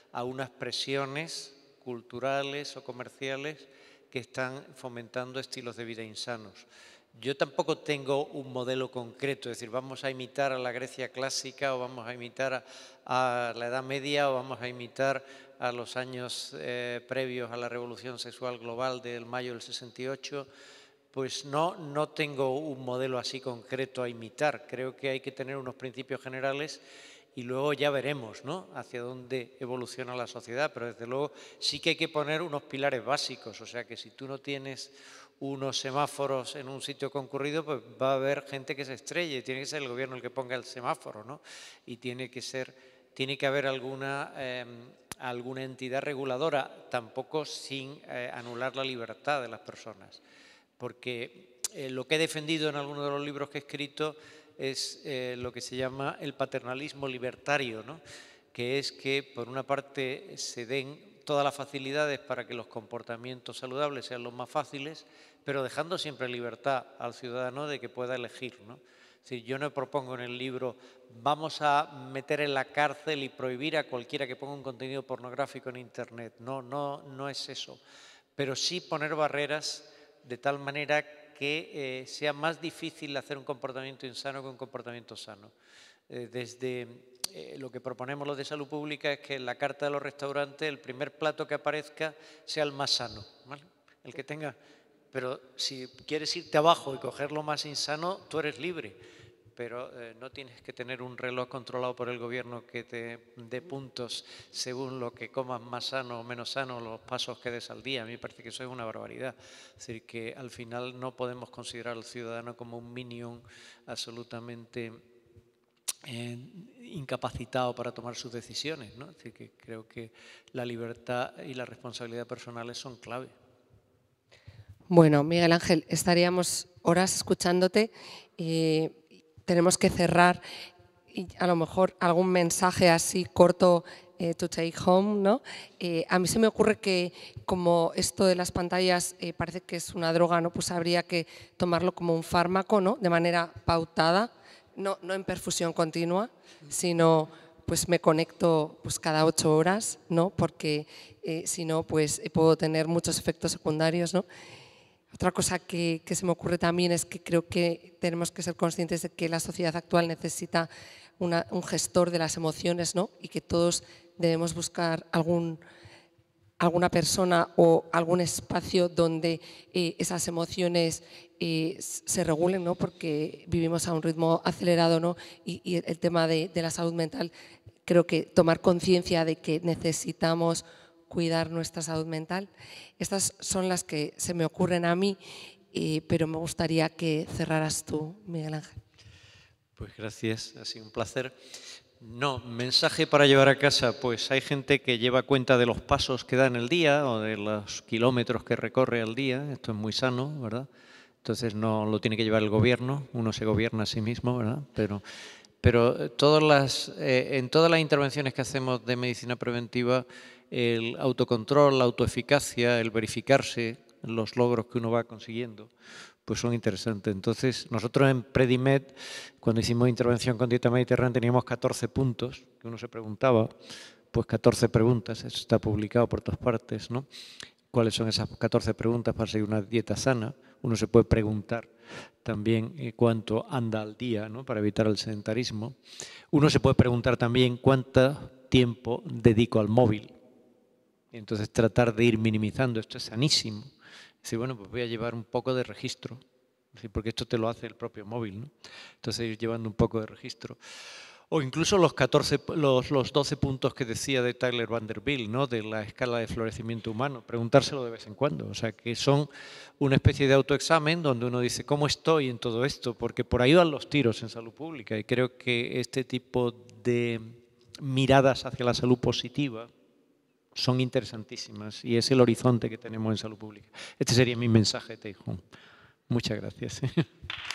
a unas presiones culturales o comerciales que están fomentando estilos de vida insanos. Yo tampoco tengo un modelo concreto, es decir, vamos a imitar a la Grecia clásica o vamos a imitar a, a la Edad Media o vamos a imitar a los años eh, previos a la Revolución Sexual Global del mayo del sesenta y ocho. Pues no, no tengo un modelo así concreto a imitar. Creo que hay que tener unos principios generales y luego ya veremos, ¿no?, hacia dónde evoluciona la sociedad. Pero desde luego sí que hay que poner unos pilares básicos. O sea que si tú no tienes unos semáforos en un sitio concurrido, pues va a haber gente que se estrelle. Tiene que ser el gobierno el que ponga el semáforo, ¿no? Y tiene que ser, tiene que haber alguna, eh, alguna entidad reguladora, tampoco sin eh, anular la libertad de las personas. Porque eh, lo que he defendido en algunos de los libros que he escrito es eh, lo que se llama el paternalismo libertario, ¿no?, que es que por una parte se den todas las facilidades para que los comportamientos saludables sean los más fáciles, pero dejando siempre libertad al ciudadano de que pueda elegir, ¿no? Es decir, yo no propongo en el libro vamos a meter en la cárcel y prohibir a cualquiera que ponga un contenido pornográfico en Internet. No, no, no es eso. Pero sí poner barreras de tal manera que eh, sea más difícil hacer un comportamiento insano que un comportamiento sano. Eh, desde eh, lo que proponemos los de salud pública es que en la carta de los restaurantes el primer plato que aparezca sea el más sano, ¿vale? El que tenga. Pero si quieres irte abajo y coger lo más insano, tú eres libre. Pero eh, no tienes que tener un reloj controlado por el gobierno que te dé puntos según lo que comas más sano o menos sano, los pasos que des al día. A mí me parece que eso es una barbaridad. Es decir, que al final no podemos considerar al ciudadano como un minion absolutamente eh, incapacitado para tomar sus decisiones, ¿no? Es decir, que creo que la libertad y la responsabilidad personales son clave. Bueno, Miguel Ángel, estaríamos horas escuchándote. Eh, tenemos que cerrar y a lo mejor algún mensaje así corto eh, to take home, ¿no? Eh, a mí se me ocurre que como esto de las pantallas eh, parece que es una droga, ¿no? Pues habría que tomarlo como un fármaco, ¿no? De manera pautada, no, no en perfusión continua, sino pues me conecto pues cada ocho horas, ¿no? Porque eh, si no, pues puedo tener muchos efectos secundarios, ¿no? Otra cosa que, que se me ocurre también es que creo que tenemos que ser conscientes de que la sociedad actual necesita una, un gestor de las emociones, ¿no? Y que todos debemos buscar algún, alguna persona o algún espacio donde eh, esas emociones eh, se regulen, ¿no? Porque vivimos a un ritmo acelerado, ¿no? Y, y el tema de, de la salud mental, creo que tomar conciencia de que necesitamos cuidar nuestra salud mental. Estas son las que se me ocurren a mí, eh, pero me gustaría que cerraras tú, Miguel Ángel. Pues gracias, ha sido un placer. No, mensaje para llevar a casa, pues hay gente que lleva cuenta de los pasos que da en el día o de los kilómetros que recorre al día, esto es muy sano, ¿verdad? Entonces no lo tiene que llevar el gobierno, uno se gobierna a sí mismo, ¿verdad? Pero, pero todas las, eh, en todas las intervenciones que hacemos de medicina preventiva, el autocontrol, la autoeficacia, el verificarse los logros que uno va consiguiendo, pues son interesantes. Entonces, nosotros en Predimed, cuando hicimos intervención con dieta mediterránea, teníamos catorce puntos, que uno se preguntaba, pues catorce preguntas, eso está publicado por todas partes, ¿no? ¿Cuáles son esas catorce preguntas para seguir una dieta sana? Uno se puede preguntar también cuánto anda al día, ¿no? Para evitar el sedentarismo. Uno se puede preguntar también cuánto tiempo dedico al móvil. Entonces tratar de ir minimizando, esto es sanísimo. Decir, bueno, pues voy a llevar un poco de registro, porque esto te lo hace el propio móvil, ¿no? Entonces ir llevando un poco de registro. O incluso los, catorce, los, los doce puntos que decía de Tyler Vanderbilt, ¿no? De la escala de florecimiento humano, preguntárselo de vez en cuando. O sea, que son una especie de autoexamen donde uno dice, ¿cómo estoy en todo esto? Porque por ahí van los tiros en salud pública y creo que este tipo de miradas hacia la salud positiva son interesantísimas y es el horizonte que tenemos en salud pública. Este sería mi mensaje, Teijón. Muchas gracias.